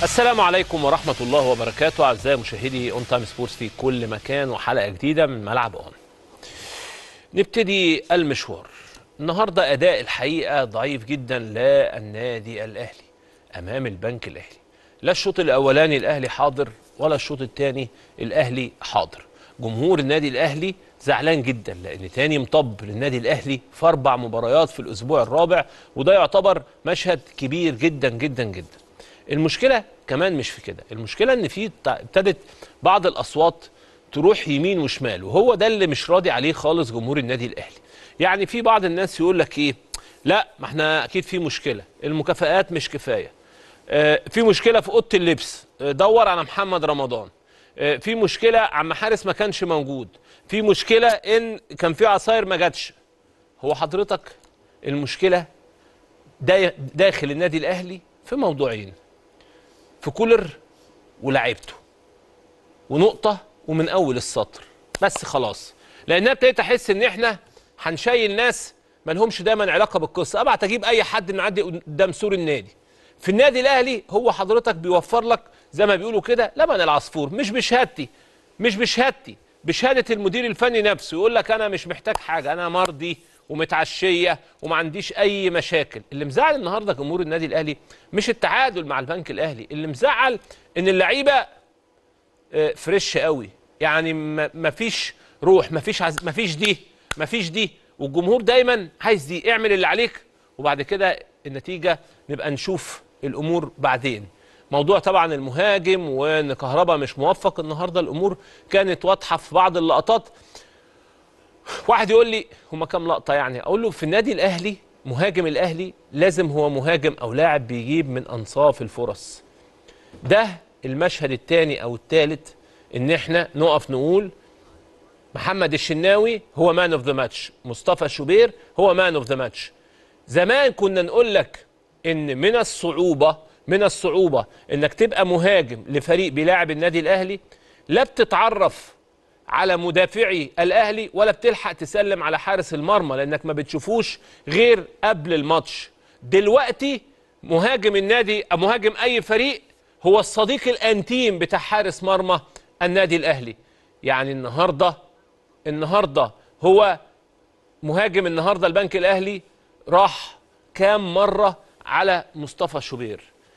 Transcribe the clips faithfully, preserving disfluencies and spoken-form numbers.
السلام عليكم ورحمة الله وبركاته أعزائي مشاهدي اون تايم سبورتس في كل مكان وحلقة جديدة من ملعب اون. نبتدي المشوار. النهاردة أداء الحقيقة ضعيف جدا للنادي الأهلي أمام البنك الأهلي. لا الشوط الأولاني الأهلي حاضر ولا الشوط الثاني الأهلي حاضر. جمهور النادي الأهلي زعلان جدا لأن تاني مطب للنادي الأهلي في أربع مباريات في الأسبوع الرابع، وده يعتبر مشهد كبير جدا جدا جدا. المشكلة كمان مش في كده، المشكلة ان في ابتدت بعض الاصوات تروح يمين وشمال، وهو ده اللي مش راضي عليه خالص جمهور النادي الاهلي. يعني في بعض الناس يقول لك ايه، لا ما احنا اكيد في مشكلة، المكافآت مش كفاية، اه في مشكلة في اوضه اللبس، اه دور على محمد رمضان، اه في مشكلة عم حارس ما كانش موجود، في مشكلة ان كان في عصاير ما جاتش. هو حضرتك المشكلة داخل النادي الاهلي في موضوعين، في كولر ولاعيبته، ونقطة ومن أول السطر بس خلاص. لأنها ابتديت أحس إن إحنا هنشيل ناس ما لهمش دايما علاقة بالقصة. أبعت أجيب أي حد معدي قدام سور النادي. في النادي الأهلي هو حضرتك بيوفر لك زي ما بيقولوا كده لبن العصفور، مش بشهادتي مش بشهادتي بشهادة المدير الفني نفسه. يقول لك أنا مش محتاج حاجة، أنا مرضي ومتعشيه وما عنديش اي مشاكل. اللي مزعل النهارده جمهور النادي الاهلي مش التعادل مع البنك الاهلي، اللي مزعل ان اللعيبه فريش قوي، يعني ما فيش روح، ما فيش عز... ما فيش دي ما فيش دي والجمهور دايما عايز دي. اعمل اللي عليك وبعد كده النتيجه نبقى نشوف الامور بعدين. موضوع طبعا المهاجم وان كهربا مش موفق النهارده، الامور كانت واضحه في بعض اللقطات. واحد يقول لي هما كام لقطة يعني؟ أقول له في النادي الأهلي مهاجم الأهلي لازم هو مهاجم أو لاعب بيجيب من أنصاف الفرص. ده المشهد الثاني أو الثالث إن إحنا نقف نقول محمد الشناوي هو مان اوف ذا ماتش، مصطفى شوبير هو مان اوف ذا ماتش. زمان كنا نقول لك إن من الصعوبة من الصعوبة إنك تبقى مهاجم لفريق بيلاعب النادي الأهلي، لا بتتعرف على مدافعي الاهلي ولا بتلحق تسلم على حارس المرمى لانك ما بتشوفوش غير قبل الماتش. دلوقتي مهاجم النادي او مهاجم اي فريق هو الصديق الانتيم بتاع حارس مرمى النادي الاهلي. يعني النهارده النهارده هو مهاجم النهارده البنك الاهلي راح كام مره على مصطفى شوبير.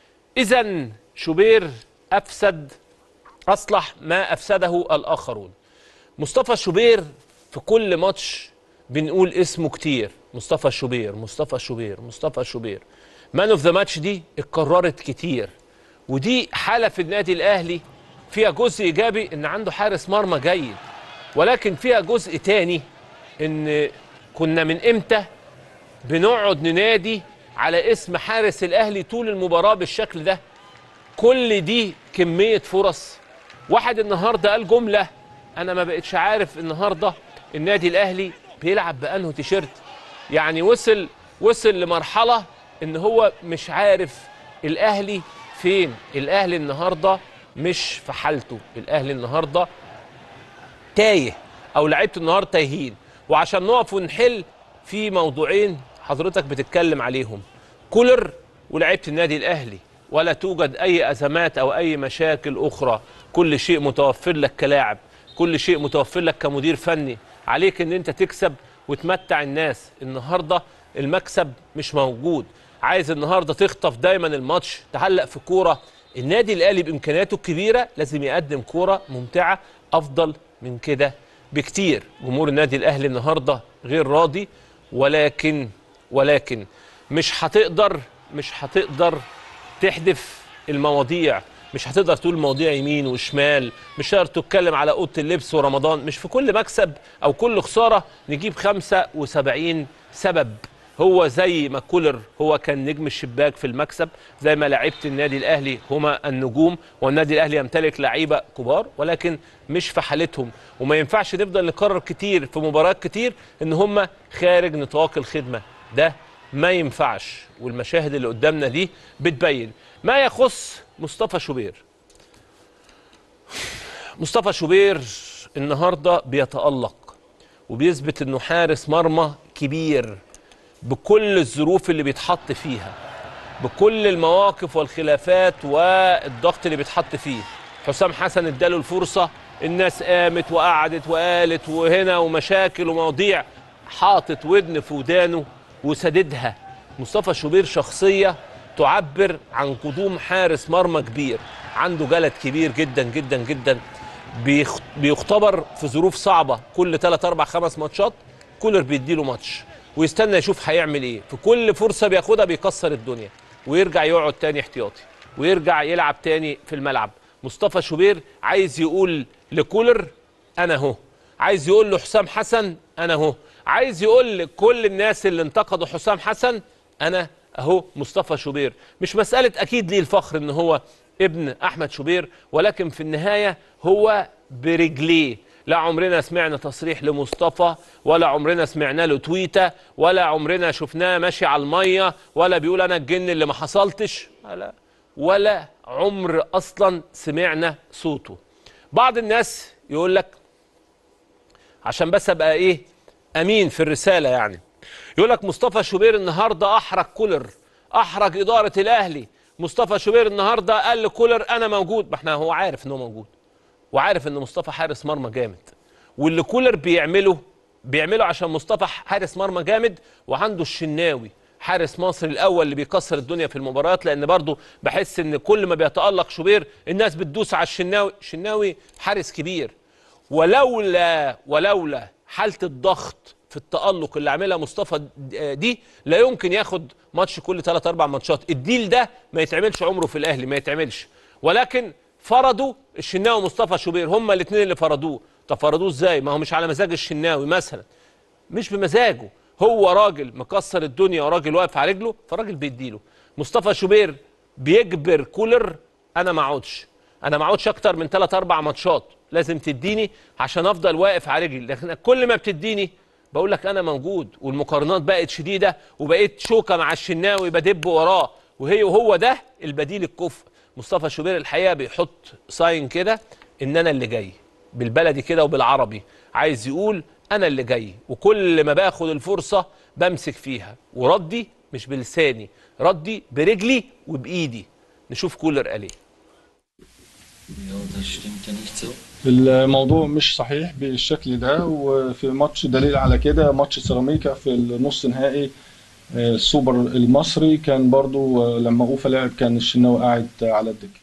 اذا شوبير افسد اصلح ما افسده الاخرون. مصطفى شوبير في كل ماتش بنقول اسمه كتير، مصطفى شوبير مصطفى شوبير مصطفى شوبير. مان اوف ذا ماتش دي اتكررت كتير، ودي حالة في النادي الأهلي فيها جزء إيجابي إن عنده حارس مرمى جيد، ولكن فيها جزء تاني إن كنا من إمتى بنقعد ننادي على اسم حارس الأهلي طول المباراة بالشكل ده. كل دي كمية فرص. واحد النهاردة قال جملة أنا ما بقتش عارف النهاردة النادي الأهلي بيلعب بأنه تيشيرت. يعني وصل وصل لمرحلة إن هو مش عارف الأهلي فين. الأهلي النهاردة مش في حالته، الأهلي النهاردة تايه أو لعيبته النهاردة تايهين. وعشان نقف ونحل في موضوعين حضرتك بتتكلم عليهم، كولر ولعيبة النادي الأهلي، ولا توجد أي أزمات أو أي مشاكل أخرى. كل شيء متوفر لك كلاعب، كل شيء متوفر لك كمدير فني. عليك ان انت تكسب وتمتع الناس. النهارده المكسب مش موجود. عايز النهارده تخطف دايما الماتش، تعلق في كوره. النادي الاهلي بامكانياته الكبيره لازم يقدم كوره ممتعه افضل من كده بكتير. جمهور النادي الاهلي النهارده غير راضي، ولكن ولكن مش هتقدر مش هتقدر تحدف المواضيع، مش هتقدر تقول مواضيع يمين وشمال، مش هتقدر تتكلم على اوضه اللبس ورمضان. مش في كل مكسب او كل خساره نجيب خمسة وسبعين سبب. هو زي ما كولر هو كان نجم الشباك في المكسب، زي ما لعيبه النادي الاهلي هما النجوم، والنادي الاهلي يمتلك لعيبه كبار ولكن مش في حالتهم. وما ينفعش نفضل نكرر كتير في مباريات كتير ان هما خارج نطاق الخدمه. ده ما ينفعش، والمشاهد اللي قدامنا دي بتبين. ما يخص مصطفى شوبير، مصطفى شوبير النهارده بيتألق وبيثبت انه حارس مرمى كبير بكل الظروف اللي بيتحط فيها. بكل المواقف والخلافات والضغط اللي بيتحط فيه. حسام حسن اداله الفرصه، الناس قامت وقعدت وقالت وهنا ومشاكل ومواضيع، حاطط ودن في ودانه وسددها. مصطفى شوبير شخصيه تعبر عن قدوم حارس مرمى كبير، عنده جلد كبير جدا جدا جدا، بيختبر في ظروف صعبه كل ثلاث اربع خمس ماتشات. كولر بيديله ماتش ويستنى يشوف هيعمل ايه، في كل فرصه بياخدها بيكسر الدنيا ويرجع يقعد تاني احتياطي ويرجع يلعب تاني في الملعب. مصطفى شوبير عايز يقول لكولر انا اهو، عايز يقول له حسام حسن انا اهو، عايز يقول لكل الناس اللي انتقدوا حسام حسن انا اهو مصطفى شوبير. مش مساله اكيد ليه الفخر ان هو ابن احمد شوبير، ولكن في النهايه هو برجليه. لا عمرنا سمعنا تصريح لمصطفى، ولا عمرنا سمعنا له تويته، ولا عمرنا شفناه ماشي على الميه، ولا بيقول انا الجن اللي ما حصلتش، ولا ولا عمر اصلا سمعنا صوته. بعض الناس يقول لك عشان بس ابقى ايه امين في الرساله، يعني يقول لك مصطفى شوبير النهارده احرج كولر، احرج اداره الاهلي. مصطفى شوبير النهارده قال لكولر انا موجود. ما احنا هو عارف ان هو موجود، وعارف ان مصطفى حارس مرمى جامد، واللي كولر بيعمله بيعمله عشان مصطفى حارس مرمى جامد، وعنده الشناوي حارس مصر الاول اللي بيكسر الدنيا في المباريات. لان برضو بحس ان كل ما بيتالق شوبير الناس بتدوس على الشناوي. الشناوي حارس كبير، ولولا ولولا حاله الضغط في التالق اللي عاملها مصطفى دي لا يمكن ياخد ماتش كل ثلاث اربع ماتشات. الديل ده ما يتعملش عمره في الاهلي، ما يتعملش. ولكن فرضوا الشناوي ومصطفى شوبير، هما الاثنين اللي فرضوه. طب فرضوه ازاي؟ ما هو مش على مزاج الشناوي مثلا، مش بمزاجه، هو راجل مكسر الدنيا وراجل واقف على رجله، فراجل بيديله. مصطفى شوبير بيجبر كولر انا ما اقعدش، انا ما اقعدش اكتر من ثلاث اربع ماتشات، لازم تديني عشان افضل واقف على رجلي. لكن كل ما بتديني بقول لك انا موجود. والمقارنات بقت شديده، وبقيت شوكه مع الشناوي بدب وراه، وهي وهو ده البديل الكفء. مصطفى شوبير الحقيقه بيحط ساين كده ان انا اللي جاي، بالبلدي كده وبالعربي، عايز يقول انا اللي جاي، وكل ما باخد الفرصه بمسك فيها، وردي مش بلساني، ردي برجلي وبايدي. نشوف كولر قال ايه. الموضوع مش صحيح بالشكل ده، وفي ماتش دليل على كده ماتش سيراميكا في النص نهائي السوبر المصري كان برضو لما اوفا لعب كان الشناوي قاعد على الدكه.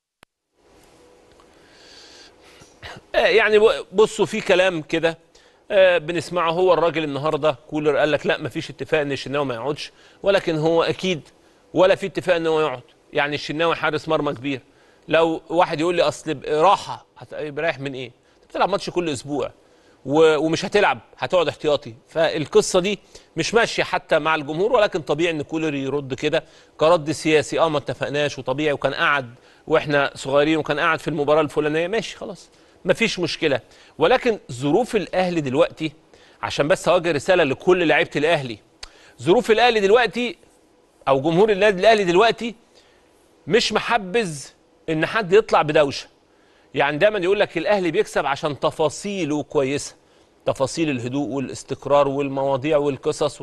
يعني بصوا في كلام كده بنسمعه. هو الراجل النهارده كولر قال لك لا مفيش اتفاق ان الشناوي ما يقعدش، ولكن هو اكيد ولا في اتفاق ان هو يقعد. يعني الشناوي حارس مرمى كبير، لو واحد يقول لي اصل راحه، هتريح من ايه؟ انت بتلعب ماتش كل اسبوع ومش هتلعب، هتقعد احتياطي. فالقصه دي مش ماشيه حتى مع الجمهور، ولكن طبيعي ان كولر يرد كده كرد سياسي. اه ما اتفقناش وطبيعي، وكان قاعد واحنا صغيرين وكان قاعد في المباراه الفلانيه، ماشي خلاص مفيش مشكله. ولكن ظروف الاهلي دلوقتي، عشان بس اوجه رساله لكل لعيبه الاهلي، ظروف الاهلي دلوقتي او جمهور النادي الاهلي دلوقتي مش محبذ ان حد يطلع بدوشه. يعني دايما يقول لك الاهلي بيكسب عشان تفاصيله كويسه، تفاصيل الهدوء والاستقرار والمواضيع والقصص.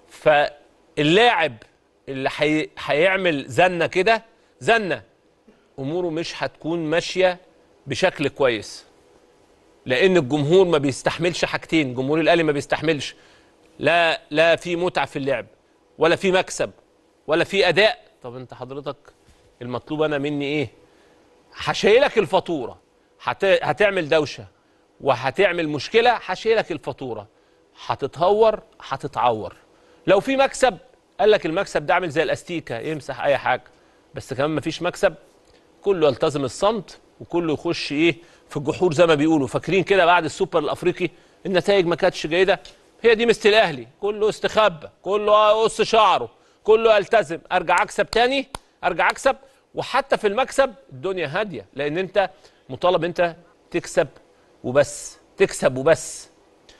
فاللاعب اللي حي... هيعمل زنه كده، زنه اموره مش هتكون ماشيه بشكل كويس، لان الجمهور ما بيستحملش حاجتين. جمهور الاهلي ما بيستحملش لا لا في متعه في اللعب، ولا في مكسب، ولا في اداء. طب انت حضرتك المطلوب انا مني ايه؟ هشيلك الفاتوره، هت... هتعمل دوشه وهتعمل مشكله، هشيلك الفاتوره، هتتهور هتتعور. لو في مكسب قال لك المكسب ده عامل زي الاستيكه يمسح اي حاجه، بس كمان مفيش مكسب كله يلتزم الصمت وكله يخش ايه في الجحور زي ما بيقولوا. فاكرين كده بعد السوبر الافريقي النتائج ما كانتش جيده؟ هي دي مثل الاهلي، كله استخبى، كله قص شعره، كله يلتزم، ارجع اكسب تاني، ارجع اكسب. وحتى في المكسب الدنيا هاديه، لان انت مطالب انت تكسب وبس، تكسب وبس.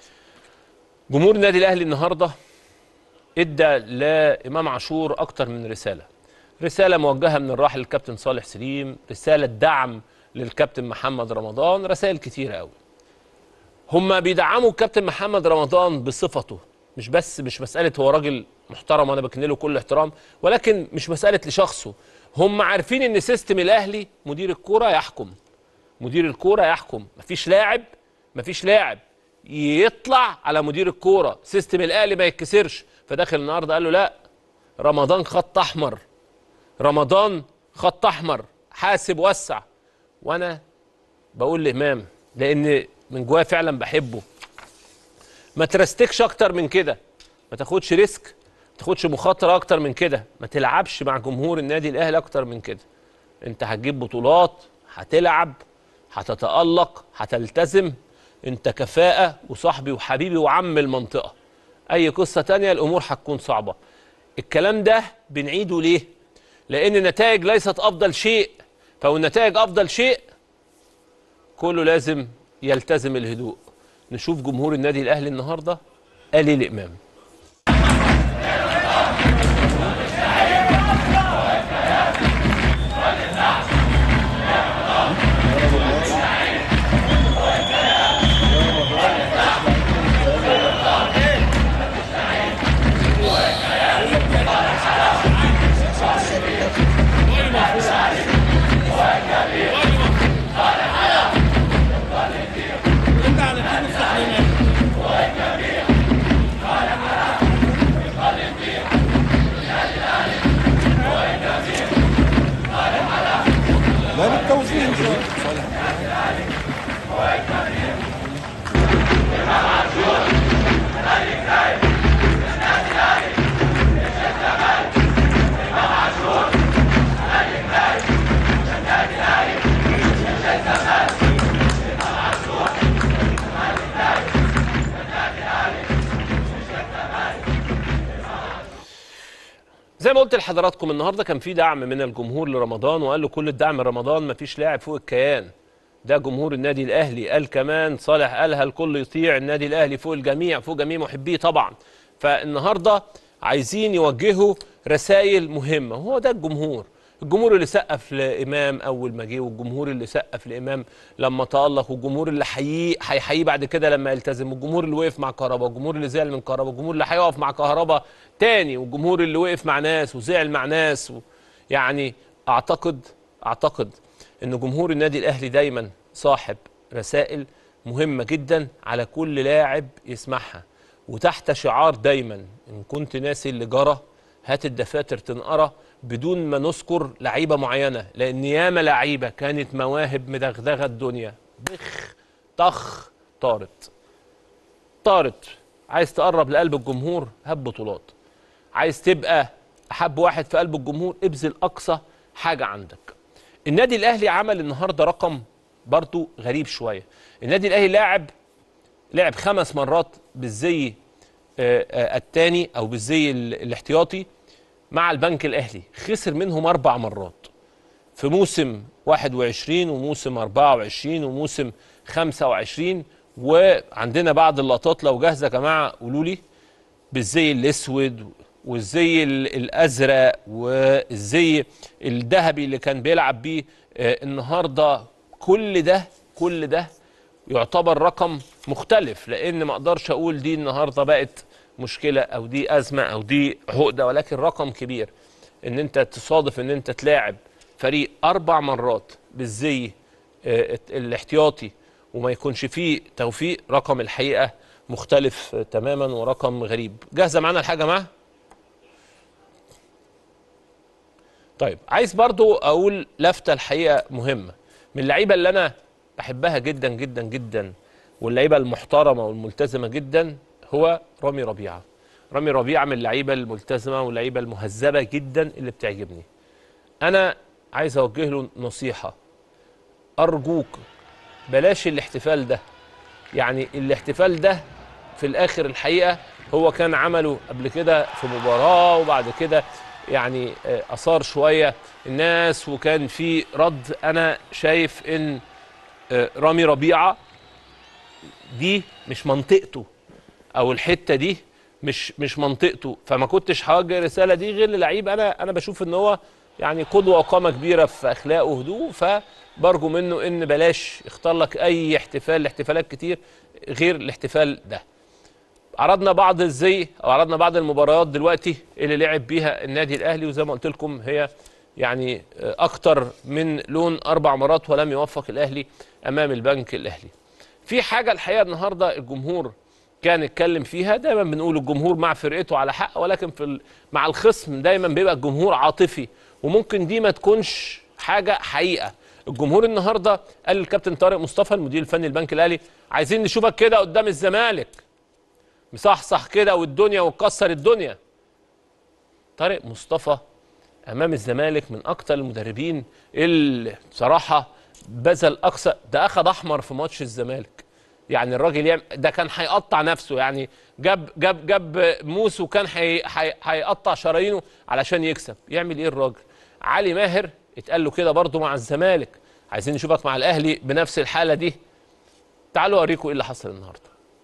جمهور النادي الاهلي النهارده ادى لامام عاشور اكتر من رساله. رساله موجهه من الراحل الكابتن صالح سليم، رساله دعم للكابتن محمد رمضان، رسائل كتيره قوي. هم بيدعموا الكابتن محمد رمضان بصفته، مش بس مش مساله هو راجل محترم وانا بكن له كل احترام، ولكن مش مساله لشخصه. هم عارفين ان سيستم الاهلي مدير الكوره يحكم، مدير الكوره يحكم، مفيش لاعب مفيش لاعب يطلع على مدير الكوره، سيستم الاهلي ما يتكسرش. فداخل النهارده قال له لا، رمضان خط احمر، رمضان خط احمر، حاسب وسع. وانا بقول لامام لان من جوايا فعلا بحبه، ما ترستكش اكتر من كده، ما تاخدش ريسك، ما تاخدش مخاطره اكتر من كده، ما تلعبش مع جمهور النادي الاهلي اكتر من كده. انت هتجيب بطولات، هتلعب، هتتالق، هتلتزم، انت كفاءه وصاحبي وحبيبي وعم المنطقه. اي قصه تانية الامور هتكون صعبه. الكلام ده بنعيده ليه؟ لان النتائج ليست افضل شيء، فلو النتائج افضل شيء كله لازم يلتزم الهدوء. نشوف جمهور النادي الاهلي النهارده قال ايه لامام. زي ما قلت لحضراتكم النهارده كان في دعم من الجمهور لرمضان، وقال له كل الدعم لرمضان، مفيش لاعب فوق الكيان. ده جمهور النادي الاهلي. قال كمان صالح قالها الكل يطيع النادي الاهلي فوق الجميع، فوق جميع محبيه طبعا. فالنهارده عايزين يوجهوا رسائل مهمه، وهو ده الجمهور. الجمهور اللي سقف لامام اول ما جه، والجمهور اللي سقف لامام لما تالق، والجمهور اللي هيحييه هيحييه بعد كده لما يلتزم، والجمهور اللي وقف مع كهربا، والجمهور اللي زعل من كهربا، والجمهور اللي هيقف مع كهربا تاني، والجمهور اللي وقف مع ناس وزعل مع ناس و... يعني اعتقد اعتقد ان جمهور النادي الاهلي دايما صاحب رسائل مهمه جدا على كل لاعب يسمعها، وتحت شعار دايما ان كنت ناسي اللي جرى هات الدفاتر تنقرا، بدون ما نذكر لعيبه معينه، لان ياما لعيبه كانت مواهب مدغدغه الدنيا بخ طخ طارت طارت. عايز تقرب لقلب الجمهور هات بطولات، عايز تبقى احب واحد في قلب الجمهور ابذل اقصى حاجه عندك. النادي الاهلي عمل النهارده رقم برضو غريب شويه. النادي الاهلي لاعب لعب خمس مرات بالزي الثاني او بالزي الاحتياطي مع البنك الاهلي، خسر منهم اربع مرات في موسم واحد وعشرين وموسم اربعة وعشرين وموسم خمسة وعشرين. وعندنا بعض اللقطات لو جاهزه يا جماعه قولوا لي، بالزي الاسود والزي الازرق والزي الذهبي اللي كان بيلعب بيه النهارده. كل ده كل ده يعتبر رقم مختلف، لان ما اقدرش اقول دي النهارده بقت مشكله او دي ازمه او دي عقده، ولكن رقم كبير ان انت تصادف ان انت تلاعب فريق اربع مرات بالزي الاحتياطي وما يكونش فيه توفيق، رقم الحقيقه مختلف تماما ورقم غريب. جاهزه معانا الحاجه معاه؟ طيب عايز برضو اقول لفته الحقيقه مهمه من اللعيبه اللي انا بحبها جدا جدا جدا واللعيبه المحترمه والملتزمه جدا، هو رامي ربيعه. رامي ربيعه من اللعيبه الملتزمه واللعيبه المهذبه جدا اللي بتعجبني. انا عايز اوجه له نصيحه، ارجوك بلاش الاحتفال ده. يعني الاحتفال ده في الاخر الحقيقه هو كان عمله قبل كده في مباراه، وبعد كده يعني اثار شويه الناس وكان في رد. انا شايف ان رامي ربيعه دي مش منطقته، او الحته دي مش مش منطقته، فما كنتش هوجه الرساله دي غير للعيب انا انا بشوف ان هو يعني قدوه وقامه كبيره في اخلاقه وهدوءه، فبرجو منه ان بلاش يختار لك اي احتفال، احتفالات كتير غير الاحتفال ده. عرضنا بعض الزي او عرضنا بعض المباريات دلوقتي اللي لعب بيها النادي الاهلي، وزي ما قلت لكم هي يعني اكتر من لون اربع مرات ولم يوفق الاهلي امام البنك الاهلي. في حاجه الحقيقه النهارده الجمهور كان اتكلم فيها، دايما بنقول الجمهور مع فرقته على حق، ولكن في ال... مع الخصم دايما بيبقى الجمهور عاطفي، وممكن دي ما تكونش حاجه حقيقه. الجمهور النهارده قال للكابتن طارق مصطفى المدير الفني البنك الاهلي عايزين نشوفك كده قدام الزمالك مصحصح كده والدنيا وتكسر الدنيا. طارق مصطفى امام الزمالك من اكتر المدربين اللي بصراحه بذل اقصى، ده اخذ احمر في ماتش الزمالك. يعني الراجل يعمل ده كان هيقطع نفسه، يعني جاب جاب جاب موس وكان هيقطع شرايينه علشان يكسب. يعمل ايه الراجل؟ علي ماهر اتقال له كده برضه مع الزمالك عايزين نشوفك مع الاهلي بنفس الحاله دي. تعالوا اوريكم ايه اللي حصل النهارده.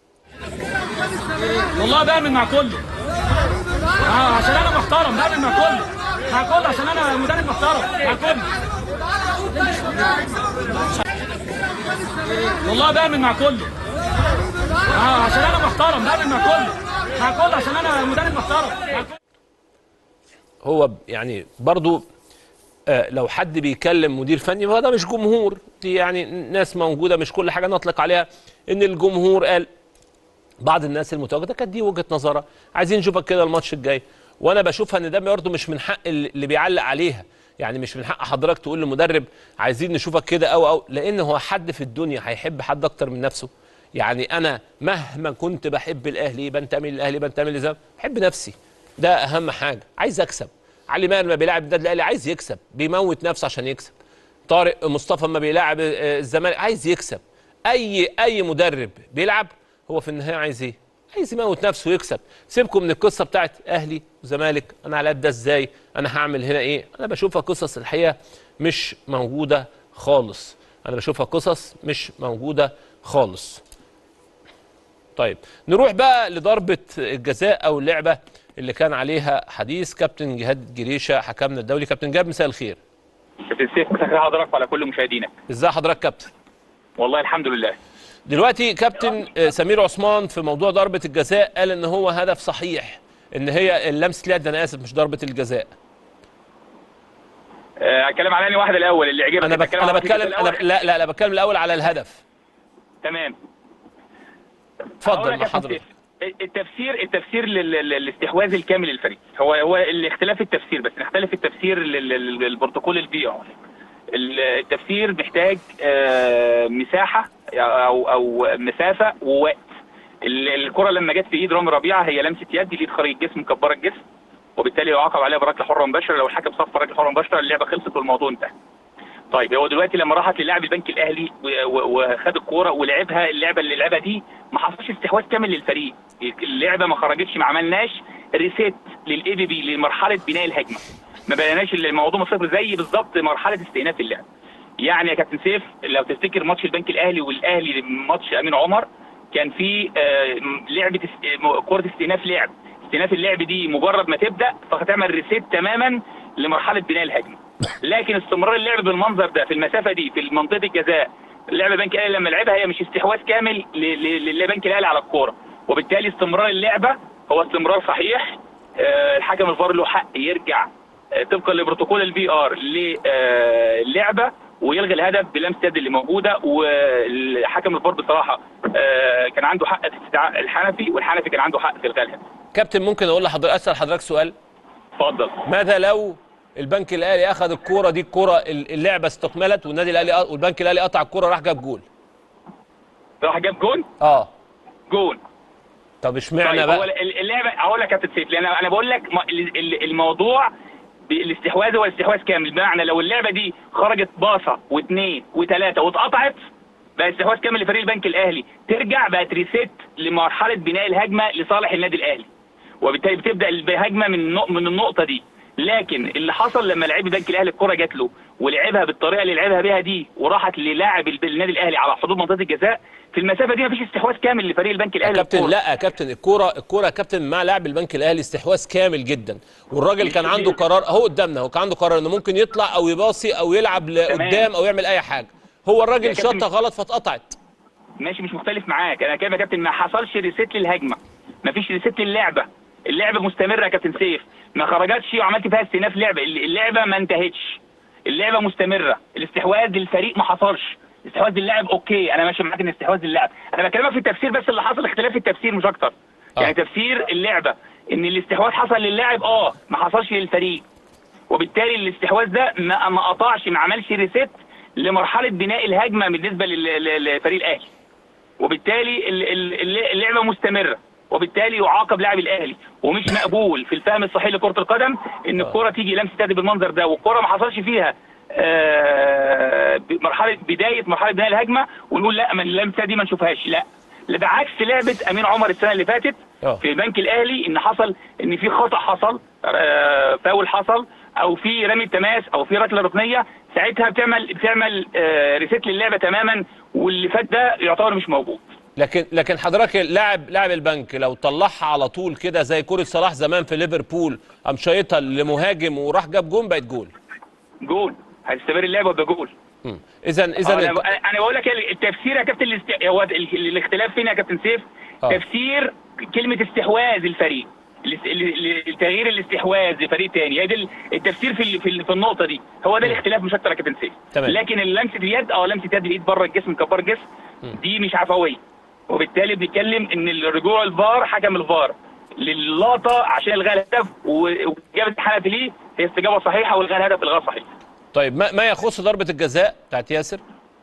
والله بعمل مع كله اه عشان انا محترم، بعمل مع كله مع كله عشان انا مدرب محترم مع كله. والله بعمل مع كله اه عشان انا محترم، بعمل مع كله مع كله عشان انا مدرب محترم مع كله. هو يعني برضو آه لو حد بيكلم مدير فني فهو ده مش جمهور، دي يعني ناس موجوده، مش كل حاجه نطلق عليها ان الجمهور قال. بعض الناس المتواجده كانت دي وجهه نظرها، عايزين نشوفك كده الماتش الجاي. وانا بشوفها ان ده برضه مش من حق اللي بيعلق عليها، يعني مش من حق حضرتك تقول لمدرب عايزين نشوفك كده او او لان هو حد في الدنيا هيحب حد اكتر من نفسه؟ يعني انا مهما كنت بحب الاهلي، بنتمي للاهلي، بنتمي للزمالك، بحب نفسي، ده اهم حاجه، عايز اكسب. علي ماهر لما بيلاعب النادي الاهلي عايز يكسب، بيموت نفسه عشان يكسب. طارق مصطفى لما بيلاعب الزمالك عايز يكسب. اي اي مدرب بيلعب هو في النهايه عايز ايه؟ عايز يموت نفسه ويكسب. سيبكم من القصه بتاعت اهلي وزمالك، انا على ده ازاي؟ انا هعمل هنا ايه؟ انا بشوفها قصص الحقيقه مش موجوده خالص. انا بشوفها قصص مش موجوده خالص. طيب نروح بقى لضربه الجزاء او اللعبه اللي كان عليها حديث. كابتن جهاد جريشه حكمنا الدولي. كابتن جهاد مساء الخير. كابتن سيف مساء الخير حضرتك وعلى كل مشاهدينك. ازاي حضرتك كابتن؟ والله الحمد لله. دلوقتي كابتن سمير عثمان في موضوع ضربة الجزاء قال ان هو هدف صحيح، ان هي لمسة اليد، انا اسف مش ضربة الجزاء. اتكلم على انهي واحده الاول اللي عجبك؟ انا بك... انا بتكلم انا لا لا لا بتكلم الاول على الهدف. تمام اتفضل مع حضرتك. التفسير التفسير للاستحواذ الكامل للفريق هو هو الاختلاف التفسير، بس نختلف التفسير للبروتوكول الفي ار. التفسير محتاج مساحه او او مسافه ووقت. الكره لما جت في ايد رامي ربيعه هي لمسه يد، اليد خارج الجسم مكبره الجسم، وبالتالي يعاقب عليها بركله حره مباشره. لو الحكم صفر ركله حره مباشره اللعبه خلصت والموضوع انتهى. طيب هو دلوقتي لما راحت للاعب البنك الاهلي وخد الكوره ولعبها، اللعبه اللي لعبها دي ما حصلش استحواذ كامل للفريق. اللعبه ما خرجتش، ما عملناش ريسيت للاي بي بي لمرحله بناء الهجمه، ما بنيناش الموضوع من صفر زي بالظبط مرحله استئناف اللعب. يعني يا كابتن سيف لو تفتكر ماتش البنك الاهلي والاهلي ماتش امين عمر كان في لعبه كره استئناف لعب. استئناف اللعب دي مجرد ما تبدا فهتعمل ريسيت تماما لمرحله بناء الهجمه. لكن استمرار اللعب بالمنظر ده في المسافه دي في منطقه الجزاء، اللعبه البنك الاهلي لما لعبها هي مش استحواذ كامل للبنك الاهلي على الكوره، وبالتالي استمرار اللعبه هو استمرار صحيح. الحكم الفار له حق يرجع طبقا لبروتوكول الفي ار للعبه ويلغي الهدف بلمسه يد اللي موجوده. والحكم الفار بصراحه كان عنده حق في استدعاء الحنفي، والحنفي كان عنده حق في الغاء الهدف. كابتن ممكن اقول لحضرتك اسال حضرتك سؤال؟ اتفضل. ماذا لو البنك الاهلي اخذ الكوره دي، الكوره اللعبه استكملت والنادي الاهلي والبنك الاهلي قطع الكوره راح جاب جول؟ راح جاب جول؟ اه جول. طب اشمعنى طيب بقى؟ هو اللعبه هقول لك يا كابتن سيف، لان انا بقول لك الموضوع الاستحواذ هو الاستحواذ كامل. بمعنى لو اللعبه دي خرجت باصه واثنين وثلاثه واتقطعت بقى استحواذ كامل لفريق البنك الاهلي، ترجع بقت ريسيت لمرحله بناء الهجمه لصالح النادي الاهلي، وبالتالي بتبدا الهجمه من من النقطه دي. لكن اللي حصل لما لعيب البنك الاهلي الكره جات له ولعبها بالطريقه اللي لعبها بيها دي وراحت للاعب النادي الاهلي على حدود منطقه الجزاء، في المسافه دي مفيش استحواذ كامل لفريق البنك الاهلي. يا كابتن لا يا كابتن، الكوره الكوره يا كابتن مع لاعب البنك الاهلي استحواذ كامل جدا، والراجل كان عنده قرار اهو قدامنا، هو كان عنده قرار انه ممكن يطلع او يباصي او يلعب لقدام او يعمل اي حاجه. هو الراجل شاطها غلط فاتقطعت. ماشي مش مختلف معاك، انا كده يا كابتن ما حصلش ريسيت للهجمه، مفيش ريست للعبه، اللعبه مستمره يا كابتن سيف، ما خرجتش وعملت فيها استئناف لعبه، اللعبه ما انتهتش، اللعبه مستمره، الاستحواذ للفريق ما حصلش، استحواذ للاعب اوكي انا ماشي معاك ان استحواذ للاعب، انا بكلمك في التفسير بس اللي حصل اختلاف في التفسير مش اكتر. آه. يعني تفسير اللعبه ان الاستحواذ حصل للاعب اه ما حصلش للفريق، وبالتالي الاستحواذ ده ما ما قطعش ما عملش ريست لمرحله بناء الهجمه بالنسبه للفريق الاهلي، وبالتالي اللعبه مستمره، وبالتالي يعاقب لاعب الاهلي، ومش مقبول في الفهم الصحيح لكره القدم ان الكره تيجي لمسه يد بالمنظر ده والكره ما حصلش فيها آه مرحله بدايه مرحله بناء الهجمه ونقول لا من اللمسه دي ما نشوفهاش، لا ده عكس لعبه امين عمر السنه اللي فاتت أوه. في البنك الاهلي ان حصل ان في خطا حصل آه فاول حصل او في رمي تماس او في ركله ركنيه، ساعتها بتعمل بتعمل آه ريست للعبه تماما، واللي فات ده يعتبر مش موجود. لكن لكن حضرتك لاعب لاعب البنك لو طلعها على طول كده زي كرة صلاح زمان في ليفربول قام شايطها لمهاجم وراح جاب جون بقت جول. جول هتستمر اللعبه بجول. امم اذا اذا انا, أنا بقول لك التفسير يا كابتن الاست... هو الاختلاف فين يا كابتن سيف؟ أوه. تفسير كلمه استحواذ الفريق، تغيير الاستحواذ لفريق ثاني، هي دي التفسير في في النقطه دي، هو ده الاختلاف مش اكتر يا كابتن سيف. لكن لمسه اليد اه لمسه يد بالايد بره الجسم مكبر الجسم دي مش عفويه، وبالتالي بنتكلم ان الرجوع الفار حكم الفار للقطه عشان الغاء الهدف واجابه الحنفي ليه هي استجابه صحيحه والغاء الهدف الغاء صحيح. طيب ما, ما يخص ضربه الجزاء بتاعت ياسر؟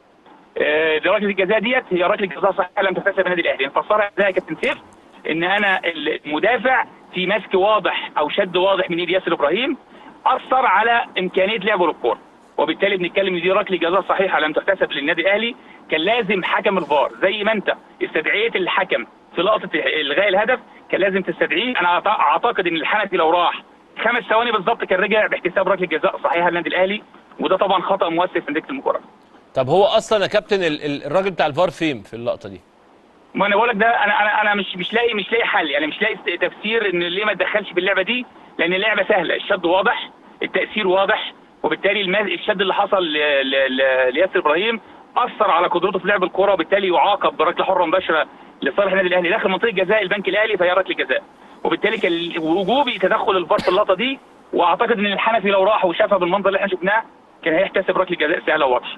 آه ركله الجزاء ديت هي ركله جزاء صحيحه لم تحتسب النادي الاهلي، نفسرها ازاي يا كابتن سيف؟ ان انا المدافع في مسك واضح او شد واضح من ايد ياسر ابراهيم اثر على امكانيه لعبه للكوره، وبالتالي بنتكلم ان دي ركله جزاء صحيحه لم تحتسب للنادي الاهلي، كان لازم حكم الفار زي ما انت استدعيت الحكم في لقطه الغاء الهدف كان لازم تستدعيه. انا اعتقد ان الحنفي لو راح خمس ثواني بالظبط كان رجع باحتساب ركله جزاء صحيحه للنادي الاهلي، وده طبعا خطا مؤسف من نتيجه المباراه. طب هو اصلا يا كابتن الراجل بتاع الفار فين في اللقطه دي؟ ما انا بقول لك ده انا انا انا مش مش لاقي مش لاقي حل، يعني مش لاقي تفسير ان ليه ما تدخلش في اللعبه دي، لان اللعبه سهله، الشد واضح، التاثير واضح، وبالتالي الشد اللي حصل لياسر ابراهيم اثر على قدرته في لعب الكره، وبالتالي يعاقب بركله حره مباشره لصالح النادي الاهلي داخل منطقه جزاء البنك الاهلي، فهي ركله جزاء، وبالتالي كان وجوبي تدخل الفار في اللقطه دي، واعتقد ان الحنفي لو راح وشافها بالمنظر اللي احنا شفناه كان هيحتسب ركله جزاء سهله وواضحه.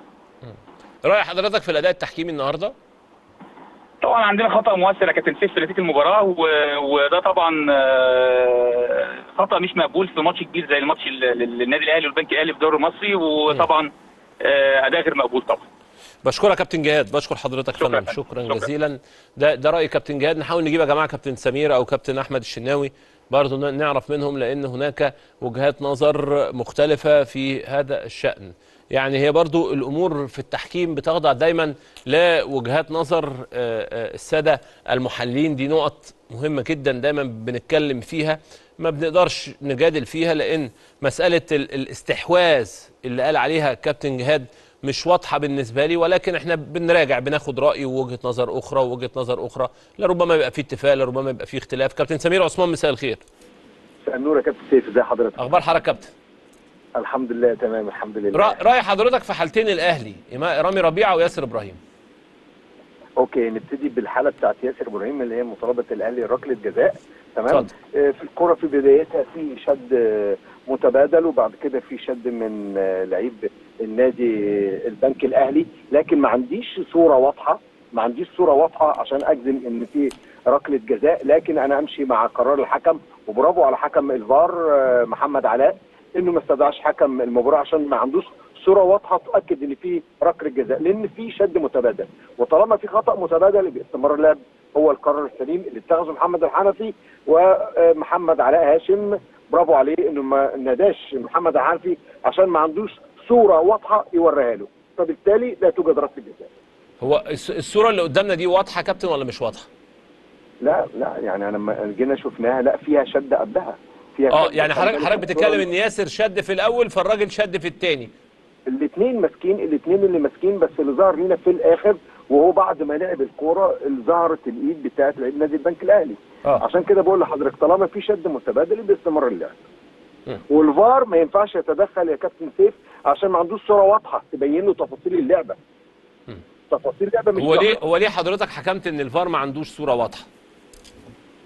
راي حضرتك في الاداء التحكيمي النهارده؟ طبعا عندنا خطا مؤثر يا كابتن سيف في نتيجه المباراه، وده طبعا خطا مش مقبول في ماتش كبير زي الماتش للنادي الاهلي والبنك الاهلي في الدوري المصري، وطبعا اداء غير مقبول طبعا. بشكرك كابتن جهاد، بشكر حضرتك شكرا فندم، شكرا, شكرا جزيلا. ده ده راي كابتن جهاد، نحاول نجيب يا جماعه كابتن سمير او كابتن احمد الشناوي برضه نعرف منهم، لان هناك وجهات نظر مختلفه في هذا الشأن. يعني هي برضو الأمور في التحكيم بتخضع دايما لوجهات نظر السادة المحللين، دي نقط مهمة جدا دايما بنتكلم فيها، ما بنقدرش نجادل فيها، لأن مسألة الاستحواذ اللي قال عليها كابتن جهاد مش واضحة بالنسبة لي، ولكن احنا بنراجع بناخد رأي ووجهة نظر أخرى ووجهة نظر أخرى، لربما يبقى فيه اتفاق لربما يبقى فيه اختلاف. كابتن سمير عثمان مساء الخير. مساء النور يا كابتن سيف، ازي حضرتك؟ أخبار حضرتك كابتن؟ الحمد لله تمام الحمد لله. رأي حضرتك في حالتين الأهلي رامي ربيعة وياسر إبراهيم. اوكي نبتدي بالحالة بتاعت ياسر إبراهيم اللي هي مطالبة الأهلي ركلة جزاء، تمام؟ آه في الكرة في بدايتها في شد متبادل، وبعد كده في شد من لعيب النادي البنك الأهلي، لكن ما عنديش صورة واضحة، ما عنديش صورة واضحة عشان أجزم إن في ركلة جزاء، لكن أنا أمشي مع قرار الحكم، وبرافو على حكم الفار آه محمد علاء انه ما استدعاش حكم المباراه عشان ما عندوش صوره واضحه تؤكد ان في ركله جزاء، لان في شد متبادل، وطالما في خطا متبادل باستمرار اللعب هو القرار السليم اللي اتخذه محمد الحنفي ومحمد علاء هاشم، برافو عليه انه ما ناداش محمد الحنفي عشان ما عندوش صوره واضحه يوريها له، فبالتالي لا توجد ركله جزاء. هو الصوره اللي قدامنا دي واضحه يا كابتن ولا مش واضحه؟ لا لا يعني انا لما جينا شفناها لا فيها شد قبلها. اه يعني حضرتك حضرتك بتتكلم ان ياسر شد في الاول فالراجل شد في الثاني. الاثنين ماسكين، الاثنين اللي ماسكين، بس اللي ظهر لينا في الاخر وهو بعد ما لعب الكوره اللي ظهرت الايد بتاعت لعيب نادي البنك الاهلي. آه. عشان كده بقول لحضرتك طالما في شد متبادل باستمرار اللعب. م. والفار ما ينفعش يتدخل يا كابتن سيف عشان ما عندوش صوره واضحه تبين له تفاصيل اللعبه. م. تفاصيل اللعبه مش هو ليه هو ليه حضرتك حكمت ان الفار ما عندوش صوره واضحه؟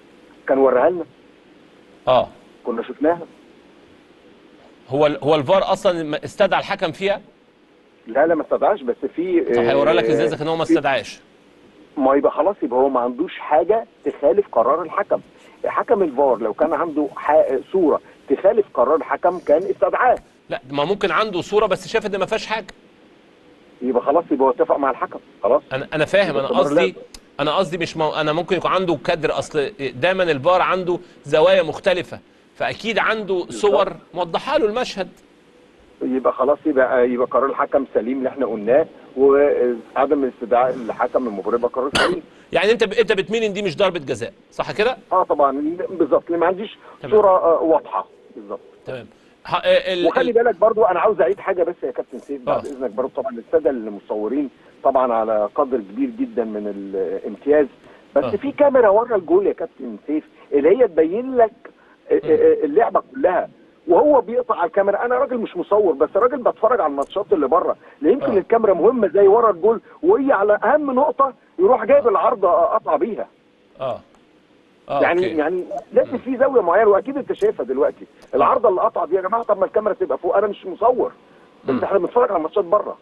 كان وراها لنا، اه كنا شفناها. هو ال- هو الفار اصلا استدعى الحكم فيها؟ لا لا ما استدعاش، بس في طب هيوري لك ازاي آه، اذا كان هو ما في- استدعاش؟ ما يبقى خلاص، يبقى هو ما عندوش حاجه تخالف قرار الحكم. حكم الفار لو كان عنده ح- صوره تخالف قرار الحكم كان استدعاه. لا ما ممكن عنده صوره بس شاف ان ما فيهاش حاجه. يبقى خلاص، يبقى هو اتفق مع الحكم خلاص. انا انا فاهم، انا يبقى استمر قصدي لعب. انا قصدي مش مو... انا ممكن يكون عنده كادر، اصل دايما الفار عنده زوايا مختلفه، فاكيد عنده صور موضحه له المشهد. يبقى خلاص، يبقى يبقى قرار الحكم سليم اللي احنا قلناه، وعدم استدعاء الحكم المبرر يبقى قرار سليم. يعني انت ب... انت بتميل ان دي مش ضربه جزاء، صح كده؟ اه طبعا بالظبط، ما عنديش تمام. صوره آه، واضحه بالظبط. تمام. ه... ال... وخلي ال... بالك برضو، انا عاوز اعيد حاجه بس يا كابتن سيف بعد آه. اذنك، برضو طبعا الساده المصورين طبعا على قدر كبير جدا من الامتياز، بس آه. في كاميرا ورا الجول يا كابتن سيف اللي هي تبين لك اللعبه كلها، وهو بيقطع على الكاميرا. انا راجل مش مصور، بس راجل بتفرج على الماتشات اللي بره، لا يمكن آه. الكاميرا مهمه زي ورا الجول، وهي على اهم نقطه يروح جايب العارضه قطع بيها. اه اه يعني أوكي. يعني لازم في زاويه معينه، واكيد انت شايفها دلوقتي العارضه اللي قطع دي. يا جماعه طب ما الكاميرا تبقى فوق، انا مش مصور، بس احنا بنتفرج على الماتشات بره.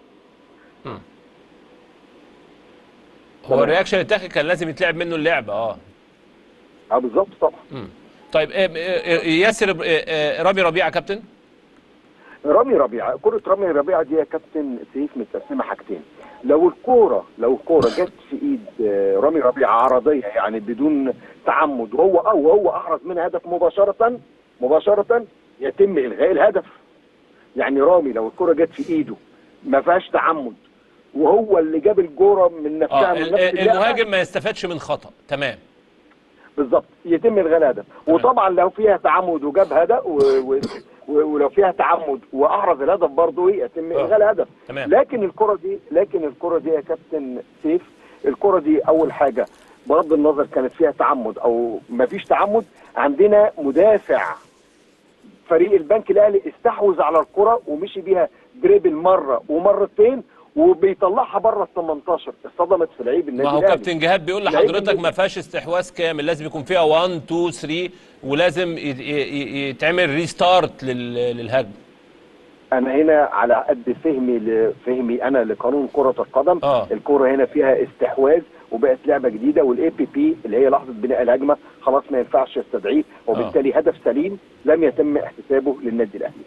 هو الرياكشن التاخي كان لازم يتلعب منه اللعبه. اه اه بالظبط طبعا. مم. طيب آه، آه، ياسر آه، آه، رامي ربيعه كابتن. رامي ربيعه، كره رامي ربيعه دي يا كابتن سيف متقسمه حاجتين. لو الكوره لو الكوره جت في ايد آه، رامي ربيعه عرضيه يعني بدون تعمد، وهو او هو احرز منها هدف مباشره مباشره يتم الغاء الهدف. يعني رامي لو الكوره جت في ايده ما فيهاش تعمد، وهو اللي جاب الكوره من نفسها اه من ال- نفس اللعبة، المهاجم ما يستفادش من خطا. تمام. بالظبط يتم الغاء الهدف. وطبعا لو فيها تعمد وجاب هدف و... و... و... ولو فيها تعمد واحرز الهدف برضه يتم آه. الغاء الهدف. تمام. لكن الكره دي لكن الكره دي يا كابتن سيف، الكره دي اول حاجه بغض النظر كانت فيها تعمد او ما فيش تعمد، عندنا مدافع فريق البنك الاهلي استحوذ على الكره ومشي بيها دريبل مره ومرتين وبيطلعها بره ال تمنتاشر، اتصدمت في لعيب النادي ما هو الاهلي. كابتن جهاد بيقول لعيب لحضرتك النادي- ما فيهاش استحواذ كامل، لازم يكون فيها واحد اتنين تلاتة ولازم ي- ي- يتعمل ريستارت لل- للهجم. انا هنا على قد فهمي لفهمي انا لقانون كره القدم، آه. الكره هنا فيها استحواذ وبقت لعبه جديده، والاي بي بي اللي هي لحظه بناء الهجمه خلاص ما ينفعش يستدعيه، وبالتالي هدف سليم لم يتم احتسابه للنادي الاهلي.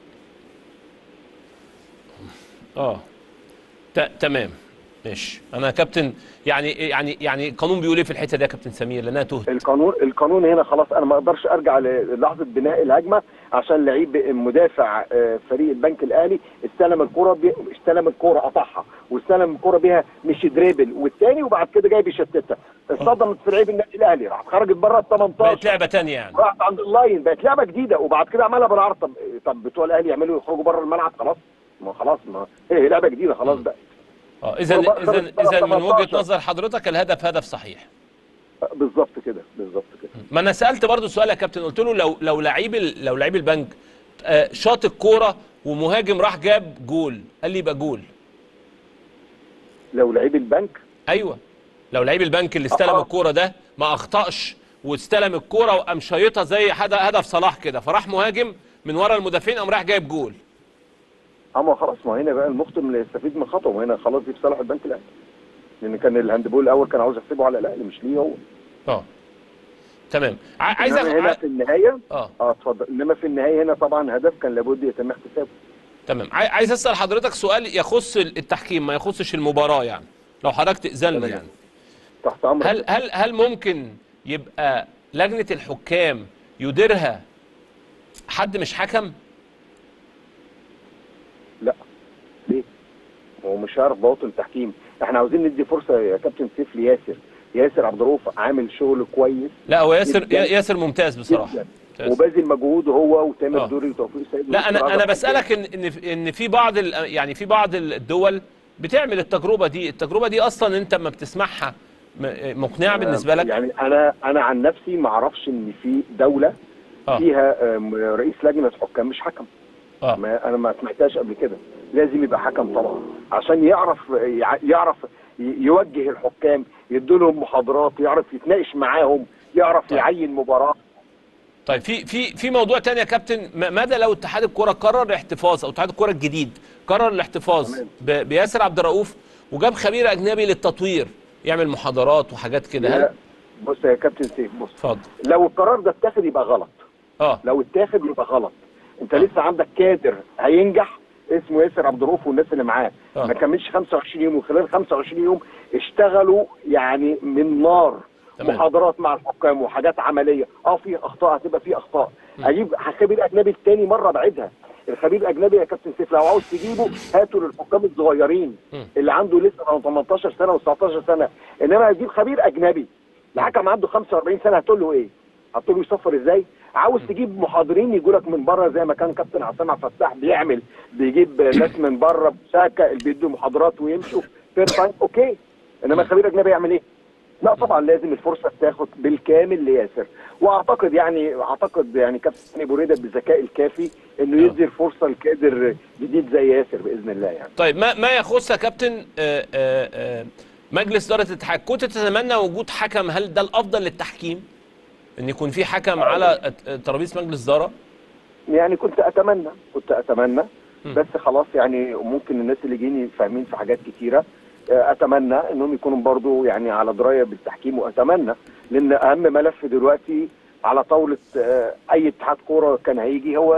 اه ت- تمام ماشي. انا يا كابتن يعني يعني يعني القانون بيقول ايه في الحته دي يا كابتن سمير؟ لانها تهت. القانون القانون هنا خلاص انا ما اقدرش ارجع للحظه بناء الهجمه، عشان لعيب مدافع آه، فريق البنك الاهلي استلم الكره بي... استلم الكره قطعها واستلم الكره بيها مش دريبل والثاني، وبعد كده جاي بيشتتها، اتصدمت في لعيب النادي الاهلي، راح خرجت بره ال بقت تمنتاشر، لعبه ثانيه يعني. راحت عند اللاين، بقت لعبه جديده، وبعد كده عملها بالعرض. طب طب بتوع الاهلي يعملوا يخرجوا بره الملعب خلاص؟ ما خلاص، ما هي لعبه جديده خلاص بقى. اه اذا هو بقى اذا خلص بقى اذا من وجهه تمنتاشر. نظر حضرتك الهدف هدف صحيح. بالظبط كده بالظبط كده. ما انا سالت برضو سؤال يا كابتن، قلت له لو لو لعيب ال- لو لعيب البنك آه، شاط الكوره ومهاجم راح جاب جول، قال لي يبقى جول. لو لعيب البنك ايوه لو لعيب البنك اللي استلم آه. الكوره ده ما اخطاش واستلم الكوره وقام شايطها زي حد- هدف صلاح كده، فراح مهاجم من ورا المدافعين قام راح جايب جول. اما خلاص، ما هنا بقى المخطئ اللي يستفيد من خطأه، وهنا خلاص دي في صالح البنك الاهلي، لان كان الهاندبول الاول كان عاوز يحسبه على الاهلي مش ليه هو. اه تمام. ع- عايز إنما هنا أخ... في النهايه اه اه اتفضل. انما في النهايه هنا طبعا هدف كان لابد يتم احتسابه. تمام. عاي- عايز اسال حضرتك سؤال يخص التحكيم ما يخصش المباراه، يعني لو حضرتك تاذن لي تمام. يعني. تحت امرك. هل هل هل ممكن يبقى لجنه الحكام يديرها حد مش حكم؟ لا ليه؟ هو مش هيعرف بواطن التحكيم. احنا عاوزين ندي فرصه يا كابتن سيف لياسر. ياسر عبد الرؤوف عامل شغل كويس لا هو ياسر جداً. ياسر ممتاز بصراحه. جدا، ممتاز. وباذل مجهوده هو وتامر آه. دوري وتوفيق سيد. لا انا ودكتور انا عبد بسالك ان ان ان في بعض ال- يعني في بعض الدول بتعمل التجربه دي، التجربه دي اصلا انت ما بتسمعها م- مقنعه بالنسبه لك؟ يعني انا انا عن نفسي ما اعرفش ان في دوله اه فيها آم، رئيس لجنه حكام مش حكم. اه ما انا ما سمعتهاش قبل كده. لازم يبقى حكم طبعا عشان يعرف يع- يعرف ي- يوجه الحكام، يديلهم محاضرات، يعرف يتناقش معاهم، يعرف طيب. يعين مباراه. طيب في في في موضوع تاني يا كابتن، م- ماذا لو اتحاد الكوره قرر الاحتفاظ، او اتحاد الكوره الجديد قرر الاحتفاظ تمام. ب- بياسر عبد الرؤوف وجاب خبير اجنبي للتطوير يعمل محاضرات وحاجات كده، هل؟ لا بص يا كابتن سيف، بص اتفضل. لو القرار ده اتاخد يبقى غلط. اه لو اتاخد يبقى غلط. انت آه. لسه عندك كادر هينجح اسمه ياسر عبد الرؤوف والناس اللي معاه، آه. ما كملش خمسة وعشرين يوم، وخلال خمسة وعشرين يوم اشتغلوا يعني من نار. تمام. محاضرات مع الحكام وحاجات عمليه، اه في اخطاء، هتبقى في اخطاء. اجيب خبير اجنبي التاني مره بعيدها. الخبير الاجنبي يا كابتن سيف لو عاوز تجيبه هاته للحكام الصغيرين اللي عنده لسه تمنتاشر سنه و19 سنه، انما هتجيب خبير اجنبي الحكم عنده خمسة وأربعين سنه هتقول له ايه؟ هتقول له يصفر ازاي؟ عاوز تجيب محاضرين يجوا لك من بره زي ما كان كابتن عصام عبد الفتاح بيعمل، بيجيب ناس من بره بساكه اللي بيدوا محاضرات ويمشوا فير تايم، اوكي. انما خبير اجنبي يعمل ايه؟ لا طبعا لازم الفرصه تاخد بالكامل لياسر، واعتقد يعني اعتقد يعني كابتن ابو ريده بالذكاء الكافي انه يدي الفرصه لكادر جديد زي ياسر باذن الله يعني. طيب ما ما يخص يا كابتن آه، آه، آه، مجلس اداره الاتحاد، كنت تتمنى وجود حكم؟ هل ده الافضل للتحكيم ان يكون في حكم على ترابيزه مجلس اداره؟ يعني كنت اتمنى كنت اتمنى بس خلاص يعني ممكن الناس اللي جايين فاهمين في حاجات كتيره، اتمنى انهم يكونوا برضو يعني على درايه بالتحكيم، واتمنى لان اهم ملف دلوقتي على طاوله اي اتحاد كوره كان هيجي هو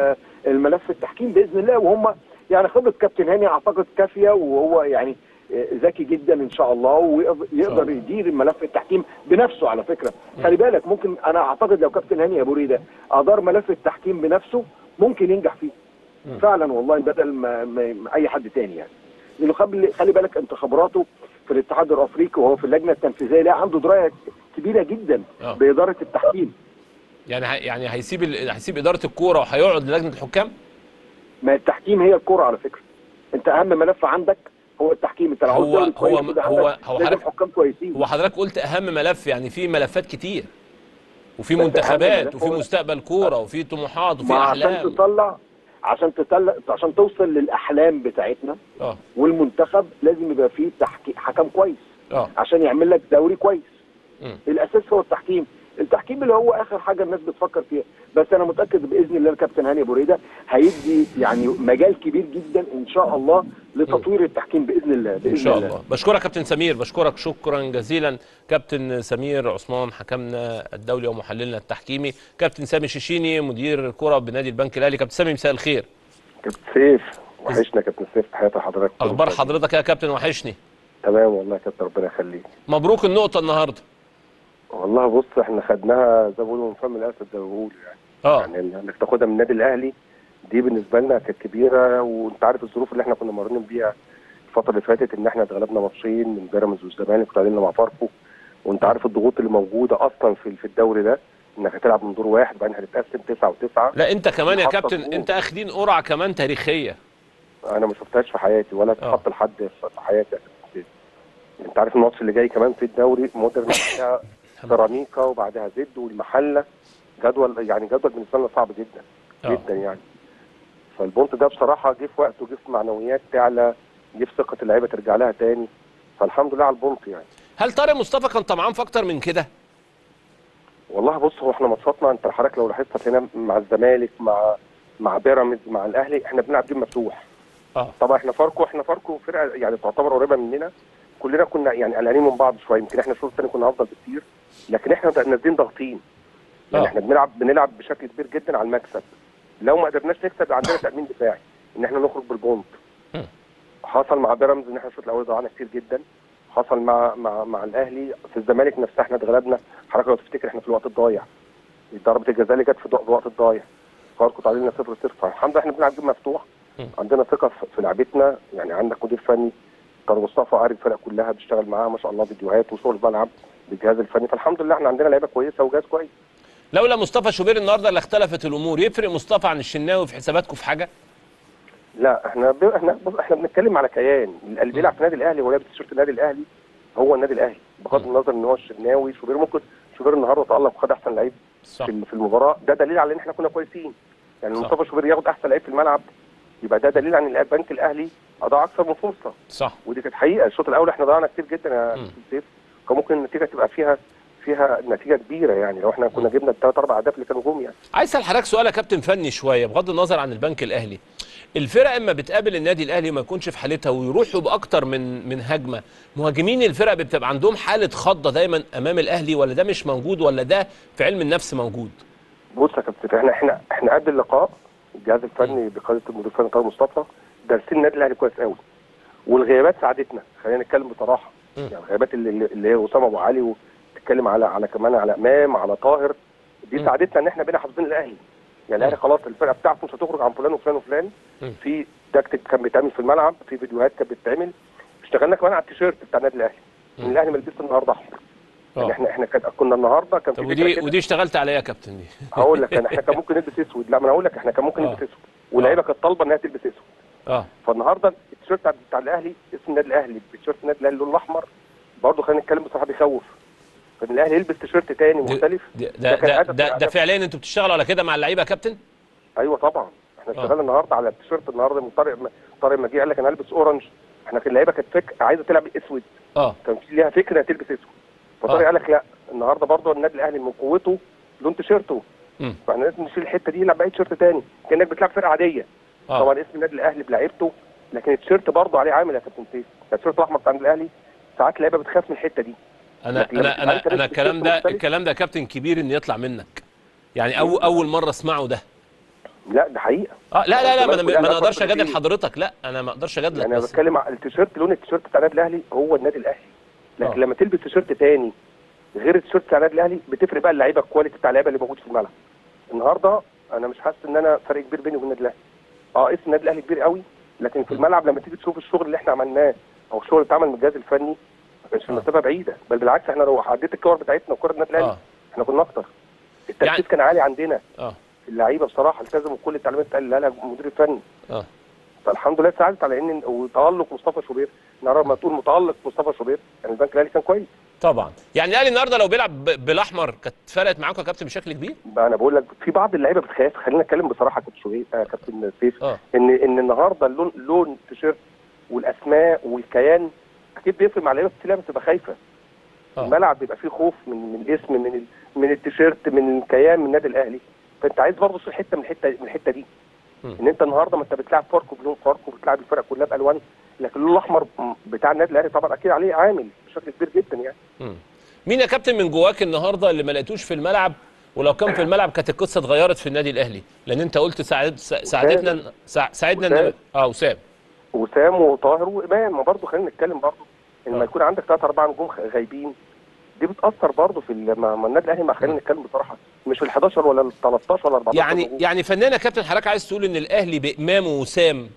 الملف التحكيم باذن الله. وهم يعني خبره كابتن هاني اعتقد كافيه، وهو يعني ذكي جدا ان شاء الله، ويقدر يدير ملف التحكيم بنفسه. على فكره خلي بالك، ممكن انا اعتقد لو كابتن هاني ابو ريده ادار ملف التحكيم بنفسه ممكن ينجح فيه فعلا والله، بدل ما, ما اي حد تاني يعني. لانه خلي بالك انت خبراته في الاتحاد الافريقي وهو في اللجنه التنفيذيه، لا عنده درايه كبيره جدا أوه. باداره التحكيم. يعني يعني هيسيب هيسيب اداره الكوره وهيقعد لجنه الحكام؟ ما التحكيم هي الكوره على فكره. انت اهم ملف عندك هو التحكيم. انت لو عاوز هو هو هو هو حضرتك حكام كويسين. هو حضرتك قلت اهم ملف، يعني في ملفات كتير وفي منتخبات وفي مستقبل كوره وفي طموحات وفي احلام. عشان تطلع عشان تطلع عشان توصل للاحلام بتاعتنا اه والمنتخب لازم يبقى فيه تحكيم حكم كويس اه عشان يعمل لك دوري كويس. م. الاساس هو التحكيم. التحكيم اللي هو اخر حاجه الناس بتفكر فيها، بس انا متاكد باذن الله الكابتن هاني ابو ريده هيدي يعني مجال كبير جدا ان شاء الله لتطوير التحكيم باذن الله. باذن ان شاء الله. الله. بشكرك كابتن سمير، بشكرك شكرا جزيلا كابتن سمير عثمان حكمنا الدولي ومحللنا التحكيمي. كابتن سامي شيشيني مدير الكره بنادي البنك الاهلي. كابتن سامي مساء الخير. كابتن سيف وحشنا كابتن سيف، تحياتي لحضرتك. اخبار حضرتك يا كابتن؟ وحشني. تمام والله يا كابتن، ربنا يخليك. مبروك النقطه النهارده. والله بص احنا خدناها زي ما بيقولوا من فم الاسد زي ما بيقولوا يعني. اه يعني انك تاخدها من النادي الاهلي دي بالنسبه لنا كانت كبيره، وانت عارف الظروف اللي احنا كنا مرينا بيها الفتره اللي فاتت، ان احنا اتغلبنا ماتشين من بيراميدز والزمالك وتعادلنا مع فاركو، وانت عارف الضغوط اللي موجوده اصلا في في الدوري ده، انك هتلعب من دور واحد وبعدين هتتقسم تسعه وتسعه. لا انت كمان يا كابتن انت اخدين قرعه كمان تاريخيه. انا ما شفتهاش في حياتي ولا اتحط لحد في حياتي. انت عارف الماتش اللي جاي كمان في الدوري مودرن فيها سيراميكا وبعدها زد والمحله، جدول يعني جدول بالنسبه لنا صعب جدا أوه. جدا يعني. فالبونت ده بصراحه جه في وقته، جه في معنويات تعلى، جه في ثقه اللعيبه ترجع لها تاني، فالحمد لله على البونت يعني. هل طارق مصطفى كان طمعان في اكتر من كده؟ والله بص هو احنا ماتشاتنا انت حضرتك لو لاحظت هنا مع الزمالك مع مع بيراميدز مع الاهلي احنا بنلعب جيم مفتوح. اه طبعا احنا فاركو احنا فاركو فرقه يعني تعتبر قريبه مننا، كلنا كنا يعني قلقانين من بعض شويه، يمكن احنا الشوط الثاني كنا افضل بكتير، لكن احنا نازلين ضاغطين. يعني أوه. احنا بنلعب بنلعب بشكل كبير جدا على المكسب. لو ما قدرناش نكسب عندنا تامين دفاعي ان احنا نخرج بالبونت. حصل مع بيراميدز ان احنا الشوط الاول ضيعنا كتير جدا، حصل مع مع مع الاهلي في الزمالك نفسها احنا اتغلبنا، حضرتك لو تفتكر احنا في الوقت الضايع ضربه الجزاء اللي جت في الوقت الضايع فاركو تعادلنا صفر صفر. فالحمد لله احنا بنلعب جيم مفتوح، عندنا ثقه في لعبتنا، يعني عندك مدير فني طارق مصطفى عارف الفرق كلها بيشتغل معاها ما شاء الله، فيديوهات وشغل بلعب بالجهاز الفني، فالحمد لله احنا عندنا لعيبه كويسه وجهاز كويس. لولا مصطفى شوبير النهارده اللي اختلفت الامور، يفرق مصطفى عن الشناوي في حساباتكم في حاجه؟ لا احنا ب... احنا بص احنا بنتكلم على كيان اللي بيلعب في النادي الاهلي ولابس تيشيرت النادي الاهلي هو النادي الاهلي، بغض النظر ان هو الشناوي شوبير، ممكن شوبير النهارده تالق وخد احسن لعيب في المباراه، ده دليل على ان احنا كنا كويسين. يعني مصطفى شوبير ياخد احسن لعيب في الملعب يبقى ده دليل على ان البنك الاهلي اضاع اكثر من فرصه. صح. ودي كانت حقيقه، الشوط الاول احنا ضيعنا كتير جدا يا سيف، كان ممكن النتيجه تبقى فيها فيها نتيجه كبيره يعني، لو احنا كنا جبنا الثلاث اربع اهداف اللي كانوا جم يعني. عايز اسال حضرتك سؤال يا كابتن فني شويه بغض النظر عن البنك الاهلي. الفرق اما بتقابل النادي الاهلي وما يكونش في حالتها ويروحوا باكتر من من هجمه، مهاجمين الفرق بتبقى عندهم حاله خضه دايما امام الاهلي، ولا ده مش موجود، ولا ده في علم النفس موجود؟ بص يا كابتن، احنا احنا احنا قبل اللقاء الجهاز الفني بقياده المدير الفني طارق مصطفى دارسين النادي الاهلي كويس قوي، والغيابات ساعدتنا، خلينا نتكلم بصراحه. م. يعني الغيابات اللي, اللي هي اسامه ابو علي، وتتكلم على على كمان على امام، على طاهر، دي م. ساعدتنا ان احنا بقينا حافظين الاهلي. يعني الاهلي خلاص الفرقه بتاعته مش هتخرج عن فلان وفلان وفلان. م. في تكتيك كان بيتعمل في الملعب، في فيديوهات كانت بتتعمل، اشتغلنا كمان على التيشيرت بتاع النادي الاهلي. ان الاهلي ما لبسش النهارده احمر. يعني احنا احنا كنا النهارده كان في طب ودي ودي اشتغلت عليها يا كابتن دي؟ هقول لك انا احنا كان ممكن نلبس اسود، لا ما انا هقول لك احنا كان ممكن نلبس اسود، واللعيبه كانت طالبه انها تلبس اسود. اه فالنهارده التيشيرت بتاع, بتاع الاهلي اسم النادي الاهلي بتيشيرت النادي الاهلي اللون الاحمر، برضه خلينا نتكلم بصراحه بيخوف. فان الاهلي يلبس تيشيرت تاني مختلف. ده ده ده, ده, ده فعليا انتوا بتشتغلوا على كده مع اللعيبه يا كابتن؟ ايوه طبعا، احنا اشتغلنا النهارده على التيشيرت النهارده من طارق طارق ما جه قال لك انا هلبس اورنج، احنا كان اللعيبه كانت فك... عايزه تلعب اسود. اه كان في ليها فكره تلبس اسود، فطارق آه. قال لك لا النهارده برضه النادي الاهلي من قوته لون تيشيرته، فاحنا لازم نشيل الحته دي نلعب باي تيشيرت تاني كانك بتلعب فرقه عاديه. آه. طبعا اسم النادي الاهلي بلعيبته، لكن التيشيرت برضه عليه عامل يا كابتن سيف، التيشيرت الاحمر بتاع النادي الاهلي ساعات اللعيبه بتخاف من الحته دي. انا انا انا انا الكلام ده الكلام ده كابتن كبير ان يطلع منك، يعني أو اول مره اسمعه ده. لا ده حقيقه. اه لا لا لا ما انا ما اقدرش اجادل حضرتك، لا انا ما اقدرش اجادلك. يعني انا بتكلم على التيشيرت، لون التيشيرت بتاع النادي الاهلي هو النادي الاهلي، لكن أوه. لما تلبس تيشيرت تاني غير التيشيرت بتاع النادي الاهلي بتفرق بقى اللعيبه، الكواليتي بتاع اللعيبه اللي موجود في الملعب. النهارده انا مش حاسس ان انا فرق كبير بيني وبين النادي الاهلي. اه اسم النادي الاهلي كبير قوي، لكن في الملعب لما تيجي تشوف الشغل اللي احنا عملناه او الشغل اللي اتعمل من الجهاز الفني ما كانش في مسافه بعيده، بل بالعكس احنا لو عديت الكور بتاعتنا وكور النادي الاهلي آه. احنا كنا اكتر. التركيز يعني كان عالي عندنا. اه اللعيبه بصراحه التزموا بكل التعليمات اللي قالها المدير الفني. اه فالحمد لله ساعدت على ان وتالق مصطفى شوبير، النهارده ما تقول متالق مصطفى شوبير، يعني البنك الاهلي كان كويس. طبعا يعني الاهلي النهارده لو بيلعب بالاحمر كانت فرقت معاكم يا كابتن بشكل كبير؟ انا بقول لك في بعض اللعيبه بتخاف، خلينا نتكلم بصراحه كابتن شوبير آه كابتن سيف آه. ان ان النهارده اللون لون التيشيرت والاسماء والكيان اكيد بيفرق مع اللعيبه كتير، بتبقى خايفه. آه. الملعب بيبقى فيه خوف من من الاسم، من ال من التيشيرت، من الكيان، من النادي الاهلي، فانت عايز برضه تشيل حته من الحته من الحته دي. م. ان انت النهارده ما انت بتلعب فاركو بلون فاركو، بتلعب الفرق كلها بالوان، لكن اللون الاحمر بتاع النادي الاهلي طبعا اكيد عليه عامل بشكل كبير جدا يعني. م. مين يا كابتن من جواك النهارده اللي ما لقيتوش في الملعب، ولو كان في الملعب كانت القصه اتغيرت في النادي الاهلي؟ لان انت قلت ساعد ساعدتنا ساعدنا ان اه وسام وسام وطاهر وامام، ما برضه خلينا نتكلم برضه ان لما يكون عندك ثلاث اربع نجوم غايبين دي بتاثر برضه في لما النادي الاهلي، ما خلينا نتكلم بصراحه مش في ال حداشر ولا ال تلتاشر ولا اربعتاشر يعني نجوم. يعني فنان يا كابتن حضرتك عايز تقول ان الاهلي بامام ووسام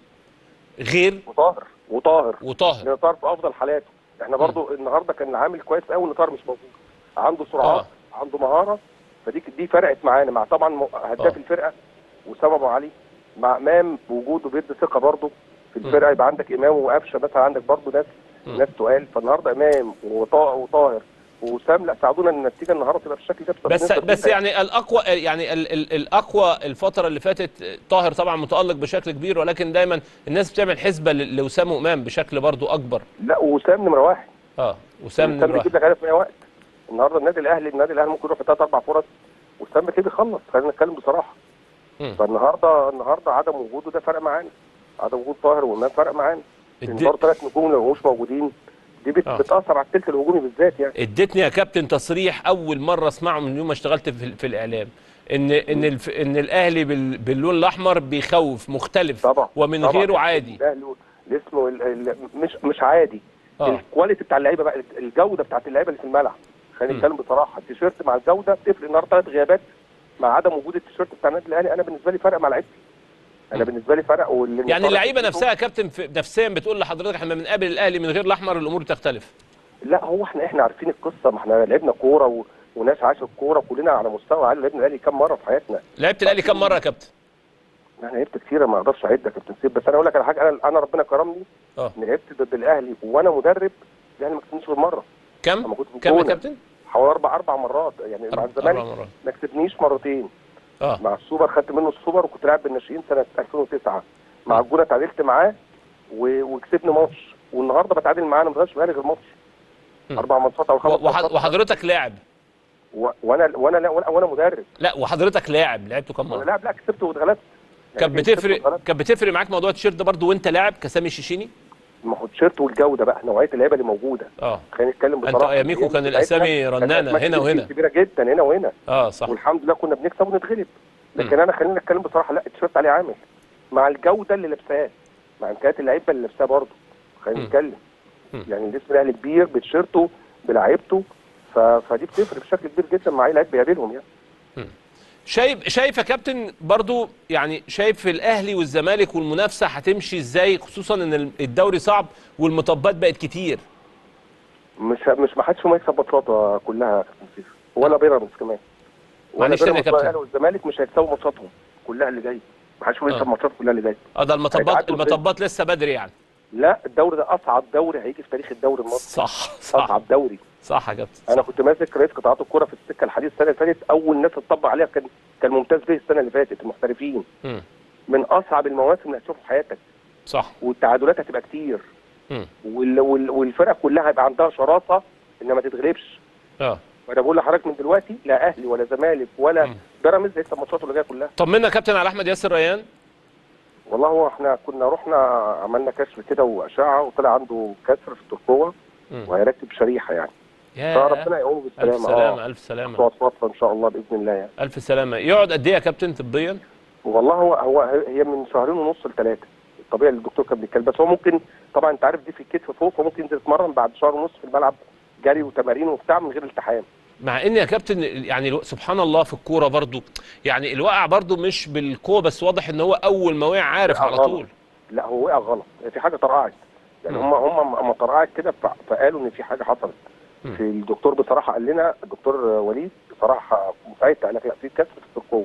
غير وطاهر وطاهر وطاهر لان طاهر في افضل حالاته. احنا برضه النهارده كان عامل كويس قوي ان طاهر مش موجود، عنده سرعات آه. عنده مهاره، فدي دي فرقت معانا مع طبعا هداف آه. الفرقه وسام ابو علي، مع امام وجوده بيدي ثقه برضه في الفرقه. يبقى عندك امام وقفشه مثلا، عندك برضه ناس م. ناس تقال، فالنهارده امام وطاهر وسام لا ساعدونا ان النتيجه النهارده تبقى بالشكل ده. بس بس يعني الاقوى يعني ال ال الاقوى الفتره اللي فاتت طاهر طبعا متالق بشكل كبير، ولكن دايما الناس بتعمل حسبه لوسام وامام بشكل برضو اكبر. لا وسام نمره واحد. اه وسام نمره واحد بيجيب لك هدف في اي وقت. النهارده النادي الاهلي النادي الاهلي ممكن يروح في ثلاث اربع فرص وسام كده بيخلص، خلينا نتكلم بصراحه. م. فالنهارده النهارده عدم وجوده ده فرق معانا، عدم وجود طاهر وامام فرق معانا. برضه ثلاث نجوم لو مش موجودين دي بت... آه. بتاثر على الثلث الهجومي بالذات يعني. اديتني يا كابتن تصريح اول مره اسمعه من يوم ما اشتغلت في, في الاعلام، ان ان الف... ان الاهلي بال... باللون الاحمر بيخوف مختلف طبعا ومن طبعا. غيره عادي. الاهلي اسمه ال... ال... مش مش عادي. آه. الكواليتي بتاع اللعيبه بقى، الجوده بتاعت اللعيبه اللي في الملعب، خلينا نتكلم بصراحه. التيشيرت مع الجوده بتفرق. النهارده ثلاث غيابات مع عدم وجود التيشيرت بتاع النادي الاهلي، انا بالنسبه لي فرق مع لعيبتي. انا بالنسبه لي فرق. يعني اللعيبه نفسها يا كابتن نفسيا بتقول لحضرتك احنا لما بنقابل الاهلي من غير الاحمر الامور بتختلف؟ لا هو احنا احنا عارفين القصه، ما احنا لعبنا كوره و... وناس عاشوا الكوره كلنا على مستوى عالي. لعبنا الاهلي كام مره في حياتنا؟ لعبت الاهلي كام مره يا كابتن؟ انا لعبت كتير ما اقدرش اعد يا كابتن سيف، بس انا اقول لك على حاجه، انا انا ربنا كرمني اه لعبت ضد الاهلي وانا مدرب الاهلي ما كسبنيش غير مره. كم؟ كم يا كابتن؟ حوالي اربع اربع مرات يعني. مع الزمالك ما كسبنيش مرتين. اه مع السوبر خدت منه السوبر وكنت لاعب بالناشئين سنه الفين وتسعة. مع الجونه اتعادلت معاه و... وكسبني ماتش، والنهارده بتعادل معاه انا ما بقاش بقالي غير ماتش. اربع ماتشات او خمس ماتشات. وحضرتك لاعب و... وانا وانا لا وانا, وأنا مدرب. لا وحضرتك لاعب، لعبته كام مره؟ لا لا كسبت واتغلبت. كانت بتفرق كانت بتفرق معاك موضوع التيشيرت ده برضو وانت لاعب كسامي الشيشيني؟ ما هو التيشيرت والجوده بقى، نوعيه اللعيبه اللي موجوده. اه خلينا نتكلم بصراحه. انت اياميكو كان الاسامي رنانه هنا وهنا كبيره جدا هنا وهنا. اه صح. والحمد لله كنا بنكسب ونتغلب. لكن م. انا خلينا نتكلم بصراحه، لا التيشيرت عليه عامل مع الجوده اللي لابساها، مع امكانيات اللعيبه اللي لابساها برضه. خلينا نتكلم يعني الاسم الاهلي كبير بتيشيرته بلعيبته، ف... فدي بتفرق بشكل كبير جدا مع اي لعيب بيقابلهم يعني. م. شايف شايف يا كابتن برضو يعني شايف في الاهلي والزمالك والمنافسه هتمشي ازاي، خصوصا ان الدوري صعب والمطبات بقت كتير؟ مش مش ما حدش ما يكسب ماتشاته كلها يا كابتن سيف، ولا بيراميدز كمان. معلش يا كابتن، الاهلي والزمالك مش هيكسبوا ماتشاتهم كلها اللي جايه، ما حدش يكسب آه. ماتشات كلها اللي جايه. اه ده المطبات المطبات لسه بدري يعني. لا الدوري ده اصعب دوري هيجي في تاريخ الدوري المصري. صح صح اصعب دوري. صح يا كابتن. انا كنت ماسك رئيس قطاعات الكوره في السكه الحديث السنه اللي فاتت، اول ناس تطبق عليها كان كان ممتاز به السنه اللي فاتت المحترفين. م. من اصعب المواسم اللي هتشوفها في حياتك. صح. والتعادلات هتبقى كتير. وال... وال... والفرق كلها هيبقى عندها شراسه ان ما تتغلبش. اه وانا بقول لحضرتك من دلوقتي لا اهلي ولا زمالك ولا بيراميدز هيكسب ماتشاته اللي جايه كلها. طمنا يا كابتن على احمد ياسر ريان. والله هو احنا كنا رحنا عملنا كشف كده واشعه وطلع عنده كسر في الترقوه وهيركب شريحه يعني. فربنا يقومه بالسلامه. الف سلامه. الف سلامه. تقعد فتره ان شاء الله باذن الله يعني. الف سلامه. يقعد قد ايه يا كابتن طبيا؟ والله هو هو هي من شهرين ونص لثلاثه الطبيعي اللي الدكتور كان بيتكلم، بس هو ممكن طبعا انت عارف دي في الكتف فوق، فممكن ينزل يتمرن بعد شهر ونص في الملعب جري وتمارين وبتاع من غير التحام. مع ان يا كابتن يعني سبحان الله في الكوره برضو يعني الوقع برضو مش بالقوه، بس واضح ان هو اول ما وقع عارف على طول. لا هو وقع غلط، في حاجه طرقعت يعني. هم هم اما طرقعت كده فقالوا ان في حاجه حصلت. م. في الدكتور بصراحه قال لنا الدكتور وليد بصراحه مساعدته قال لك لا في كسر في الترقوه.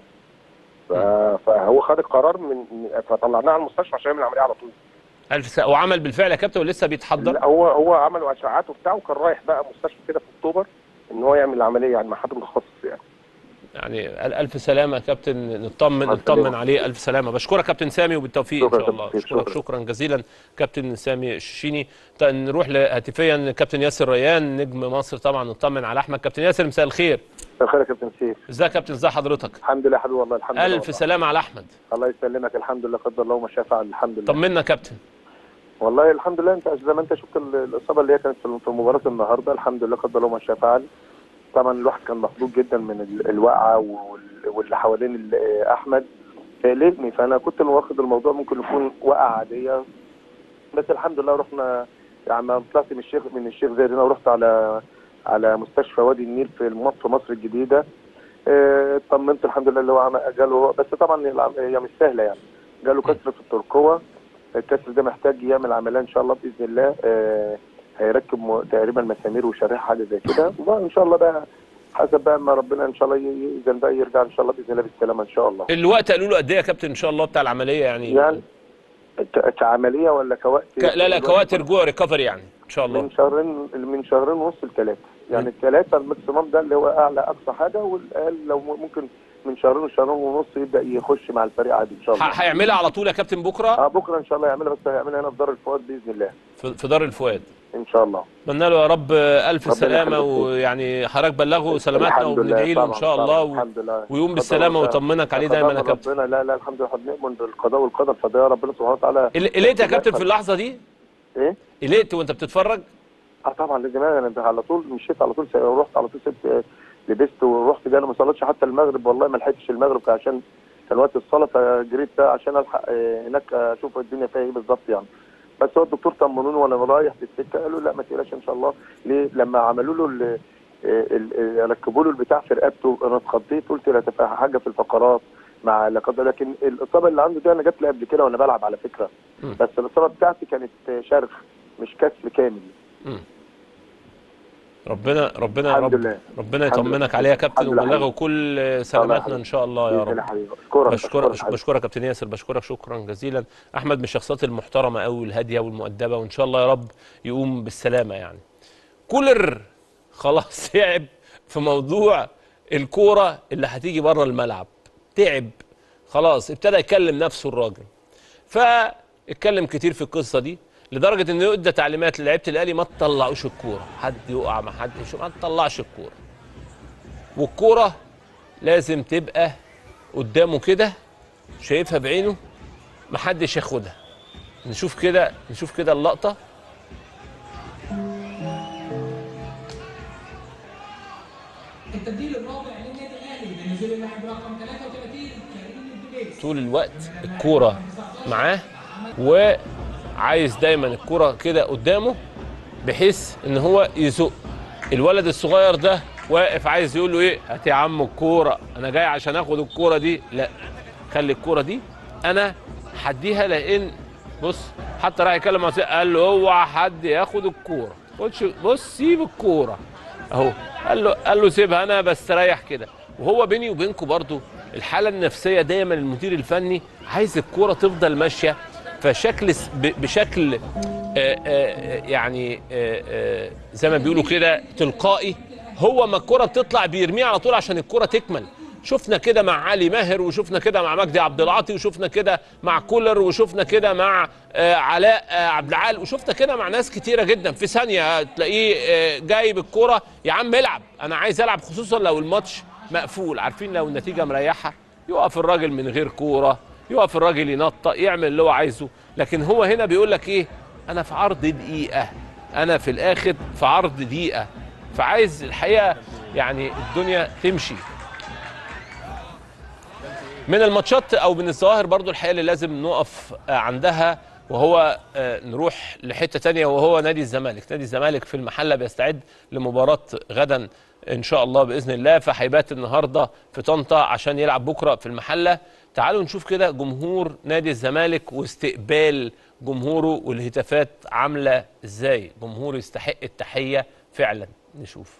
فهو خد القرار من فطلعناه على المستشفى عشان يعمل عمليه على طول. الف سنة. وعمل بالفعل يا كابتن ولسه بيتحضر؟ لا هو هو عمل اشعاعات وبتاع وكان رايح بقى مستشفى كده في اكتوبر ان هو يعمل العمليه يعني مع حد متخصص يعني. يعني الف سلامه يا كابتن، نطمن نطمن عليه. الف سلامه. بشكرك كابتن سامي وبالتوفيق ان شاء الله. شكرا شكرا جزيلا كابتن سامي الشيشيني. نروح هاتفيا كابتن ياسر ريان نجم مصر طبعا، نطمن على احمد. كابتن ياسر مساء الخير. مساء الخير يا كابتن سيف. ازيك يا كابتن؟ ازي حضرتك؟ الحمد لله حبيبي والله الحمد لله. الف سلامه على احمد. الله يسلمك. الحمد لله قدر الله وما شاء فعل. الحمد لله. طمنا يا كابتن. والله الحمد لله انت زي ما انت شفت الاصابه اللي هي كانت في مباراه النهارده، الحمد لله قدر الله وما شاء فعل. طبعا الواحد كان مخضوض جدا من الوقعه واللي حوالين احمد لازمي، فانا كنت واخد الموضوع ممكن يكون وقعه عاديه، بس الحمد لله رحنا يعني طلعت من الشيخ من الشيخ زايد هنا ورحت على على مستشفى وادي النيل في في مصر الجديده. اطمنت الحمد لله اللي هو جاله، بس طبعا هي مش سهله يعني، جاله كسر في الترقوه. الكسر ده محتاج يعمل عمليه ان شاء الله باذن الله. آه هيركب تقريبا مسامير وشرايح حاجه زي كده، وان شاء الله بقى حسب بقى ما ربنا ان شاء الله يأذن بقى يرجع ان شاء الله باذن الله بالسلامه ان شاء الله. الوقت قالوا له قد ايه يا كابتن ان شاء الله بتاع العمليه يعني؟ يعني كعمليه ولا كوقت؟ ك... لا لا كوقت رجوع ريكفري يعني ان شاء الله. من شهرين من شهرين ونص لثلاثه يعني. الثلاثه الماكسيمم ده اللي هو اعلى اقصى حاجه، والاقل لو ممكن من شهرين وشهرين ونص يبدا يخش مع الفريق عادي ان شاء الله. هيعملها على طول يا كابتن بكره؟ اه بكره ان شاء الله يعملها، بس هيعملها هنا في دار الفؤاد باذن الله. في, في دار الفؤاد ان شاء الله. اتمنى له يا رب الف سلامه، ويعني حضرتك بلغه سلامتنا وبندعي له ان شاء الله و... ويقوم بالسلامه ويطمنك عليه دايما يا كابتن. ربنا لا لا الحمد لله احنا بنؤمن بالقضاء والقدر، فده ربنا سبحانه وتعالى. قلقت يا كابتن في اللحظه دي؟ ايه؟ قلقت وانت بتتفرج؟ اه طبعا لازم. انا على طول مشيت على طول رحت على طول سبت لبست ورحت جاي. انا ما صليتش حتى المغرب والله، ما لحقتش المغرب عشان كان وقت الصلاه، فجريت عشان الحق هناك اشوف الدنيا فيها ايه بالظبط يعني. بس هو الدكتور طمنوني وانا رايح في السكه قالوا لا ما تقلقش ان شاء الله. ليه؟ لما عملوا له ركبوا له البتاع في رقبته انا اتخضيت، قلت لا تبقى حاجه في الفقرات مع لا قدر. لكن الاصابه اللي عنده دي انا جات لي قبل كده وانا بلعب على فكره، م. بس الاصابه بتاعتي كانت شرخ مش كسر كامل. م. ربنا ربنا يا رب لله. ربنا يطمنك عليه يا كابتن وبلغه كل سلاماتنا ان شاء الله يا رب. بشكرك بشكرك كابتن ياسر، بشكرك شكرا جزيلا. احمد من الشخصيات المحترمه قوي والهاديه والمؤدبه، وان شاء الله يا رب يقوم بالسلامه يعني. كولر خلاص تعب في موضوع الكوره اللي هتيجي بره الملعب، تعب خلاص، ابتدى يكلم نفسه الراجل، فاتكلم كتير في القصه دي لدرجه انه ادى تعليمات للعيبه الاهلي ما تطلعوش الكوره، حد يقع ما حد يشوف، ما تطلعش الكوره. والكوره لازم تبقى قدامه كده شايفها بعينه، محدش ياخدها. نشوف كده نشوف كده اللقطه. التبديل الرابع للنادي الاهلي بنزول اللاعب رقم ثلاثة وثلاثين كريم الدبيس. طول الوقت الكوره معاه وعايز دايما الكوره كده قدامه بحيث ان هو يزق. الولد الصغير ده واقف عايز يقول له ايه؟ هات يا عم الكوره، انا جاي عشان اخد الكوره دي. لا، خلي الكوره دي انا هديها، لان بص حتى راح يكلم قال له اوعى حد ياخد الكوره، بص سيب الكوره اهو. قال له قال له سيبها انا بستريح كده. وهو بيني وبينكم برضو الحاله النفسيه دايما المدير الفني عايز الكوره تفضل ماشيه فشكل بشكل آآ آآ يعني آآ زي ما بيقولوا كده تلقائي. هو ما الكوره بتطلع بيرميها على طول عشان الكوره تكمل. شفنا كده مع علي ماهر، وشفنا كده مع مجدي عبد العاطي، وشفنا كده مع كولر، وشفنا كده مع علاء عبد العال، وشفنا كده مع ناس كتيره جدا. في ثانيه تلاقيه جايب الكوره يا عم العب، انا عايز العب، خصوصا لو الماتش مقفول. عارفين لو النتيجه مريحه يقف الراجل من غير كوره، يقف الراجل ينطق يعمل اللي هو عايزه. لكن هو هنا بيقول لك ايه؟ انا في عرض دقيقه، انا في الاخر في عرض دقيقه، فعايز الحقيقه يعني الدنيا تمشي. من الماتشات او من الظواهر برضو الحقيقه اللي لازم نقف عندها وهو نروح لحته ثانيه، وهو نادي الزمالك. نادي الزمالك في المحله بيستعد لمباراه غدا ان شاء الله باذن الله، فهيبات النهارده في طنطا عشان يلعب بكره في المحله. تعالوا نشوف كده جمهور نادي الزمالك واستقبال جمهوره والهتافات عامله ازاي. جمهور يستحق التحيه فعلا. نشوف.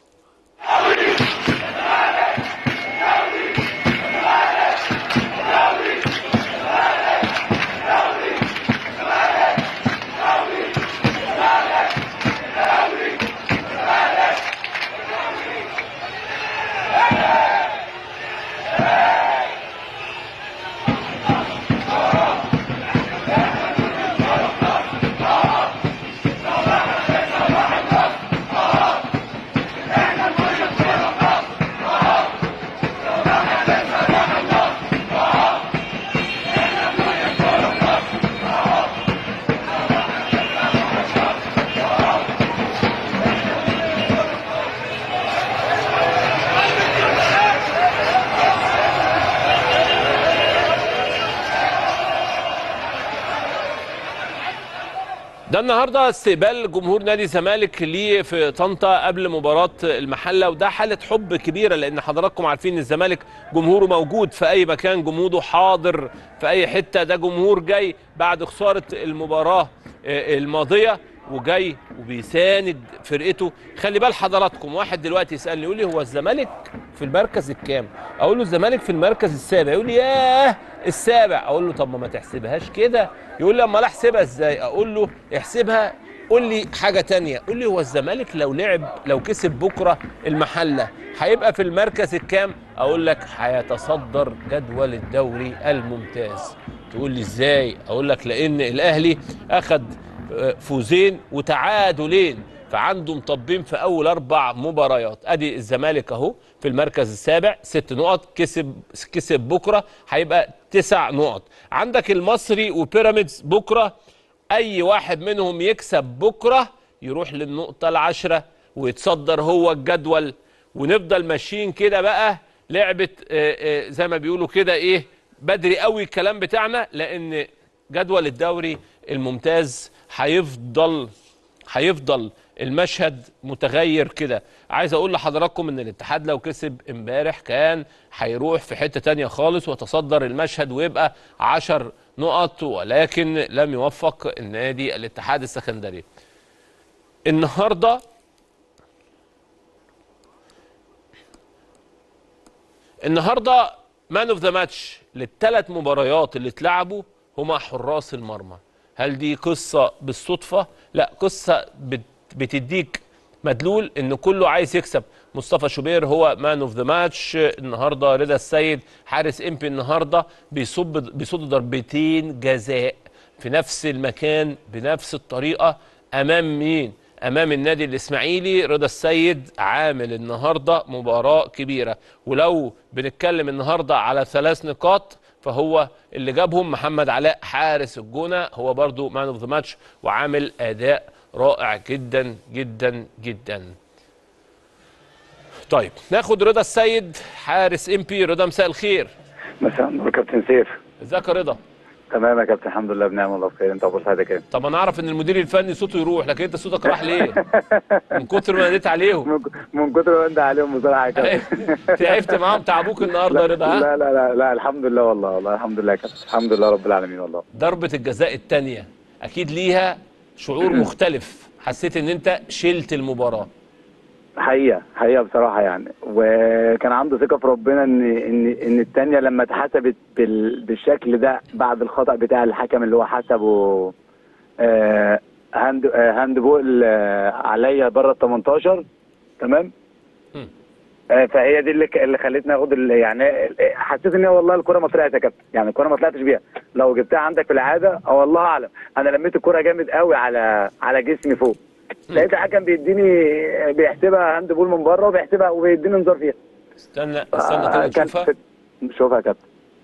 ده النهارده استقبال جمهور نادي الزمالك ليه في طنطا قبل مباراه المحله، وده حاله حب كبيره لان حضراتكم عارفين ان الزمالك جمهوره موجود في اي مكان، جمهوره حاضر في اي حته. ده جمهور جاي بعد خساره المباراه الماضيه وجاي وبيساند فرقته. خلي بال حضراتكم، واحد دلوقتي يسالني يقول لي هو الزمالك في المركز الكام؟ اقول له الزمالك في المركز السابع. يقول لي ياه السابع. اقول له طب ما تحسبهاش كده. يقول لي امال احسبها ازاي؟ اقول له احسبها، قول لي حاجه ثانيه. قول لي هو الزمالك لو لعب لو كسب بكره المحله هيبقى في المركز الكام؟ اقول لك هيتصدر جدول الدوري الممتاز. تقول لي ازاي؟ اقول لك لان الاهلي اخذ فوزين وتعادلين، فعنده مطبين في اول اربع مباريات. ادي الزمالك اهو في المركز السابع ست نقط، كسب كسب بكره هيبقى تسع نقط. عندك المصري وبيراميدز بكره، اي واحد منهم يكسب بكره يروح للنقطه العاشره ويتصدر هو الجدول. ونفضل ماشيين كده بقى لعبه زي ما بيقولوا كده ايه، بدري قوي الكلام بتاعنا، لان جدول الدوري الممتاز هيفضل هيفضل المشهد متغير كده. عايز اقول لحضراتكم ان الاتحاد لو كسب امبارح كان هيروح في حته تانية خالص وتصدر المشهد ويبقى عشر نقط، ولكن لم يوفق النادي الاتحاد السكندري. النهارده النهارده مان اوف ذا ماتش للثلاث مباريات اللي اتلعبوا هما حراس المرمى. هل دي قصه بالصدفه؟ لا، قصه بتديك مدلول ان كله عايز يكسب. مصطفى شوبير هو مان اوف ذا ماتش النهارده. رضا السيد حارس امبي النهارده بيصب بيصد ضربتين جزاء في نفس المكان بنفس الطريقه. امام مين؟ امام النادي الاسماعيلي. رضا السيد عامل النهارده مباراه كبيره، ولو بنتكلم النهارده على ثلاث نقاط فهو اللي جابهم. محمد علاء حارس الجونه هو برضو مان اوف ذا ماتش وعامل اداء رائع جدا جدا جدا. طيب ناخد رضا السيد حارس ام بي. رضا مساء الخير. مساء النور كابتن سيف. ازيك يا رضا؟ تمام يا كابتن الحمد لله بنعم الله بخير. انت اخبار سعادتك ايه؟ طب انا اعرف ان المدير الفني صوته يروح، لكن انت صوتك راح ليه؟ من كتر ما ناديت عليهم. من كتر ما انت عليهم بصراحه يا كابتن. تعبت معاهم تعبوك النهارده يا رضا؟ ها؟ لا لا لا لا الحمد لله والله والله الحمد لله يا كابتن الحمد لله رب العالمين والله. ضربه الجزاء الثانيه اكيد ليها شعور مختلف، حسيت ان انت شلت المباراه. حقيقه حقيقه بصراحه يعني، وكان عنده ثقه في ربنا ان ان ان الثانيه لما اتحسبت بال... بالشكل ده بعد الخطا بتاع الحكم اللي هو حسبه آه هاند آه هاند بول آه عليا بره ال تمنتاشر تمام. آه فهي دي اللي اللي خلتني اخد يعني حسيت ان هي والله الكره ما طلعت يا كابتن، يعني الكره ما طلعتش بيها. لو جبتها عندك في العاده او والله اعلم انا لميت الكره جامد قوي على على جسمي فوق. لقيت الحكم بيديني بيحسبها هاند بول من بره وبيحسبها وبيديني انذار فيها. استنى استنى كده نشوفها. شوفها يا كابتن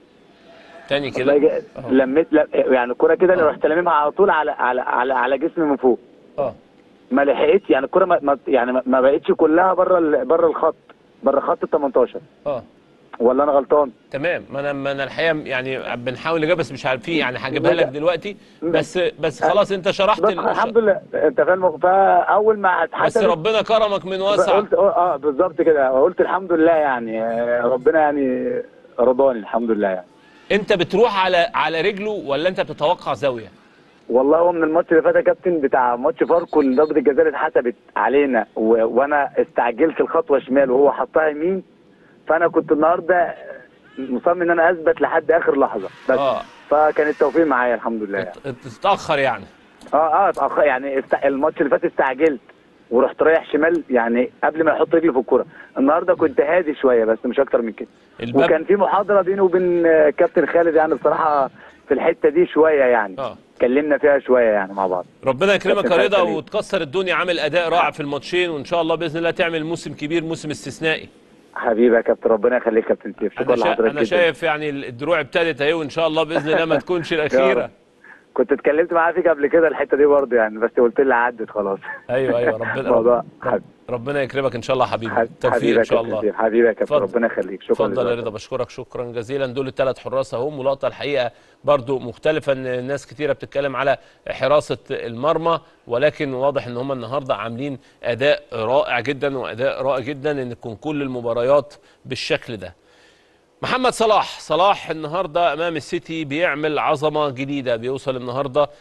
تاني كده. لميت يعني الكره كده اللي رحت لاممها على طول على على على, على جسمي من فوق. اه ما لحقتش يعني الكره ما يعني ما بقتش كلها بره بره الخط، بره خط ال تمنتاشر. اه ولا انا غلطان؟ تمام. ما انا ما انا الحقيقه يعني بنحاول نجيب بس مش عارفين، يعني هجيبها لك دلوقتي بس بس خلاص انت شرحت الحمد لله انت فاهم. فاول ما بس ربنا كرمك من واسع. قلت اه بالظبط كده قلت الحمد لله يعني ربنا يعني رضاني الحمد لله يعني. انت بتروح على على رجله ولا انت بتتوقع زاويه؟ والله هو من الماتش اللي فات يا كابتن بتاع ماتش فاركو ضربه الجزاء اللي اتحسبت علينا و... وانا استعجلت الخطوه شمال وهو حطها يمين، فانا كنت النهارده مصمم ان انا اثبت لحد اخر لحظه بس. اه فكان التوفيق معايا الحمد لله يعني. اتاخر يعني. اه اه اتاخر يعني است... الماتش اللي فات استعجلت ورحت رايح شمال يعني قبل ما يحط رجلي في الكوره. النهارده كنت هادي شويه بس مش اكتر من كده. الباب... وكان في محاضره بيني وبين كابتن خالد يعني بصراحه في الحته دي شويه يعني. اه اتكلمنا فيها شويه يعني مع بعض. ربنا يكرمك يا رضا وتكسر الدنيا، عامل اداء رائع في الماتشين وان شاء الله باذن الله تعمل موسم كبير، موسم استثنائي. حبيبي يا كابتن ربنا يخليك كابتن سيف. شكرا لحضرتك جدا. انا شايف يعني الدروع ابتدت اهي وان شاء الله باذن الله ما تكونش الاخيره. كنت اتكلمت معاه فيك قبل كده الحته دي برضه يعني بس قلت لي عدت خلاص. ايوه ايوه ربنا موضوع رب ربنا يكرمك ان شاء الله حبيبي. توفيق ان شاء الله. حبيبي يا كابتن ربنا يخليك. شكرا. اتفضل يا رضا بشكرك شكرا جزيلا. دول الثلاث حراس اهم، ولقطه الحقيقه برضو مختلفه ان ناس كتيره بتتكلم على حراسه المرمى، ولكن واضح ان هم النهارده عاملين اداء رائع جدا واداء رائع جدا ان تكون كل المباريات بالشكل ده. محمد صلاح صلاح النهارده امام السيتي بيعمل عظمه جديده، بيوصل النهارده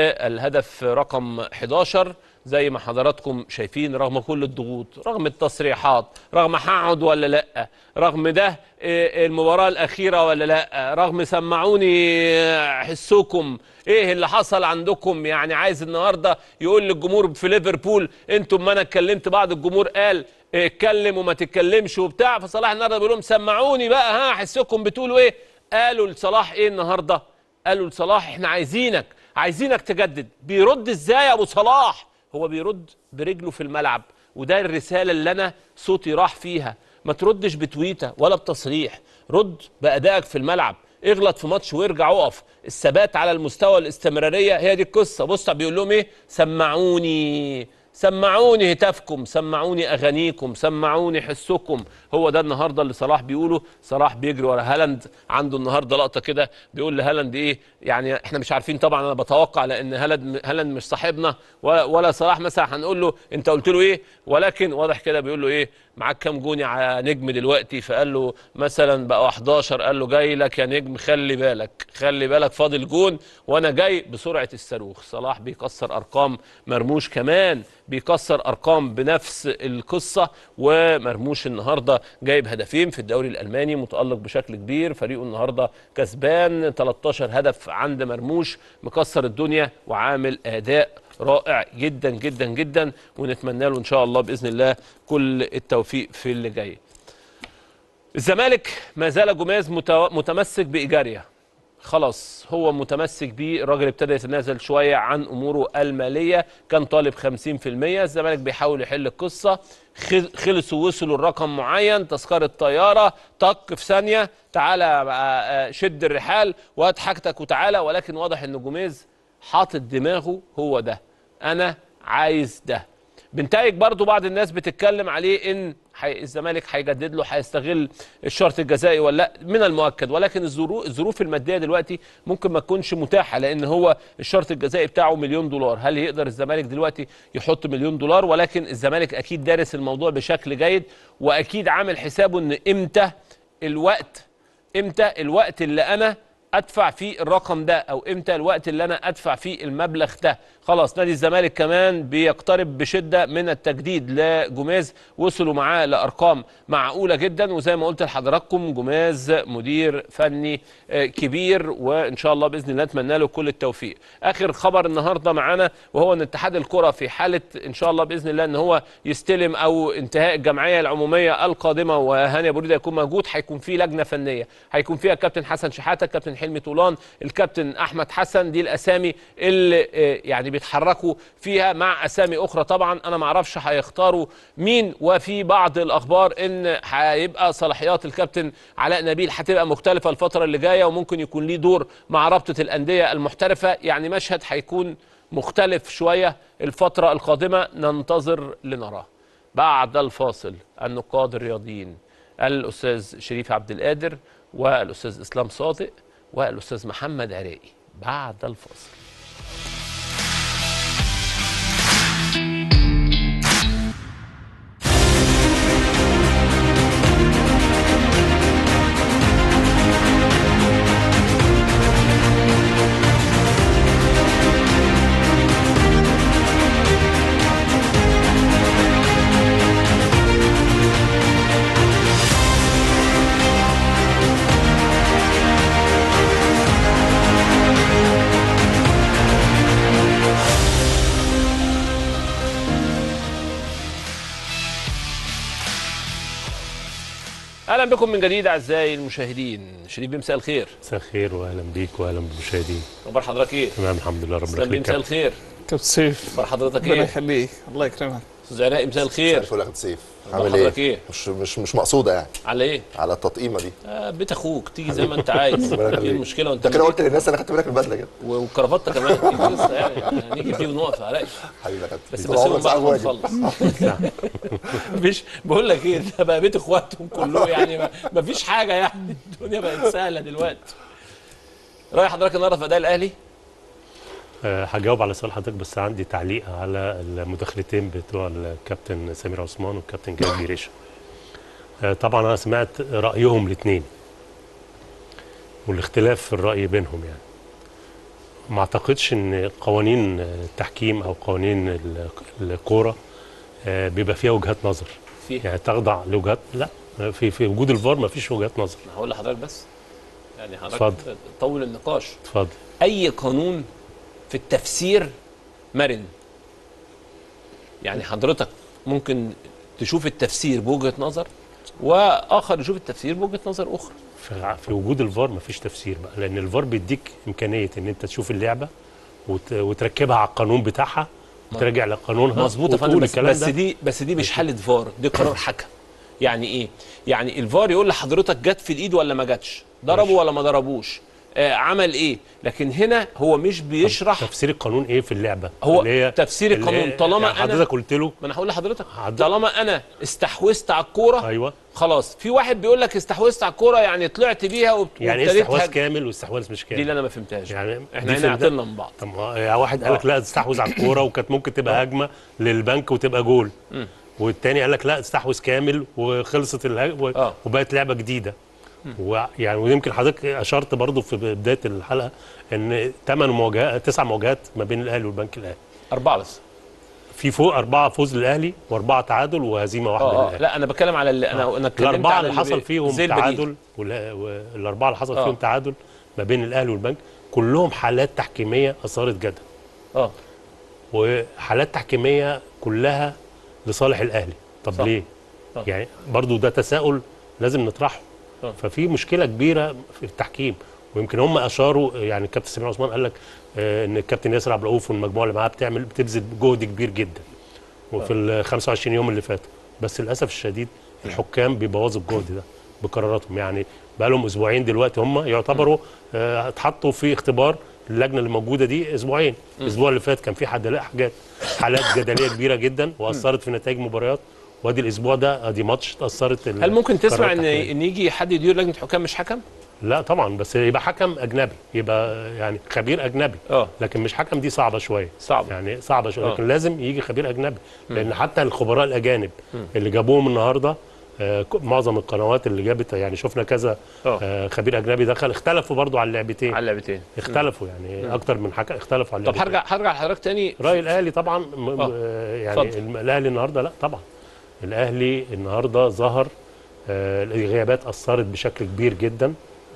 للهدف رقم حداشر زي ما حضراتكم شايفين، رغم كل الضغوط، رغم التصريحات، رغم هقعد ولا لا، رغم ده المباراه الاخيره ولا لا، رغم سمعوني حسوكم ايه اللي حصل عندكم. يعني عايز النهارده يقول للجمهور في ليفربول انتم ما انا اتكلمت، بعض الجمهور قال اتكلم وما تتكلمش وبتاع، فصلاح النهارده بيقول لهم سمعوني بقى ها حسكم بتقولوا ايه. قالوا لصلاح ايه النهارده؟ قالوا لصلاح احنا عايزينك عايزينك تجدد. بيرد ازاي يا ابو صلاح؟ هو بيرد برجله في الملعب، وده الرساله اللي انا صوتي راح فيها. ما تردش بتويته ولا بتصريح، رد بادائك في الملعب. اغلط في ماتش وارجع اقف. الثبات على المستوى، الاستمراريه، هي دي القصه. بص بيقول لهم ايه؟ سمعوني سمعوني هتافكم، سمعوني اغانيكم، سمعوني حسكم. هو ده النهارده اللي صلاح بيقوله. صلاح بيجري ورا هالاند، عنده النهارده لقطه كده بيقول لهالاند ايه، يعني احنا مش عارفين طبعا، انا بتوقع لان هالاند هالاند مش صاحبنا ولا, ولا صلاح مثلا هنقول له انت قلت له ايه، ولكن واضح كده بيقول له ايه معاك كام جون يا نجم دلوقتي؟ فقال له مثلا بقى احداشر، قال له جاي لك يا نجم، خلي بالك خلي بالك فاضل جون وانا جاي بسرعه الصاروخ. صلاح بيكسر ارقام، مرموش كمان بيكسر ارقام بنفس القصه، ومرموش النهارده جايب هدفين في الدوري الالماني، متالق بشكل كبير، فريقه النهارده كسبان تلتاشر هدف عند مرموش، مكسر الدنيا وعامل اداء رائع جدا جدا جدا، ونتمنى له ان شاء الله باذن الله كل التوفيق في اللي جاي. الزمالك ما زال جوميز متمسك بايجاريا، خلاص هو متمسك بيه. الراجل ابتدى يتنازل شويه عن اموره الماليه، كان طالب خمسين في المية. الزمالك بيحاول يحل القصه، خلصوا وصلوا لرقم معين، تذكره طياره طق في ثانيه، تعالى شد الرحال وهات حاجتك وتعالى. ولكن واضح ان جوميز حاطط دماغه هو ده، انا عايز ده. بنتائج برضو بعض الناس بتتكلم عليه ان حي... الزمالك هيجدد له، هيستغل الشرط الجزائي ولا لا، من المؤكد. ولكن الظروف الظروف الماديه دلوقتي ممكن ما تكونش متاحه، لان هو الشرط الجزائي بتاعه مليون دولار. هل يقدر الزمالك دلوقتي يحط مليون دولار؟ ولكن الزمالك اكيد دارس الموضوع بشكل جيد، واكيد عامل حسابه ان امتى الوقت امتى الوقت اللي انا ادفع فيه الرقم ده، او امتى الوقت اللي انا ادفع فيه المبلغ ده. خلاص نادي الزمالك كمان بيقترب بشده من التجديد لجوميز، وصلوا معاه لارقام معقوله جدا. وزي ما قلت لحضراتكم جوميز مدير فني كبير، وان شاء الله باذن الله اتمنى له كل التوفيق. اخر خبر النهارده معانا وهو ان اتحاد الكره في حاله ان شاء الله باذن الله ان هو يستلم او انتهاء الجمعيه العموميه القادمه، وهاني ابو ريده يكون موجود. هيكون في لجنه فنيه هيكون فيها الكابتن حسن شحاته، الكابتن حلمي طولان، الكابتن احمد حسن. دي الاسامي اللي يعني بيتحركوا فيها مع اسامي اخرى. طبعا انا ما اعرفش هيختاروا مين، وفي بعض الاخبار ان هيبقى صلاحيات الكابتن علاء نبيل هتبقى مختلفه الفتره اللي جايه، وممكن يكون ليه دور مع رابطه الانديه المحترفه. يعني مشهد هيكون مختلف شويه الفتره القادمه، ننتظر لنراه. بعد الفاصل النقاد الرياضيين الاستاذ شريف عبد القادر والاستاذ اسلام صادق والاستاذ محمد عراقي. بعد الفاصل. اهلا بكم من جديد اعزائي المشاهدين. شريف مساء الخير. مساء الخير واهلا بيك واهلا بالمشاهدين. اخبار حضرتك ايه؟ تمام الحمد لله ربنا يخليك. مساء الخير. كابتن سيف. اخبار حضرتك ايه؟ ربنا يخليك الله يكرمك. استاذ عراقي مساء الخير. مساء الفل يا كابتن سيف. عامل ايه؟ ايه؟ مش مش مش مقصوده يعني. على ايه؟ على التطقيمه دي. آه بيت اخوك تيجي زي ما انت عايز. ايه المشكله وانت انت كده قلت للناس انا خدت بالك من البدله كده. والكرافته كمان قصه يعني هنيجي فيه ونقف عراقي. حبيبي يا كابتن. بس بس بعد ما نخلص. مش بقول لك ايه ده بقى بيت اخواتهم كله يعني ما فيش حاجه يعني الدنيا بقت سهله دلوقتي. رايح حضرتك النهارده في اداء الاهلي؟ هجاوب على سؤال حضرتك بس عندي تعليق على المداخلتين بتوع الكابتن سمير عثمان والكابتن جاد جريشه. طبعا انا سمعت رايهم الاثنين والاختلاف في الراي بينهم. يعني ما اعتقدش ان قوانين التحكيم او قوانين الكوره بيبقى فيها وجهات نظر فيه. يعني تخضع لوجهات، لا في في وجود الفار ما فيش وجهات نظر. انا هقول لحضرتك بس يعني حضرتك طول النقاش. اتفضل. اي قانون في التفسير مرن. يعني حضرتك ممكن تشوف التفسير بوجهة نظر واخر يشوف التفسير بوجهة نظر اخرى. في وجود الفار مفيش تفسير بقى، لان الفار بيديك امكانيه ان انت تشوف اللعبه وتركبها على القانون بتاعها وتراجع لقانونها. مظبوط يا فندم. بس, بس دي بس دي مش حاله فار، دي قرار حكم. يعني ايه؟ يعني الفار يقول لحضرتك جت في الايد ولا ما جاتش، ضربه ولا ما ضربوش، آه عمل ايه. لكن هنا هو مش بيشرح تفسير القانون ايه في اللعبه. هو اللي هي تفسير القانون طالما يعني انا حضرتك قلت له. ما انا هقول لحضرتك طالما انا استحوذت على الكوره. ايوه خلاص. في واحد بيقول لك استحوذت على الكوره يعني طلعت بيها وبت... يعني ايه استحواذ كامل واستحواذ مش كامل؟ دي اللي انا ما فهمتهاش. يعني احنا هنا عطلنا من بعض. طب واحد قال لك لا استحوذ على الكوره وكانت ممكن تبقى هجمه للبنك وتبقى جول، والتاني قال لك لا استحوذ كامل وخلصت الهجمه وبقت لعبه جديده. ويعني ويمكن حضرتك اشرت برضو في بدايه الحلقه ان ثمان مواجهات تسع مواجهات ما بين الاهلي والبنك الاهلي. اربعه بس. في فوق اربعه فوز للاهلي واربعه تعادل وهزيمه واحده للاهلي. لا انا بتكلم على اللي انا انا اتكلمت الاربعه على اللي حصل فيهم تعادل والاربعه اللي حصل فيهم تعادل ما بين الاهلي والبنك كلهم حالات تحكيميه اثارت جدل. اه وحالات تحكيميه كلها لصالح الاهلي. طب صح. ليه؟ أوه. يعني برضو ده تساؤل لازم نطرحه. أوه. ففي مشكله كبيره في التحكيم ويمكن هم اشاروا يعني الكابتن سمير عثمان قال لك آه ان الكابتن ياسر عبد الرؤوف والمجموعه اللي معاه بتعمل بتبذل جهد كبير جدا وفي ال خمسة وعشرين يوم اللي فاتوا، بس للاسف الشديد الحكام بيبوظوا الجهد ده بقراراتهم. يعني بقى لهم اسبوعين دلوقتي هم يعتبروا آه اتحطوا في اختبار اللجنه اللي موجوده دي اسبوعين. الاسبوع اللي فات كان في حد حاجات حالات جدليه كبيره جدا واثرت في نتائج مباريات، وادي الاسبوع ده ادي ماتش اتاثرت. هل ممكن تسمع ان ان يجي حد يدير لجنه حكام مش حكم؟ لا طبعا، بس يبقى حكم اجنبي، يبقى يعني خبير اجنبي. اه لكن مش حكم، دي صعبه شويه. صعبه يعني صعبه شويه، أوه. لكن لازم يجي خبير اجنبي. لان حتى الخبراء الاجانب م. اللي جابوهم النهارده آه معظم القنوات اللي جابت يعني شفنا كذا آه خبير اجنبي دخل، اختلفوا برضو على اللعبتين. على اللعبتين اختلفوا م. يعني م. اكتر من حكم اختلفوا على اللعبتين. طب هرجع هرجع لحضرتك تاني. راي الاهلي طبعا آه يعني فضل. الاهلي النهارده لا طبعا الاهلي النهارده ظهر آه الغيابات اثرت بشكل كبير جدا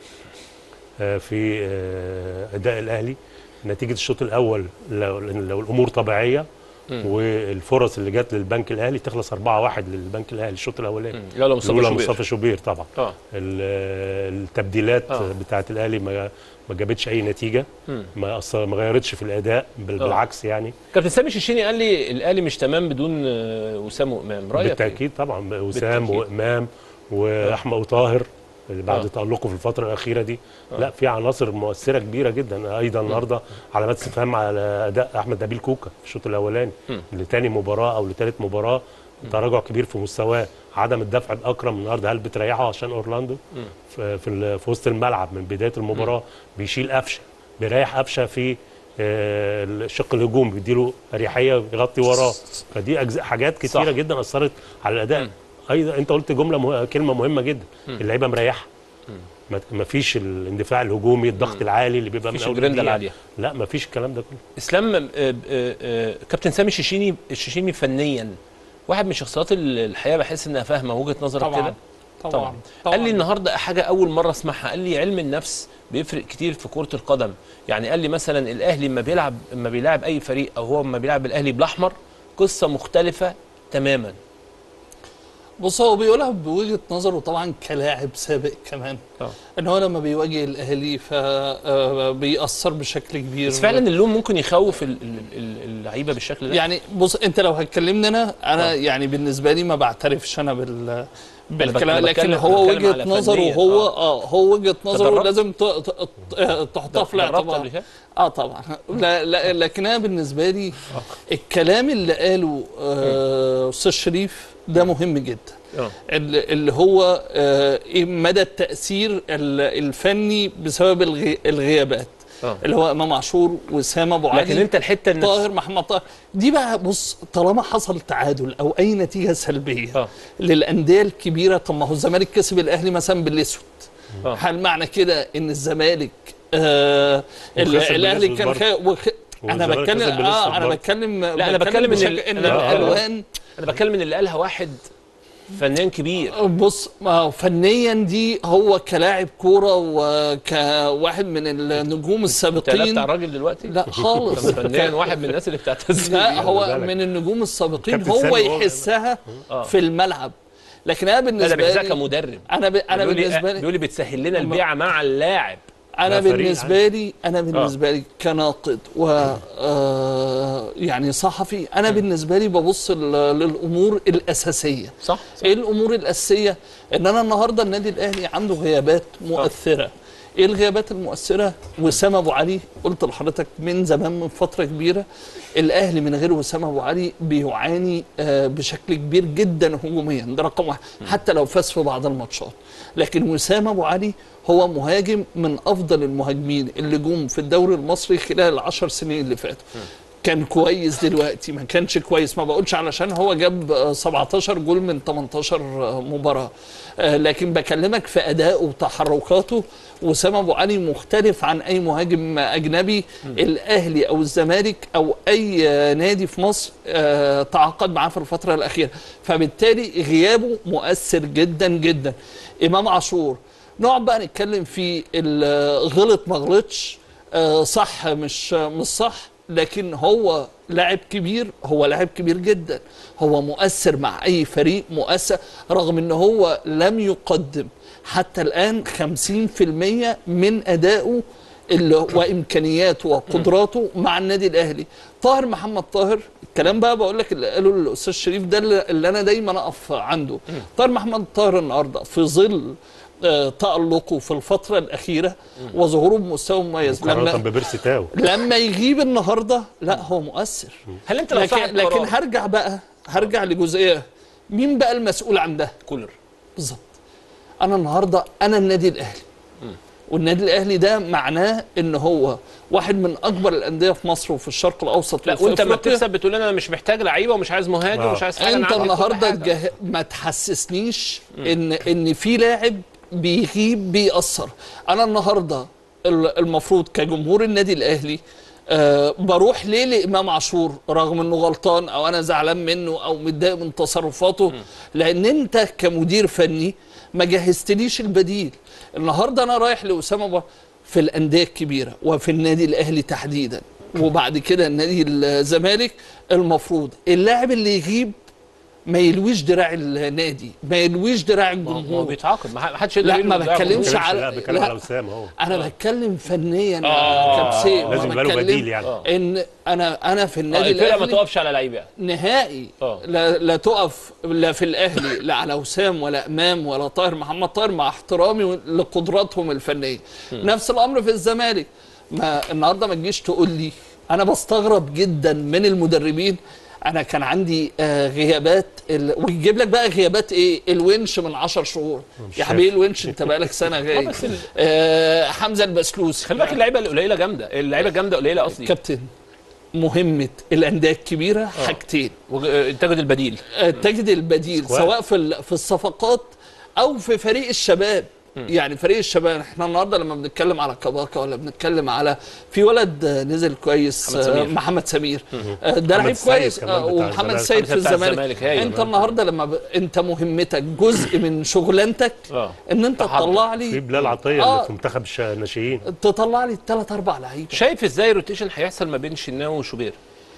في اداء الاهلي. نتيجه الشوط الاول لو, لو الامور طبيعيه م. والفرص اللي جت للبنك الاهلي تخلص أربعة واحد للبنك الاهلي الشوط الاولاني. يلا مصطفى شوبير مصطفى شوبير طبعا. آه. التبديلات آه. بتاعه الاهلي ما ما جابتش اي نتيجه، م. ما اثر ما غيرتش في الاداء، بالعكس. يعني كابتن سامي الشيشيني قال لي الاهلي مش تمام بدون وسام وامام، رايك؟ بالتاكيد إيه؟ طبعا وسام وامام واحمد وطاهر بعد آه. تألقه في الفترة الأخيرة دي. آه. لا في عناصر مؤثرة كبيرة جدا. أيضا النهارده علامات استفهام على أداء أحمد نبيل كوكا في الشوط الأولاني لتاني مباراة أو لتالت مباراة، تراجع كبير في مستواه، عدم الدفع بأكرم النهارده. هل بتريحه عشان أورلاندو في, في, في وسط الملعب من بداية المباراة بيشيل قفشة، بيريح قفشة في آه الشق الهجوم، بيديله أريحية يغطي وراه. فدي أجزاء حاجات كتيرة صح. جدا أثرت على الأداء. م. ايضا انت قلت جمله مه... كلمه مهمه جدا، اللعيبه مريحه، ما فيش الاندفاع الهجومي، الضغط العالي اللي بيبقى من اول الجريندا العاليه، لا ما فيش الكلام ده كله. اسلام آآ آآ كابتن سامي الشيشيني الشيشيني فنيا واحد من الشخصيات الحقيقه بحس انها فاهمه وجهه نظرك كده. طبعا. طبعا طبعا قال لي النهارده حاجه اول مره اسمعها، قال لي علم النفس بيفرق كتير في كره القدم. يعني قال لي مثلا الاهلي لما بيلعب لما بيلاعب اي فريق او هو لما بيلعب الاهلي بالاحمر قصه مختلفه تماما. بص هو بيقولها بوجهه نظره طبعا كلاعب سابق كمان. اه ان هو لما بيواجه الاهلي فبيأثر بشكل كبير. بس فعلا اللوم ممكن يخوف اللعيبه بالشكل ده. يعني بص انت لو هتكلمني انا انا أوه. يعني بالنسبه لي ما بعترفش انا بال بالكلام، لكن هو وجهه نظره هو اه هو وجهه نظره لازم تحطها في الاعتبار. اه طبعا. لا لا لكن انا بالنسبه لي الكلام اللي قاله استاذ شريف ده مهم جدا. أوه. اللي هو ايه مدى التاثير الفني بسبب الغيابات. أوه. اللي هو امام عاشور وسام ابو علي، لكن انت الحته طاهر محمد طاهر دي بقى. بص طالما حصل تعادل او اي نتيجه سلبيه أوه. للانديه الكبيره، طب ما هو الزمالك كسب الاهلي مثلا بالاسود، هل معنى كده ان الزمالك آه الاهلي كان خ... وخ... انا بتكلم اه انا بتكلم لا انا بتكلم ان, إن الالوان انا بتكلم ان اللي قالها واحد فنان كبير. بص ما هو فنيا دي هو كلاعب كوره وكواحد من النجوم السابقين. انت بتاع الراجل دلوقتي؟ لا خالص. فنان واحد من الناس اللي بتعتز. لا هو من النجوم السابقين، هو يحسها في الملعب. لكن انا بالنسبه لي انا كمدرب انا ب... انا بالنسبه لي بيقول لي بتسهل لنا البيعه مع اللاعب. انا بالنسبه لي انا بالنسبه لي كناقد و آه يعني صحفي، انا م. بالنسبه لي ببص للامور الاساسيه. صح, صح. ايه الامور الاساسيه؟ ان انا النهارده النادي الاهلي عنده غيابات مؤثره. ايه الغيابات المؤثره؟ وسام ابو علي، قلت لحضرتك من زمان من فتره كبيره الاهلي من غير وسام ابو علي بيعاني آه بشكل كبير جدا هجوميا، ده رقم واحد حتى لو فاز في بعض الماتشات. لكن وسام ابو علي هو مهاجم من افضل المهاجمين اللي جم في الدوري المصري خلال العشر سنين اللي فاتوا. كان كويس دلوقتي ما كانش كويس، ما بقولش علشان هو جاب سبعتاشر جول من تمنتاشر مباراه، لكن بكلمك في ادائه وتحركاته. وسام ابو علي مختلف عن اي مهاجم اجنبي م. الاهلي او الزمالك او اي نادي في مصر تعاقد معاه في الفتره الاخيره، فبالتالي غيابه مؤثر جدا جدا. امام عاشور نقعد بقى نتكلم في غلط ما غلطش، صح مش مش صح، لكن هو لاعب كبير، هو لاعب كبير جدا، هو مؤثر مع اي فريق، مؤثر رغم ان هو لم يقدم حتى الان خمسين في المية من ادائه وامكانياته وقدراته مع النادي الاهلي. طاهر محمد طاهر، الكلام بقى بقول لك اللي قاله الاستاذ شريف ده اللي انا دايما اقف عنده. طاهر محمد طاهر النهارده في ظل تألقه في الفترة الأخيرة وظهوره بمستوى مميز، لما ببيرسي تاو لما يجيب النهارده لا هو مؤثر. هل انت لو لكن, لكن هرجع بقى هرجع لجزئيه مين بقى المسؤول عن ده؟ كولر بالظبط. انا النهارده انا النادي الاهلي، والنادي الاهلي ده معناه ان هو واحد من اكبر الانديه في مصر وفي الشرق الاوسط. لا وانت ما بتكسب بتقول انا مش محتاج لعيبه ومش عايز مهاجم ومش عايز حاجه. انت النهارده جه... ما تحسسنيش ان ان في لاعب بيغيب بيأثر. انا النهارده المفروض كجمهور النادي الاهلي أه بروح ليه لامام عاشور رغم انه غلطان او انا زعلان منه او متضايق من تصرفاته، لان انت كمدير فني ما جهزتليش البديل. النهارده انا رايح لاسامه في الانديه الكبيره وفي النادي الاهلي تحديدا وبعد كده النادي الزمالك، المفروض اللاعب اللي يغيب ما يلويش دراع النادي، ما يلويش دراع الجمهور. هو بيتعاقد، ما حدش يقدر. لا ما بتكلمش على لا بتكلم على وسام اهو. انا آه. بتكلم فنيا آه. كابسين. لازم يبقى له بديل يعني. ان انا انا في النادي آه. الاهلي ما تقفش على لعيبه يعني. نهائي. آه. لا, لا تقف لا في الاهلي لا على وسام ولا امام ولا طاهر محمد طاهر مع احترامي لقدراتهم الفنيه. م. نفس الامر في الزمالك. ما النهارده ما تجيش تقول لي، انا بستغرب جدا من المدربين. انا كان عندي آه غيابات ال... ويجيب لك بقى غيابات ايه؟ الونش من عشر شهور يا حبيبي، الونش انت بقالك سنه غايب. آه حمزه البسلوسي. خلي بالك اللعيبه القليله جامده، اللعيبه الجامده قليله قصدي. كابتن مهمه الانديه الكبيره آه. حاجتين، تجد البديل آه تجد البديل سواء, سواء في في الصفقات او في فريق الشباب. يعني فريق الشباب احنا النهارده لما بنتكلم على كباكا ولا بنتكلم على في ولد نزل كويس محمد سمير, محمد سمير. ده لعيب كويس ومحمد سيد في الزمالك. انت النهارده لما ب... انت مهمتك جزء من شغلانتك ان انت تطلع لي في بلال عطيه آه. اللي في منتخب الناشئين تطلع لي ثلاث اربع لعيبه. شايف ازاي الروتيشن هيحصل ما بين الشناوي وشوبير؟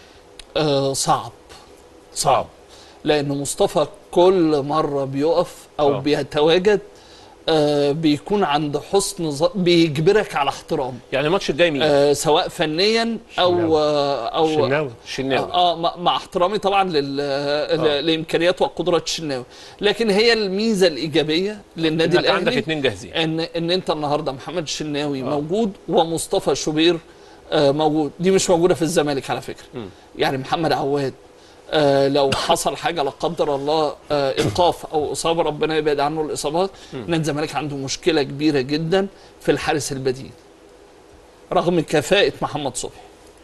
آه صعب صعب لان مصطفى كل مره بيقف او أوه. بيتواجد آه بيكون عند حسن ظ... بيجبرك على احترام. يعني الماتش الجاي مين؟ آه سواء فنيا او آه او الشناوي الشناوي اه مع, مع احترامي طبعا لل... آه. لامكانيات وقدرات الشناوي، لكن هي الميزه الايجابيه للنادي الاهلي عندك اثنين جاهزين، ان ان انت النهارده محمد الشناوي آه. موجود ومصطفى شوبير آه موجود. دي مش موجوده في الزمالك على فكره. م. يعني محمد عواد آه لو حصل حاجه لا قدر الله آه ايقاف او اصابه، ربنا يبعد عنه الاصابات، نادي الزمالك عنده مشكله كبيره جدا في الحارس البديل رغم كفاءه محمد صبحي.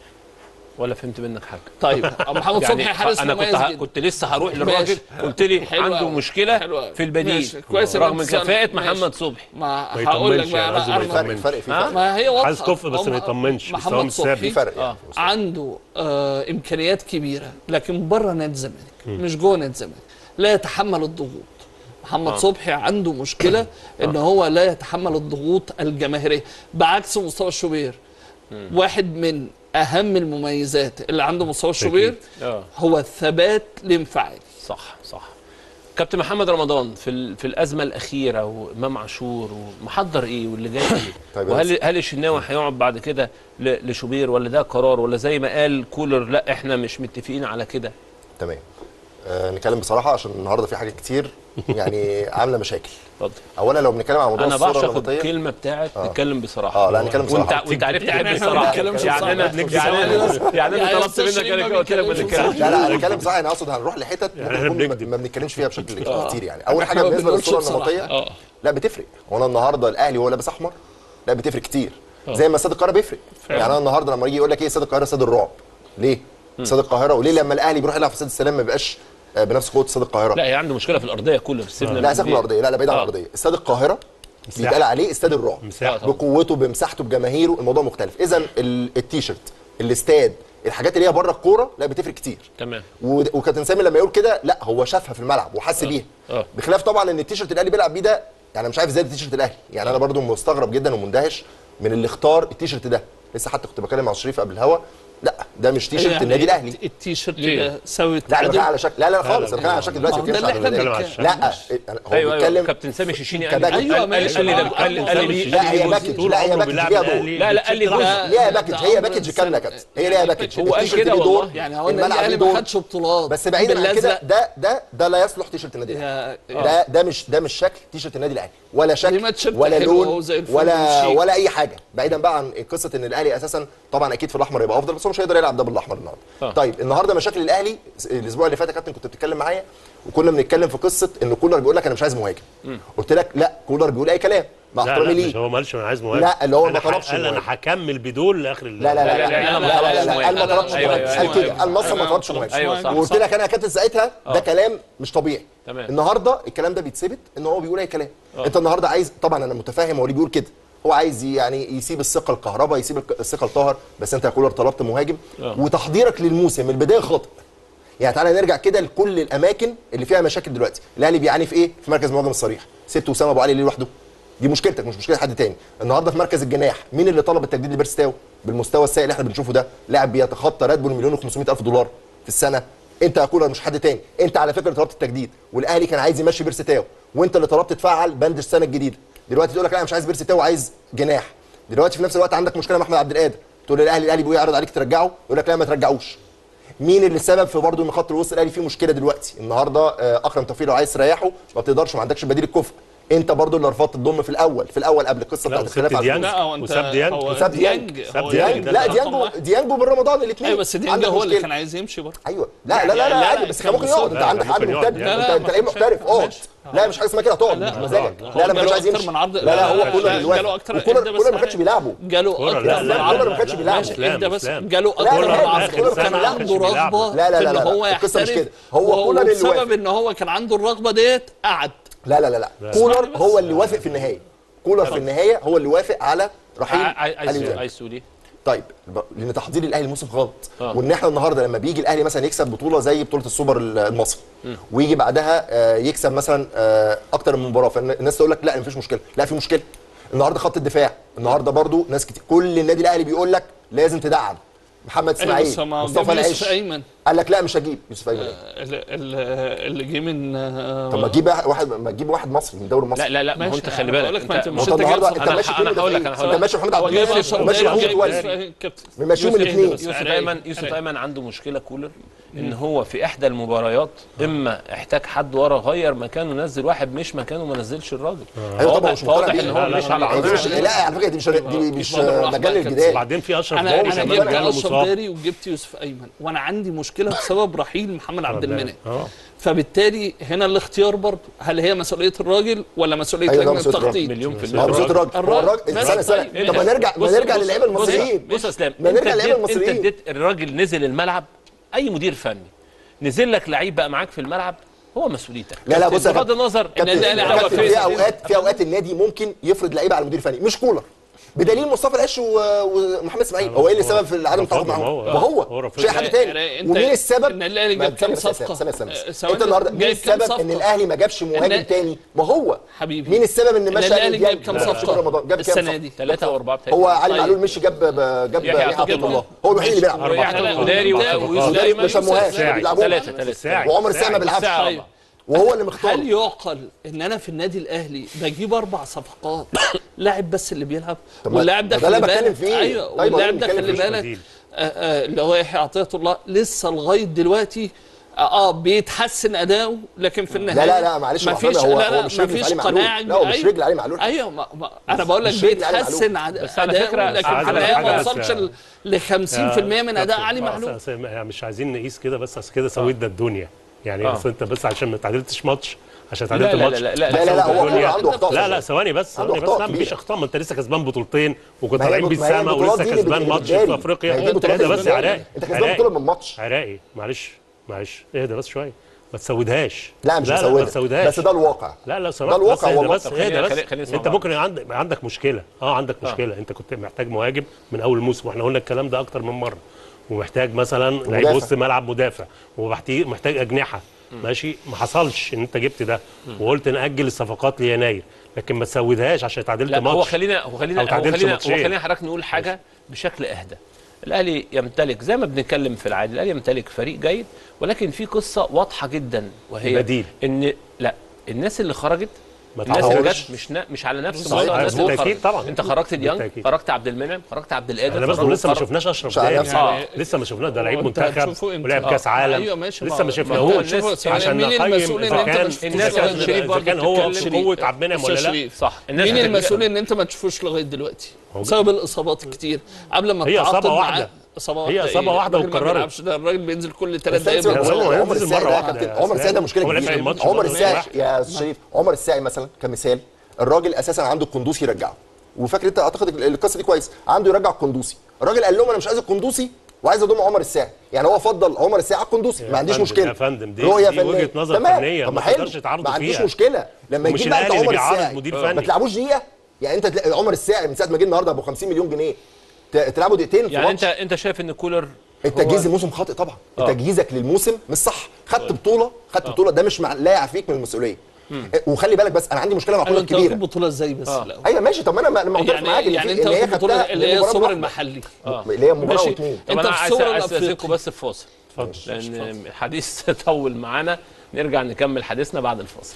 ولا فهمت منك حاجه؟ طيب محمد صبحي يعني حارس انا مميز كنت جدا. كنت لسه هروح للراجل قلت لي عنده مشكله حلوة. في البديل رغم كفاءه محمد صبحي. ما هقول لك بقى الفرق فرق في فرق. ما هي واضحه، عايز كف بس ما يطمنش. محمد صبحي في فرق يعني. عنده آه امكانيات كبيره لكن بره نادي الزمالك مش جوه نادي الزمالك، لا يتحمل الضغوط. محمد آه. صبحي عنده مشكله ان هو لا يتحمل الضغوط الجماهيريه بعكس مصطفى الشوبير. واحد من اهم المميزات اللي عنده مصطفى الشوبير هو الثبات الانفعالي. صح صح. كابتن محمد رمضان في في الازمه الاخيره وامام عاشور ومحضر ايه واللي جاي ايه؟ طيب وهل هل الشناوي هيقعد بعد كده لشوبير ولا ده قرار ولا زي ما قال كولر لا احنا مش متفقين على كده؟ تمام. آه نتكلم بصراحه عشان النهارده في حاجات كتير يعني عامله مشاكل. اتفضل. اولا لو بنتكلم عن موضوع الصوره النمطيه، انا بعشق الكلمه بتاعت آه. نتكلم بصراحه. اه لا نتكلم بصراحه. وانت وانت عرفت تعمل بصراحه. يعني انا يعني يعني انا طلبت منك انا قلت لك ما تتكلمش. لا لا نتكلم بصراحه. انا اقصد هنروح لحتت ما بنتكلمش فيها بشكل كتير. يعني اول حاجه بالنسبه للصوره النمطيه لا بتفرق. هو انا النهارده الاهلي هو لابس احمر لا بتفرق كتير زي ما استاد القاهره بيفرق. يعني انا النهارده لما يجي يقول لك ايه استاد القاهره استاد الرعب ليه؟ استاد القاهره وليه لما الاهلي بيروح يلعب في استاد السلام ما بيبقاش بنفس قوه استاد القاهره؟ لا هي عنده مشكله في الارضيه كولر. آه. لا سيبك من الارضيه، لا لا بعيد عن الارضيه. استاد القاهره بيتقال عليه استاد الرعب بقوته بمساحته بجماهيره، الموضوع مختلف. اذا التيشيرت الاستاد الحاجات اللي هي بره الكوره لا بتفرق كتير. تمام. وكابتن سامي لما يقول كده لا هو شافها في الملعب وحس بيها. آه. بخلاف طبعا ان التيشيرت الاهلي بيلعب بيه ده يعني مش عارف ازاي التيشيرت الاهلي. يعني انا برضو مستغرب جدا ومندهش من اللي اختار التيشيرت ده. لسه حتى كنت بكلم مع شريف قبل الهوا لا ده مش تيشيرت يعني النادي الاهلي. التيشيرت ده سوي لا انا بتكلم على شكل، لا لا خالص، انا بتكلم على شكل دلوقتي ما بتكلمش على الشكل. لا هو ايوه بيتكلم ايوه كابتن سامي شيشيني قال كباكج. ايوه ماشي قال لي ده قال لي لا هي باكج، لا هي باكج فيها دور. لا لا قال لي ليها باكج، هي باكج كامله كابتن، هي ليها باكج. هو قال كده والله، يعني هو النادي الاهلي ما خدش بطولات بس بعيدا عن كده ده ده ده لا يصلح تيشيرت النادي الاهلي. ده ده مش ده مش شكل تيشيرت النادي الاهلي، ولا شكل ولا لون ولا ولا اي حاجه. بعيدا بقى عن قصه ان الاهلي اساسا طبعا اكيد في الاحمر يبقى افضل، بس هو مش هيقدر يلعب ده بالاحمر النهارده. طيب النهارده مشاكل الاهلي الاسبوع اللي فات يا كابتن كنت بتتكلم معايا وكنا بنتكلم في قصه ان كولر بيقول لك انا مش عايز مهاجم. قلت لك لا كولر بيقول اي كلام مع احترامي ليه. هو ما قالش انا عايز مهاجم، لا اللي هو ما طلبش قال انا هكمل بدون لاخر لا لا لا لا لا لا لا قال ما طلبش مهاجم، قال كده قال نصر ما طلبش مهاجم. وقلت لك انا يا كابتن ساعتها ده كلام مش طبيعي. النهارده الكلام ده بيتثبت ان هو بيقول اي كلام. انت النهارده عايز، طبعا انا متفاهم هو ليه بيقول كده، هو عايز يعني يسيب الثقه لكهربا، يسيب الثقه لطاهر، بس انت يا كولر طلبت مهاجم وتحضيرك للموسم من البدايه خاطئ. يعني تعالى نرجع كده لكل الاماكن اللي فيها مشاكل دلوقتي. الاهلي بيعاني في ايه؟ في مركز مهاجم الصريح، سبت وسام ابو علي ليه لوحده؟ دي مشكلتك مش مشكله حد تاني. النهارده في مركز الجناح مين اللي طلب التجديد لبيرسي تاو بالمستوى السيء اللي احنا بنشوفه ده؟ لاعب بيتخطى راتبه مليون وخمسمائة الف دولار في السنه. انت يا كولر مش حد تاني، انت على فكره طلبت التجديد والاهلي كان عايز يمشي بيرسي تاو، وانت اللي طلبت تفعل بند السنه الجديده. دلوقتي تقول لك لا انا مش عايز بيرسي تاو، عايز جناح. دلوقتي في نفس الوقت عندك مشكله مع احمد عبد القادر، تقول الاهلي الاهلي بيعرض عليك ترجعه، يقول لك لا ما ترجعوش. مين اللي السبب في برضه ان خط الوسط الاهلي فيه مشكله دلوقتي؟ النهارده اكرم توفيق لو عايز تريحه ما بتقدرش، ما عندكش بديل الكفء. انت برضو اللي رفضت تضم في الاول في الاول قبل القصه بتاعت الخلاف على ديانج وساب ديانج وساب ديانج ديانج لا ديانجو ديانجو بالرمضان الاثنين. ايوه بس ديانج هو اللي كان عايز يمشي برضه. ايوه لا لا لا لا عادي، بس كان ممكن يقعد. انت عندك عقد محترف، انت لعيب محترف اقعد. لا مش حاجه اسمها كده تقعد مش مزاجك. لا لا مش عايز يمشي. لا لا هو كولر دلوقتي كولر ما كانش بيلعبه، جاله اكتر من عرض. كولر ما كانش بيلعبه انت بس جاله اكتر من عرض، كان عنده رغبه لا لا لا ان هو يحترف. هو كولر اللي بسبب ان هو كان عنده الرغبه ديت قعد. لا لا لا لا كولر هو اللي وافق في النهايه. كولر في النهايه هو اللي وافق على رحيل علي عايز تقول ايه؟ طيب لان تحضير الاهلي الموسم غلط، وان احنا النهارده لما بيجي الاهلي مثلا يكسب بطوله زي بطوله السوبر المصري ويجي بعدها يكسب مثلا اكتر من مباراه، فالناس تقول لك لا مفيش مشكله. لا في مشكله. النهارده خط الدفاع، النهارده برضو ناس كتير كل النادي الاهلي بيقول لك لازم تدعم محمد اسماعيل مصطفى العيش، قال لك لا مش هجيب يوسف ايمن. اللي جه من طب ما تجيب واحد، ما تجيب واحد مصري من الدوري المصري. لا لا لا ما هو انت خلي بالك انت مش النهارده انت ماشي كل هقول لك انت ماشي محمد عبد المنعم وماشي محمود كويس ماشيهم الاثنين. يوسف ايمن يوسف ايمن عنده مشكله كولر ان هو في احدى المباريات اما احتاج حد ورا غير مكانه نزل واحد مش مكانه ما نزلش الراجل. ايوه طبعا مش واضح ان هو مش على عرض. لا على فكره دي مش دي مش مجال الجدال. بعدين في اشرف انا انا جبت اشرف داري وجبت يوسف ايمن وانا عندي مشكله بسبب رحيل محمد عبد المنعم. فبالتالي هنا الاختيار برضه هل هي مسؤوليه الراجل ولا مسؤوليه لجنه التخطيط؟ مليون في المية مسؤوليه الراجل. الراجل استنى استنى طب ما نرجع ما نرجع للعيبه المصريين. بص يا اسلام ما نرجع للعيبه المصريين. انت اديت الراجل نزل الملعب، اي مدير فني نزل لك لعيب بقى معاك في الملعب هو مسؤوليتك. لا لا بص بغض النظر ان في اوقات في اوقات النادي ممكن يفرض لعيبه على المدير الفني مش كولر، بدليل مصطفى العش ومحمد اسماعيل. هو ايه اللي السبب في عدم التعاقد معاهم؟ ما هو مش اي حد تاني. ومين السبب؟ ان الاهلي جاب كام صفقه؟ انت النهارده مين السبب ان الاهلي ما جابش مهاجم تاني؟ ما هو حبيبي مين السبب ان مشى الاهلي جاب كام صفقه؟ جاب كام السنه دي ثلاثه او اربعه. هو علي معلول مشي جاب جاب يحيى عبد الله، هو الوحيد اللي بيلعب. وداري وداري ما سموهاش ثلاثه ثلاثه وعمر الساعه ما بيلعبش وهو اللي مختار. هل يعقل ان انا في النادي الاهلي بجيب اربع صفقات لاعب بس اللي بيلعب واللاعب ده خلي بالك؟ ايوه واللاعب ده خلي بالك اللي هو يحيى عطيه الله لسه لغايه دلوقتي اه بيتحسن اداؤه، لكن في النهايه لا لا لا معلش ما فيش هو, لا هو مش رجل علي معلول. لا هو مش رجل علي معلول. ايوه ما ما انا بقول لك بيتحسن اداؤه، لكن في النهايه ما وصلش ل خمسين في المية من اداء علي معلول. مش عايزين نقيس كده بس، اصل كده سويت الدنيا يعني. اصل انت بس عشان ما تعادلتش ماتش عشان تعادلت ماتش لا لا لا لا هو عنده اخطاء. لا لا ثواني بس ثواني بس لا مفيش اخطاء. ما انت لسه كسبان بطولتين وكنت طالعين بالسما ولسه كسبان ماتش في افريقيا. اهدى بس يا عراقي، انت كسبان بطوله من ماتش عراقي. معلش معلش اهدى بس شويه، ما تسودهاش. لا مش مسودها بس ده الواقع. لا لا ده الواقع والله. بس اهدى بس انت ممكن عندك عندك مشكله. اه عندك مشكله. انت كنت محتاج مهاجم من اول الموسم واحنا قلنا الكلام ده اكتر من مره، ومحتاج مثلا لعيب وسط ملعب مدافع، ومحتاج اجنحه. ماشي ما حصلش ان انت جبت ده وقلت ناجل الصفقات ليناير، لكن ما تسودهاش عشان تعادلت ماتش. هو خلينا هو خلينا هو خلينا هو خلينا حضرتك نقول حاجه بشكل اهدى. الاهلي يمتلك زي ما بنتكلم في العادي، الاهلي يمتلك فريق جيد، ولكن في قصه واضحه جدا وهي بديل. ان لا الناس اللي خرجت الناس اللي جت مش نا... مش على نفس مستوى الناس اللي خرجت. طبعا انت خرجت ديانج، خرجت عبد المنعم، خرجت عبد القادر، انا بس لسه ما شفناش اشرف داري يعني لسه ما شفناش، ده لعيب منتخب ولعب كاس عالم. ايوه ماشي، لسه ما شفناهوش عشان نقيم اذا كان الناس اذا كان هو بقوه عبد المنعم ولا لا. صح. مين المسؤول ان انت ما تشوفوش لغايه دلوقتي بسبب الاصابات الكتير قبل ما تتعاقد معاه؟ اصابه هي اصابه واحده واتكررت. ده الراجل بينزل كل ثلاث دقايق. عمر الساعي مره واحده، عمر الساعي ده مشكله كبيره. عمر الساعي يا شريف، عمر الساعي مثلا كمثال، الراجل اساسا عنده القندوسي يرجعه، وفاكر انت اعتقد القصه دي كويس، عنده يرجع القندوسي، الراجل قال لهم انا مش عايز القندوسي وعايز اضم عمر الساعي، يعني هو فضل عمر الساعي على القندوسي، ما عنديش مشكله يا فندم. دي, رؤيه دي وجهه نظر فنيه ما تقدرش تعارضوا فيها، ما عنديش مشكله. لما يجي بقى انت عمر الساعي ما تلعبوش دقيقه، يعني انت تلاقي عمر الساعي من ساعه ما جه النهارده ابو خمسين مليون جنيه تلعبوا دقيقتين في يعني انت انت شايف ان كولر التجهيز الموسم خاطئ طبعا. آه. تجهيزك للموسم مش صح، خدت بطوله خدت آه. بطوله، ده مش مع... لا يعفيك من المسؤوليه. مم. وخلي بالك بس انا عندي مشكله مع كولر كبيره. انت بطوله ازاي بس؟ آه. ايوه ماشي، طب ما انا معترف يعني معاك يعني انت هي البطوله اللي هي السوبر المحلي آه. اللي هي مباراه واثنين. طب انا عايز استاذنكم بس في فاصل لان الحديث طول معانا، نرجع نكمل حديثنا بعد الفاصل.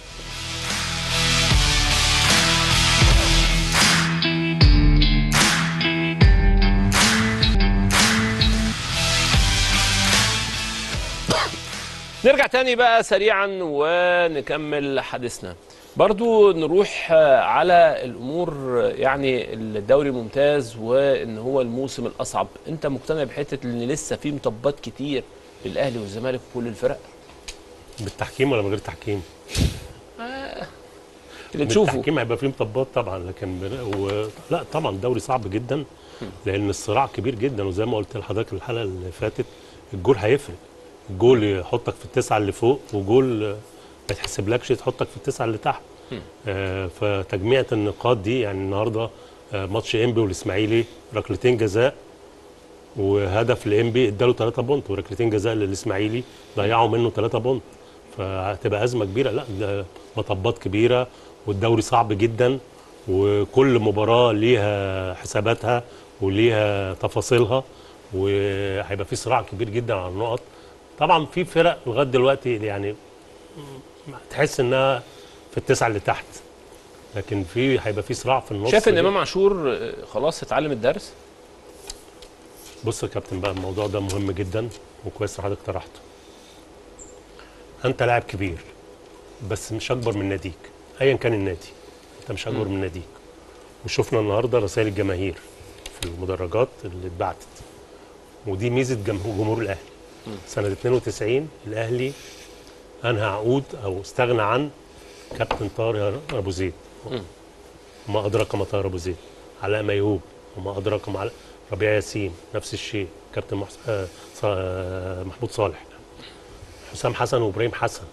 نرجع تاني بقى سريعا ونكمل حديثنا. برضو نروح على الامور، يعني الدوري الممتاز وان هو الموسم الاصعب. انت مقتنع بحته ان لسه في مطبات كتير للاهلي والزمالك وكل الفرق؟ بالتحكيم ولا من غير تحكيم؟ آه. اللي تشوفه بالتحكيم هيبقى فيه مطبات طبعا، لكن و... لا طبعا الدوري صعب جدا لان الصراع كبير جدا، وزي ما قلت لحضرتك الحلقه اللي فاتت الجول هيفرق. الجول يحطك في التسعه اللي فوق، وجول ما يتحسبلكش تحطك في التسعه اللي تحت. آه فتجميعة النقاط دي، يعني النهارده آه ماتش انبي والاسماعيلي ركلتين جزاء وهدف لانبي اداله ثلاثة بونت، وركلتين جزاء للاسماعيلي ضيعوا منه ثلاثة بونت، فهتبقى ازمه كبيره. لا ده مطبات كبيره والدوري صعب جدا، وكل مباراه ليها حساباتها وليها تفاصيلها، وهيبقى في صراع كبير جدا على النقط. طبعا في فرق لغايه دلوقتي يعني تحس انها في التسعه اللي تحت، لكن في هيبقى في صراع في النص. شايف ان امام عاشور خلاص اتعلم الدرس؟ بص يا كابتن بقى، الموضوع ده مهم جدا وكويس ان حضرتك طرحته. انت لاعب كبير بس مش اكبر من ناديك، ايا كان النادي انت مش اكبر م. من ناديك. وشفنا النهارده رسائل الجماهير في المدرجات اللي اتبعتت، ودي ميزه جمهور الاهلي. م. سنه اثنين وتسعين الاهلي انهى عقود او استغنى عن كابتن طاهر ابو زيد، وما ادراك ما طاهر ابو زيد، علاء ميهوب، وما ادراك ما علاء، ربيع ياسين نفس الشيء، كابتن محس... آه... محمود صالح، حسام حسن وابراهيم حسن،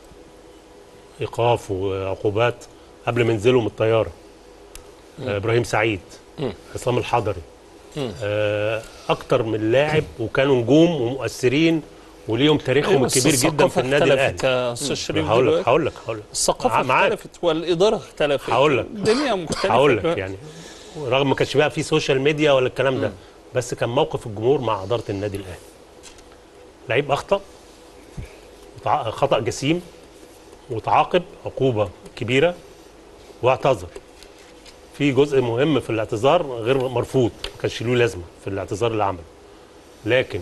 ايقاف وعقوبات قبل ما ينزلوا من الطياره. آه ابراهيم سعيد، عصام الحضري، آه اكتر من لاعب وكانوا نجوم ومؤثرين وليهم تاريخهم الكبير جدا في النادي الاهلي. هقول لك هقول لك هقول لك الثقافه اختلفت والاداره اختلفت، هقول لك الدنيا مختلفه. هقول لك يعني رغم ما كانش بقى في سوشيال ميديا ولا الكلام ده، بس كان موقف الجمهور مع اداره النادي الاهلي. لعيب اخطا خطا جسيم وتعاقب عقوبه كبيره واعتذر. في جزء مهم في الاعتذار غير مرفوض، ما كانش له لازمه في الاعتذار اللي عمله، لكن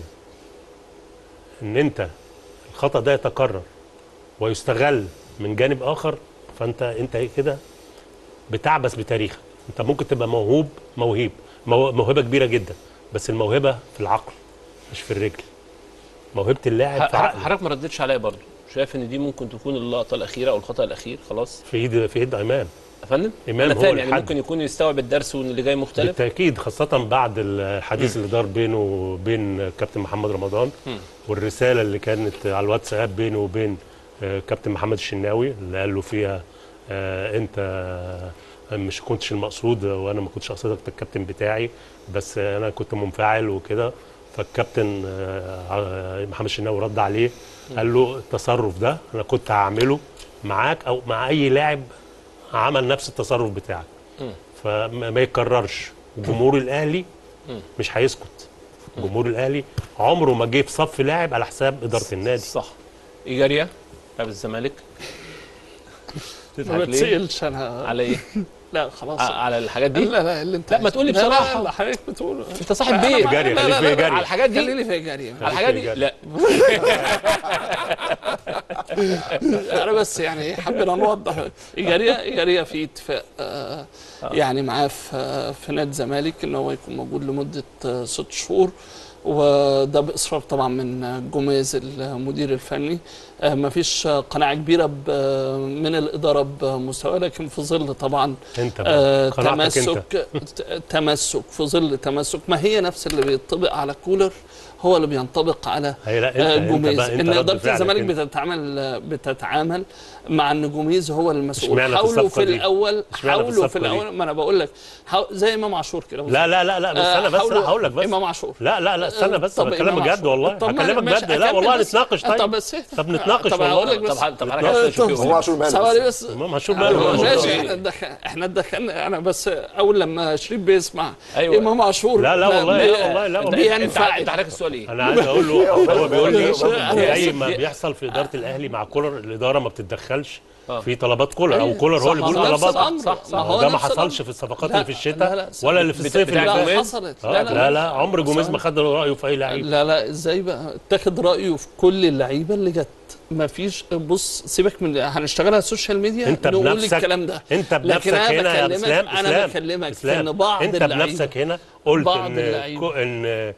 ان انت الخطا ده يتكرر ويستغل من جانب اخر، فانت انت كده بتعبث بتاريخك. انت ممكن تبقى موهوب موهيب موهبه كبيره جدا، بس الموهبه في العقل مش في الرجل. موهبه اللاعب في عقل. حضرتك ما ردتش عليا برضه، شايف ان دي ممكن تكون اللقطه الاخيره او الخطا الاخير خلاص في ايد في ايد امام يا فندم؟ امام هو يعني ممكن يكون يستوعب الدرس وان اللي جاي مختلف بالتاكيد، خاصه بعد الحديث اللي دار بينه وبين كابتن محمد رمضان م. والرساله اللي كانت على الواتساب بينه وبين كابتن محمد الشناوي اللي قال له فيها انت مش كنتش المقصود وانا ما كنتش قصدك الكابتن بتاعي، بس انا كنت منفعل وكده. فالكابتن محمد الشناوي رد عليه قال له التصرف ده انا كنت هعمله معاك او مع اي لاعب عمل نفس التصرف بتاعك، فما يتكررش. وجمهور الاهلي مش هيسكت جمهور الاهلي عمره ما جه في صف لاعب على حساب اداره النادي. صح. ايجاريا لاعب الزمالك ما بتسالش انا على ايه؟ لا خلاص على الحاجات دي. لا لا اللي انت لا ما تقول لي بصراحه. لا حضرتك بتقول انت صاحب بيت. جاري خليك في جاري على الحاجات دي. خليني في جاري على الحاجات دي لا. انا بس يعني حابين نوضح ايجاريا ايجاريا في اتفاق آه يعني معاه في في نادي الزمالك ان هو يكون موجود لمده آه ست شهور، وده باصرار طبعا من جوميز المدير الفني. آه ما فيش قناعه كبيره من الاداره بمستواه، لكن في ظل طبعا انت آه تمسك انت. تمسك في ظل تمسك ما هي نفس اللي بيطبق على كولر هو اللي بينطبق على آه جوميز. ان اداره الزمالك بتتعامل بتتعامل مع ان جوميز هو المسؤول. حاولوا في الاول حاولوا في الاول ما انا بقول لك زي امام عاشور كده. لا لا لا لا بس انا بس هقول لك بس امام عاشور. لا لا لا استنى بس انا بكلمك جد والله هكلمك جد. لا والله نتناقش. طيب طب بس طب نتناقش والله. طب طب حضرتك امام عاشور ماله بس امام عاشور ماله ماشي. احنا اتدخلنا انا بس اول لما شريف بيسمع امام عاشور. لا لا والله لا والله لا والله بينفع. انت حضرتك السؤال ايه؟ انا عايز اقول له هو بيقول لي زي ما بيحصل في اداره الاهلي مع كولر الاداره ما بتتدخلش في طلبات كولر او كولر هو اللي بيقول طلبات. صح صح. ده ما حصلش في الصفقات اللي في الشتاء ولا اللي في الصيف اللي لا فات. حصلت. لا لا لا عمر جوميز ما خد رايه في اي لعيب. لا لا ازاي بقى اتاخد رايه في كل اللعيبه اللي جت. ما فيش. بص سيبك من هنشتغل على السوشيال ميديا انت نقول بنفسك الكلام ده. انت بنفسك هنا يا اسلام انا بكلمك في ان بعض انت اللعيبه بنفسك هنا قلت ان ان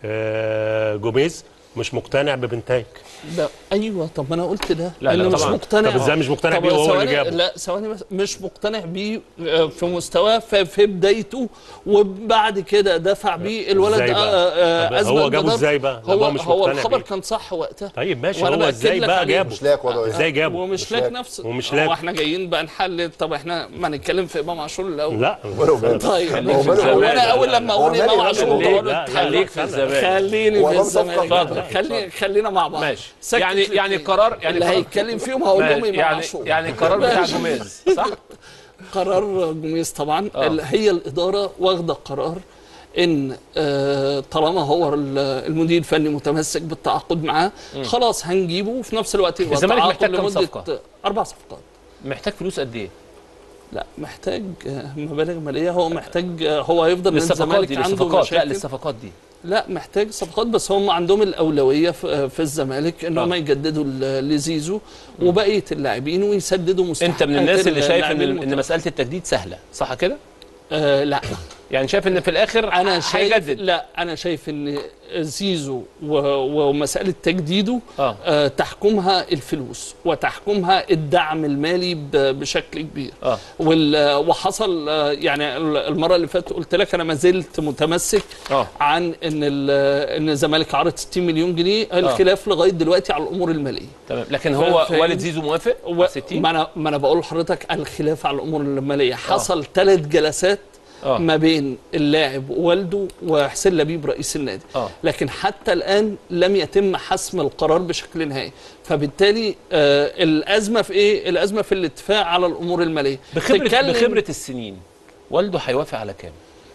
جوميز مش مقتنع ببنتايك. لا ايوه طب ما انا قلت ده. لا لا مش مقتنع. طب ازاي مش مقتنع بيه وهو اللي جابه؟ لا ثواني بس مش مقتنع بيه في مستواه في بدايته وبعد كده دفع بيه الولد. ازمه هو جابه ازاي بقى؟ هو هو مش هو مقتنع الخبر بيه. كان صح وقتها. طيب ماشي هو ازاي بقى جابه؟ مش لاك وضعه ازاي جابه؟ ومش لاك نفسه ومش لاك. هو احنا جايين بقى نحلل. طب احنا ما نتكلم في امام عاشور الاول. لا طيب هو انا اول لما اقول امام عاشور خليك في الزمالك. خليني في الزمالك. خلي خلينا مع بعض. ماشي. يعني يعني القرار يعني اللي هيتكلم فيهم هقول لهم امام يعني عاشور. يعني القرار بتاع جوميز صح؟ قرار جوميز طبعا. آه. هي الاداره واخده قرار ان آه طالما هو المدير الفني متمسك بالتعاقد معاه خلاص هنجيبه. وفي نفس الوقت يبقى الزمالك محتاج كام صفقه؟ اربع صفقات. محتاج فلوس قد ايه؟ لا محتاج مبالغ ماليه. هو محتاج هو هيفضل الزمالك دي عنده مشاكل. لا للصفقات دي لا محتاج صفقات. بس هم عندهم الاولويه في الزمالك ان هم يجددوا لزيزو وبقيه اللاعبين ويسددوا مستحقات. انت من الناس اللي شايف ان ان مساله التجديد سهله صح كده؟ آه لا يعني شايف ان في الاخر انا شايف هيجدد. لا انا شايف ان زيزو ومساله تجديده آه. آه تحكمها الفلوس وتحكمها الدعم المالي بشكل كبير. آه. وحصل يعني المره اللي فاتت قلت لك انا ما زلت متمسك آه. عن ان ان الزمالك عرض ستين مليون جنيه. الخلاف آه. لغايه دلوقتي على الامور الماليه. تمام. لكن هو والد زيزو موافق و... ستين؟ ما انا ما انا بقول لحضرتك الخلاف على الامور الماليه. حصل ثلاث آه. جلسات آه. ما بين اللاعب ووالده وحسين لبيب رئيس النادي. آه. لكن حتى الآن لم يتم حسم القرار بشكل نهائي. فبالتالي آه الأزمة في إيه؟ الأزمة في الاتفاق على الأمور المالية. بخبرة, بخبرة السنين والده هيوافق على كام؟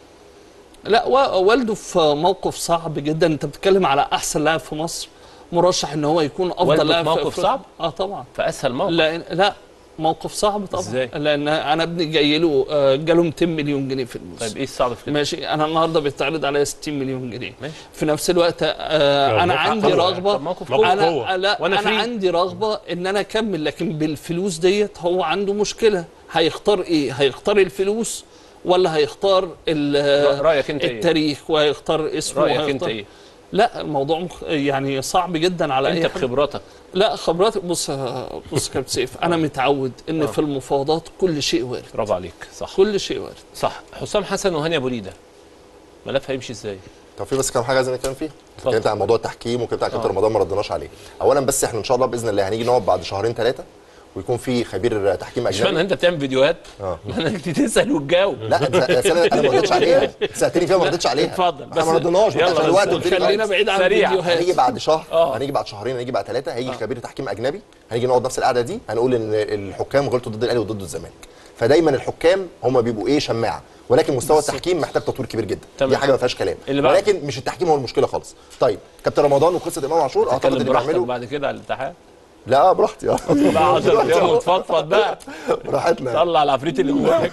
لا والده في موقف صعب جدا. أنت بتتكلم على أحسن لاعب في مصر مرشح إن هو يكون أفضل لاعب. موقف صعب؟ آه طبعا. في أسهل موقف؟ لا لا موقف صعب طبعا. ازاي؟ لان انا ابني جاي له جاله مئتين مليون جنيه في الموسم. طيب ايه الصعب في كده؟ ماشي انا النهارده بيتعرض عليا ستين مليون جنيه. ماشي. في نفس الوقت آه انا عندي رغبه. انا لا انا فريق. عندي رغبه ان انا اكمل. لكن بالفلوس ديت هو عنده مشكله. هيختار ايه؟ هيختار الفلوس ولا هيختار رايك انت التاريخ ايه؟ وهيختار اسمه. رايك انت ايه؟ لا الموضوع مخ... يعني صعب جدا على انت اي انت بخبراتك. لا خبراتي. بص بص كابتن سيف انا متعود ان آه. في المفاوضات كل شيء وارد. برافو عليك. صح كل شيء وارد. صح. حسام حسن وهاني ابو ريده ملف هيمشي ازاي؟ طب في بس كام حاجه عايزين نتكلم فيها. اتكلمت عن موضوع التحكيم واتكلمت عن كابتن رمضان ما ردناش عليه. اولا بس احنا ان شاء الله باذن الله هنيجي نقعد بعد شهرين ثلاثه ويكون في خبير تحكيم اجنبي. اشمعنى انت بتعمل فيديوهات؟ اه انا كنت تسال وتجاوب. لا انا ما ردتش عليها، سالتني فيها ما ردتش عليها. اتفضل بس ما ردناش عشان الوقت. خلينا بعيد عن الفيديوهات. هنيجي بعد شهر، هنيجي بعد شهرين، هنيجي بعد ثلاثه، هيجي خبير تحكيم اجنبي، هنيجي نقعد نفس القعده دي، هنقول ان الحكام غلطوا ضد الاهلي وضد الزمالك. فدايما الحكام هم بيبقوا ايه شماعه، ولكن مستوى التحكيم محتاج تطوير كبير جدا. تمام. دي حاجه ما فيهاش كلام، ولكن مش التحكيم هو المشكله خالص. طيب كابتن رمضان وقصه امام عاشور اعتقد ان بيعملوا بعد كده على الاتحاد. لا براحتي اه لا عشرة ايام وتفضفض بقى براحتنا، طلع العفريت اللي جواك.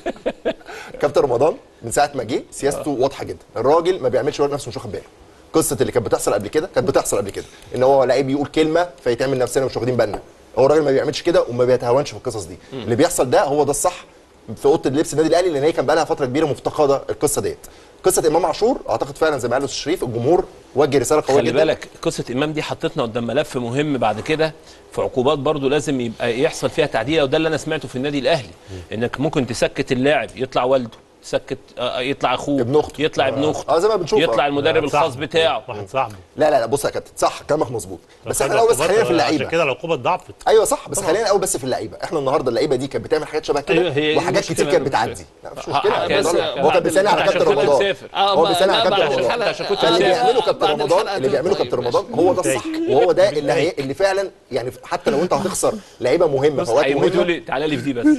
كابتن رمضان من ساعه ما جه سياسته واضحه جدا، الراجل ما بيعملش ورق نفسه مش واخد باله. قصه اللي كانت بتحصل قبل كده كانت بتحصل قبل كده، ان هو لعيب يقول كلمه فيتعمل نفسنا مش واخدين بالنا. هو الراجل ما بيعملش كده وما بيتهاونش في القصص دي. م. اللي بيحصل ده هو ده الصح في اوضه اللبس النادي الاهلي، لان هي كان بقى لها فتره كبيره مفتقده القصه ديت. قصه امام عاشور اعتقد فعلا زي ما قال الاستاذ شريف الجمهور وجه رساله قويه جدا. خلي بالك قصه امام دي حطتنا قدام ملف مهم بعد كده في عقوبات برضو لازم يبقى يحصل فيها تعديل، وده اللي انا سمعته في النادي الاهلي. م. انك ممكن تسكت اللاعب يطلع والده، تسكت يطلع اخوه، ابن اخته، يطلع ابن اخته، اه زي ما بنشوف، يطلع المدرب الخاص بتاعه، واحد صاحبه. لا لا لا بص يا كابتن صح كلامك مظبوط، بس احنا الاول بس خلينا في اللعيبه. عشان كده العقوبه اتضاعفت. ايوه صح، بس خلينا الاول بس في اللعيبه. احنا النهارده اللعيبه دي كانت بتعمل حاجات شبه كده وحاجات كتير كانت بتعدي. لا مش مشكله، هو كان بيسالني على كابتن رمضان، هو بيسالني على كابتن رمضان. اللي بيعمله كابتن رمضان اللي بيعمله كابتن رمضان هو ده الصح، وهو ده اللي هي اللي فعلا يعني حتى لو انت هتخسر لعيبه مهمه في اوقات مهمه، تقول لي تعالى لي في دي بس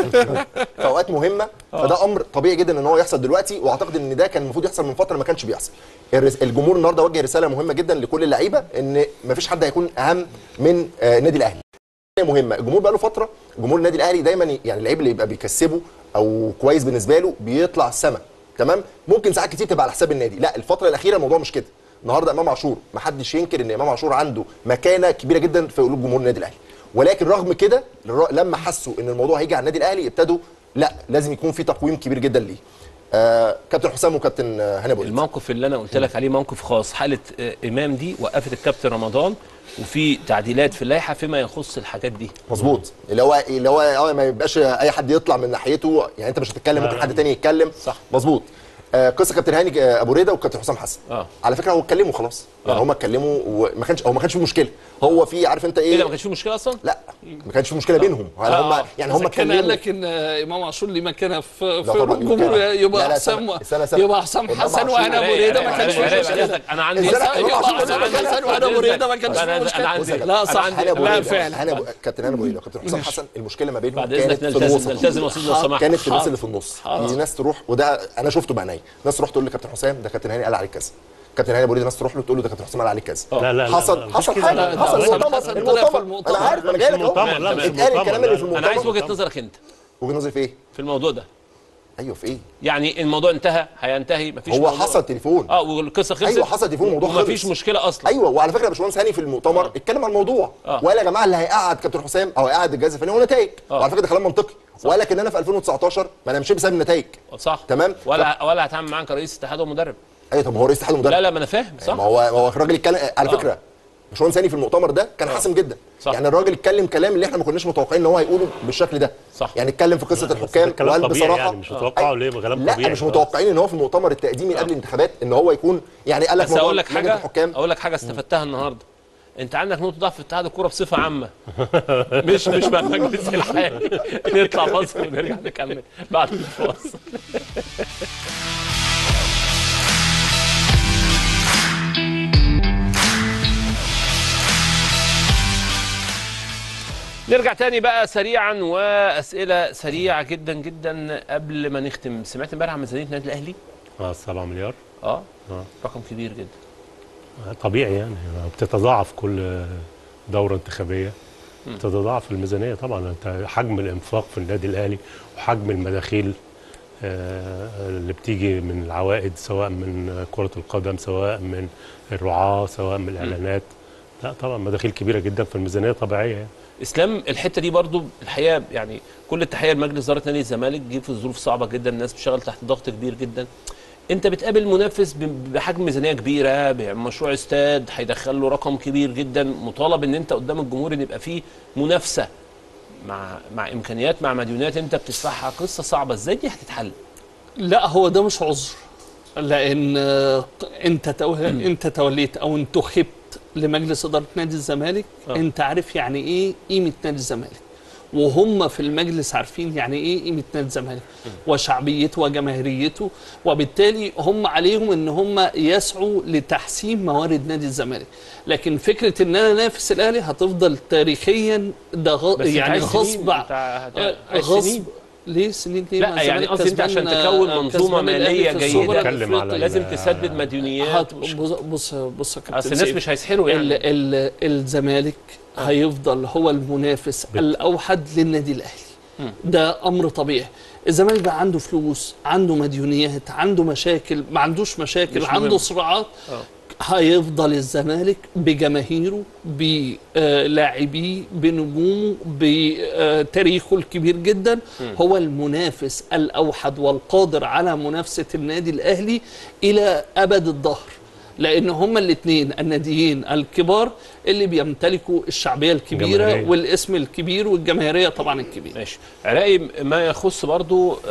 في اوقات مهمه، فده امر طبيعي جدا ان هو يحصل دلوقتي، واعتقد ان ده كان المفروض يحصل من فتره ما كانش بيحصل. الجمهور النهارده وجه رساله مهمه جدا لكل اللعيبه ان مفيش حد هيكون اهم من النادي الاهلي. مهمه، الجمهور بقى له فتره، جمهور النادي الاهلي دايما يعني اللعيب اللي يبقى بيكسبه او كويس بالنسبه له بيطلع السما، تمام؟ ممكن ساعات كتير تبقى على حساب النادي، لا الفتره الاخيره الموضوع مش كده. النهارده امام عاشور ما حدش ينكر ان امام عاشور عنده مكانه كبيره جدا في قلوب جمهور النادي الاهلي، ولكن رغم كده لما حسوا ان الموضوع هيجي على النادي الاهلي ابتدوا لا لازم يكون في تقويم كبير جدا ليه. آه كابتن حسام وكابتن هاني ابو الموقف اللي انا قلت لك عليه موقف خاص، حاله آه امام دي وقفت الكابتن رمضان وفي تعديلات في اللائحه فيما يخص الحاجات دي. مظبوط، اللي هو اللي هو ما يبقاش اي حد يطلع من ناحيته، يعني انت مش هتتكلم ممكن حد تاني يتكلم. صح مظبوط. آه قصه كابتن هاني ابو ريده وكابتن حسام حسن. اه على فكره هو اتكلموا خلاص، يعني هم اتكلموا وما كانش هو ما كانش في مشكله، هو في عارف انت ايه؟ ايه ده ما كانش في مشكله اصلا؟ لا ما كانش في مشكله بينهم، يعني هم آه. يعني هم اتكلموا. كان قال لك ان امام عاشور ليه مكانه في في الجمهور، يبقى حسام يبقى حسام حسن وانا ابو ريده ما كانش في مشكله. انا عندي يبقى حسام حسن وانا ابو ريده ما كانش في مشكله. لا صح، لا فعلا كابتن هاني ابو ريده وكابتن حسام حسن المشكله ما بينهم بعد اذنك نلتزم نلتزم وسيدنا لو سمحت. كانت في الناس اللي في النص، في ناس تروح وده انا شفته بعيني، ناس تروح تقول لكابتن حسام ده كابتن هاني قال عليك كذا، كابتن هاني ابو ريده ناس تروح له تقول له ده كابتن حسام قال عليك كذا. لا لا حصل حصل حاجه، حصل المؤتمر المؤتمر انا عارف انا جاي لك اهو، اتقال الكلام اللي في المؤتمر. انا عايز وجهه نظرك انت. وجهه نظري في ايه؟ في الموضوع ده. ايوه في ايه؟ يعني الموضوع انتهى هينتهي مفيش هو موضوع. حصل تليفون اه والقصه خلصت. ايوه حصل تليفون الموضوع خلص ومفيش مشكله اصلا. ايوه وعلى فكره يا باشمهندس هاني في المؤتمر اتكلم عن الموضوع آه. وقال يا جماعه اللي هيقعد كابتن حسام او هيقعد الجهاز الفني هو نتائج، آه. وعلى فكره ده كلام منطقي، وقال لك ان انا في ألفين وتسعتاشر ما انا مشيت بسبب النتائج. صح تمام ولا ف... ولا هتعامل معاك كرئيس اتحاد ومدرب. ايوه طب ما هو رئيس اتحاد ومدرب. لا لا ما انا فاهم صح. ما هو ما هو الراجل اتكلم على فكره آه. باشمهندس هاني في المؤتمر ده كان آه. حاسم جدا. صح. يعني الراجل اتكلم كلام اللي احنا ما كناش متوقعين ان هو هيقوله بالشكل ده. صح. يعني اتكلم في قصه الحكام وقال بصراحه يعني مش متوقعه ليه كلام لا طبيعي. مش متوقعين ان هو في المؤتمر التقديمي قبل الانتخابات ان هو يكون يعني قال لك بس اقول لك حاجه اقول لك حاجه استفدتها النهارده. انت عندك نقطه ضعف في اتحاد الكوره بصفه عامه مش مش مع المجلس الحالي. نطلع فاصل ونرجع نكمل بعد الفاصل. نرجع تاني بقى سريعا واسئله سريعه جدا جدا قبل ما نختم. سمعت امبارح عن ميزانيه النادي الاهلي؟ اه سبعة مليار. اه اه رقم كبير جدا. طبيعي يعني بتتضاعف كل دوره انتخابيه بتتضاعف الميزانيه طبعا. انت حجم الانفاق في النادي الاهلي وحجم المداخيل آه اللي بتيجي من العوائد سواء من كره القدم سواء من الرعاه سواء من الاعلانات، لا طبعا مداخيل كبيره جدا في الميزانيه طبيعيه يعني. اسلام الحته دي برضو الحقيقه يعني كل التحيه لمجلس اداره نادي الزمالك، جه في ظروف صعبه جدا، الناس بتشتغل تحت ضغط كبير جدا. انت بتقابل منافس بحجم ميزانيه كبيره بمشروع استاد هيدخل له رقم كبير جدا، مطالب ان انت قدام الجمهور ان يبقى فيه منافسه مع مع امكانيات مع مديونات انت بتدفعها، قصه صعبه، ازاي دي هتتحل؟ لا هو ده مش عذر، لان انت تو... انت توليت او انتخبت لمجلس اداره نادي الزمالك. أه. انت عارف يعني ايه قيمه نادي الزمالك وهم في المجلس عارفين يعني ايه قيمه نادي الزمالك وشعبيته وجماهيريته، وبالتالي هم عليهم ان هم يسعوا لتحسين موارد نادي الزمالك. لكن فكره ان انا انافس الاهلي هتفضل تاريخيا ده غ... يعني غصب غصب ليه سنين ليه؟ لا يعني قصدي انت عشان تكون منظومه ماليه جيده لازم تسدد مديونيات. بص بص يا كابتن، اصل الناس مش هيسحلوا يعني. ال ال الزمالك آه. هيفضل هو المنافس بت. الاوحد للنادي الاهلي. ده امر طبيعي. الزمالك بقى عنده فلوس، عنده مديونيات، عنده مشاكل، ما عندوش مشاكل، عنده صراعات. آه. هيفضل الزمالك بجماهيره، بلاعبيه، بنجومه، بتاريخه الكبير جدا هو المنافس الأوحد والقادر على منافسة النادي الأهلي إلى أبد الدهر، لأن هما الاثنين الناديين الكبار اللي بيمتلكوا الشعبية الكبيرة جمهورية. والاسم الكبير والجماهيرية طبعا الكبير. ماشي. علاقي ما يخص برضو آآ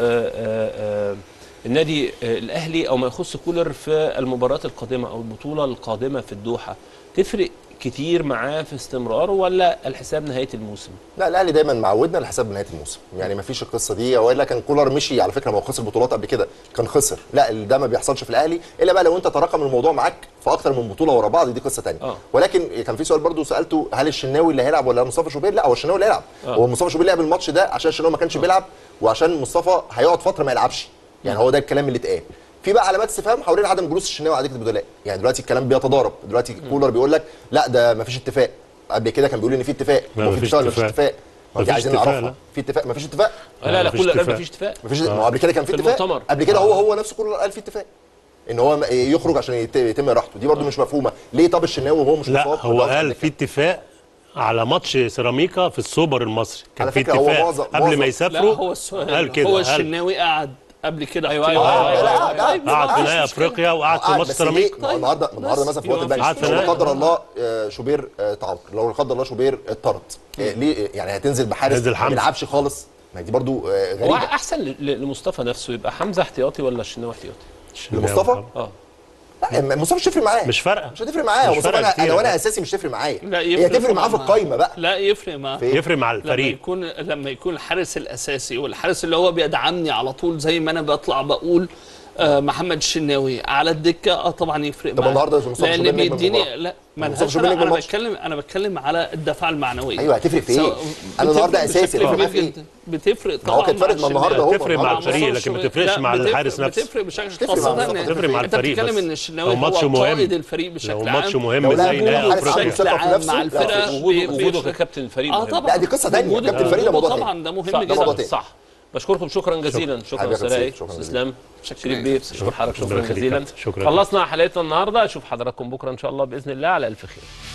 آآ النادي الاهلي او ما يخص كولر في المباريات القادمه او البطوله القادمه في الدوحه، تفرق كتير معاه في استمراره ولا الحساب نهايه الموسم؟ لا الاهلي دايما معودنا الحساب نهايه الموسم، يعني ما فيش القصه دي، والا كان كولر مشي على فكره ما هو خسر بطولات قبل كده كان خسر، لا ده ما بيحصلش في الاهلي الا بقى لو انت تراكم الموضوع معاك في اكتر من بطوله ورا بعض، دي قصه ثانيه. آه. ولكن كان في سؤال برضو سالته، هل الشناوي اللي هيلعب ولا مصطفى شوبير؟ لا هو الشناوي اللي هيلعب. آه. هو مصطفى شوبير لعب الماتش ده عشان الشناوي ما كانش آه. بيلعب، وعشان مصطفى هيقعد فتره ما يلعبش، يعني هو ده الكلام اللي اتقال. في بقى علامات استفهام حوالين عدم جلوس الشناوي على دكه البدلاء، يعني دلوقتي الكلام بيتضارب، دلوقتي كولر بيقول لك لا ده ما فيش اتفاق، قبل كده كان بيقول ان في اتفاق، ما فيش اتفاق، ما فيش اتفاق، ما دي عايزين نعرفها، في اتفاق ما فيش اتفاق؟ لا لا كولر قال ما فيش اتفاق، ما فيش، ما هو قبل كده كان في اتفاق، قبل كده هو هو نفسه كولر قال في اتفاق ان هو يخرج عشان يتم راحته، دي برده مش مفهومه، ليه طب الشناوي وهو مش مصاب؟ لا هو قال في اتفاق على ماتش سيراميكا في السوبر المصري، كان في اتفاق قبل ما يسافروا. هو السؤال قال كده، هو الشناوي قعد قبل كده. ايوه ايوه قعد في نهائي افريقيا وقعد في ماتش سيراميكا. النهارده النهارده مثلا في وقت البنك لو لا قدر الله شوبير تعاقد، لو لا قدر الله شوبير اتطرد، ليه يعني هتنزل بحارس ما بيلعبش خالص؟ ما دي برضو غريبه. هو احسن لمصطفى نفسه يبقى حمزه احتياطي ولا الشناوي احتياطي؟ لمصطفى؟ اه لا مصطفى مش هتفرق معاه، مش فارقه مش هتفرق معاه، مصطفى انا لو انا اساسي مش هتفرق معايا، هي تفرق معاه في القايمه بقى. لا يفرق معاه، يفرق مع الفريق لما يكون لما يكون الحارس الاساسي والحارس اللي هو بيدعمني على طول، زي ما انا بطلع بقول آه محمد الشناوي على الدكه، اه طبعا يفرق معاه. طب النهارده مصطفى لان بيديني لا ما انا بتكلم انا بتكلم على الدفعه المعنويه. ايوه هتفرق في ايه؟ انا النهارده اساسي بتفرق طبعا، هو كانت فرقت مع النهارده، هو بتفرق مع الفريق لكن ما بتفرقش مع الحارس نفسه. بتفرق بشكل خاصه، بتفرق مع الفريق، بس انت بتتكلم ان الشناوي هو قائد الفريق بشكل عام، لو ماتش مهم زي نهائي افريقيا مع الفرقه وجوده ككابتن الفريق اه طبعا لا دي قصه ثانيه، كابتن الفريق ده موضوع ثاني طبعا، ده مهم جدا. صح. بشكركم شكرا جزيلا. شكرا سلاي اسلام، شريف بيه، شكرا حضرتك، شكرا جزيلا. خلصنا حلقتنا النهارده، اشوف حضراتكم بكره ان شاء الله باذن الله على الف خير.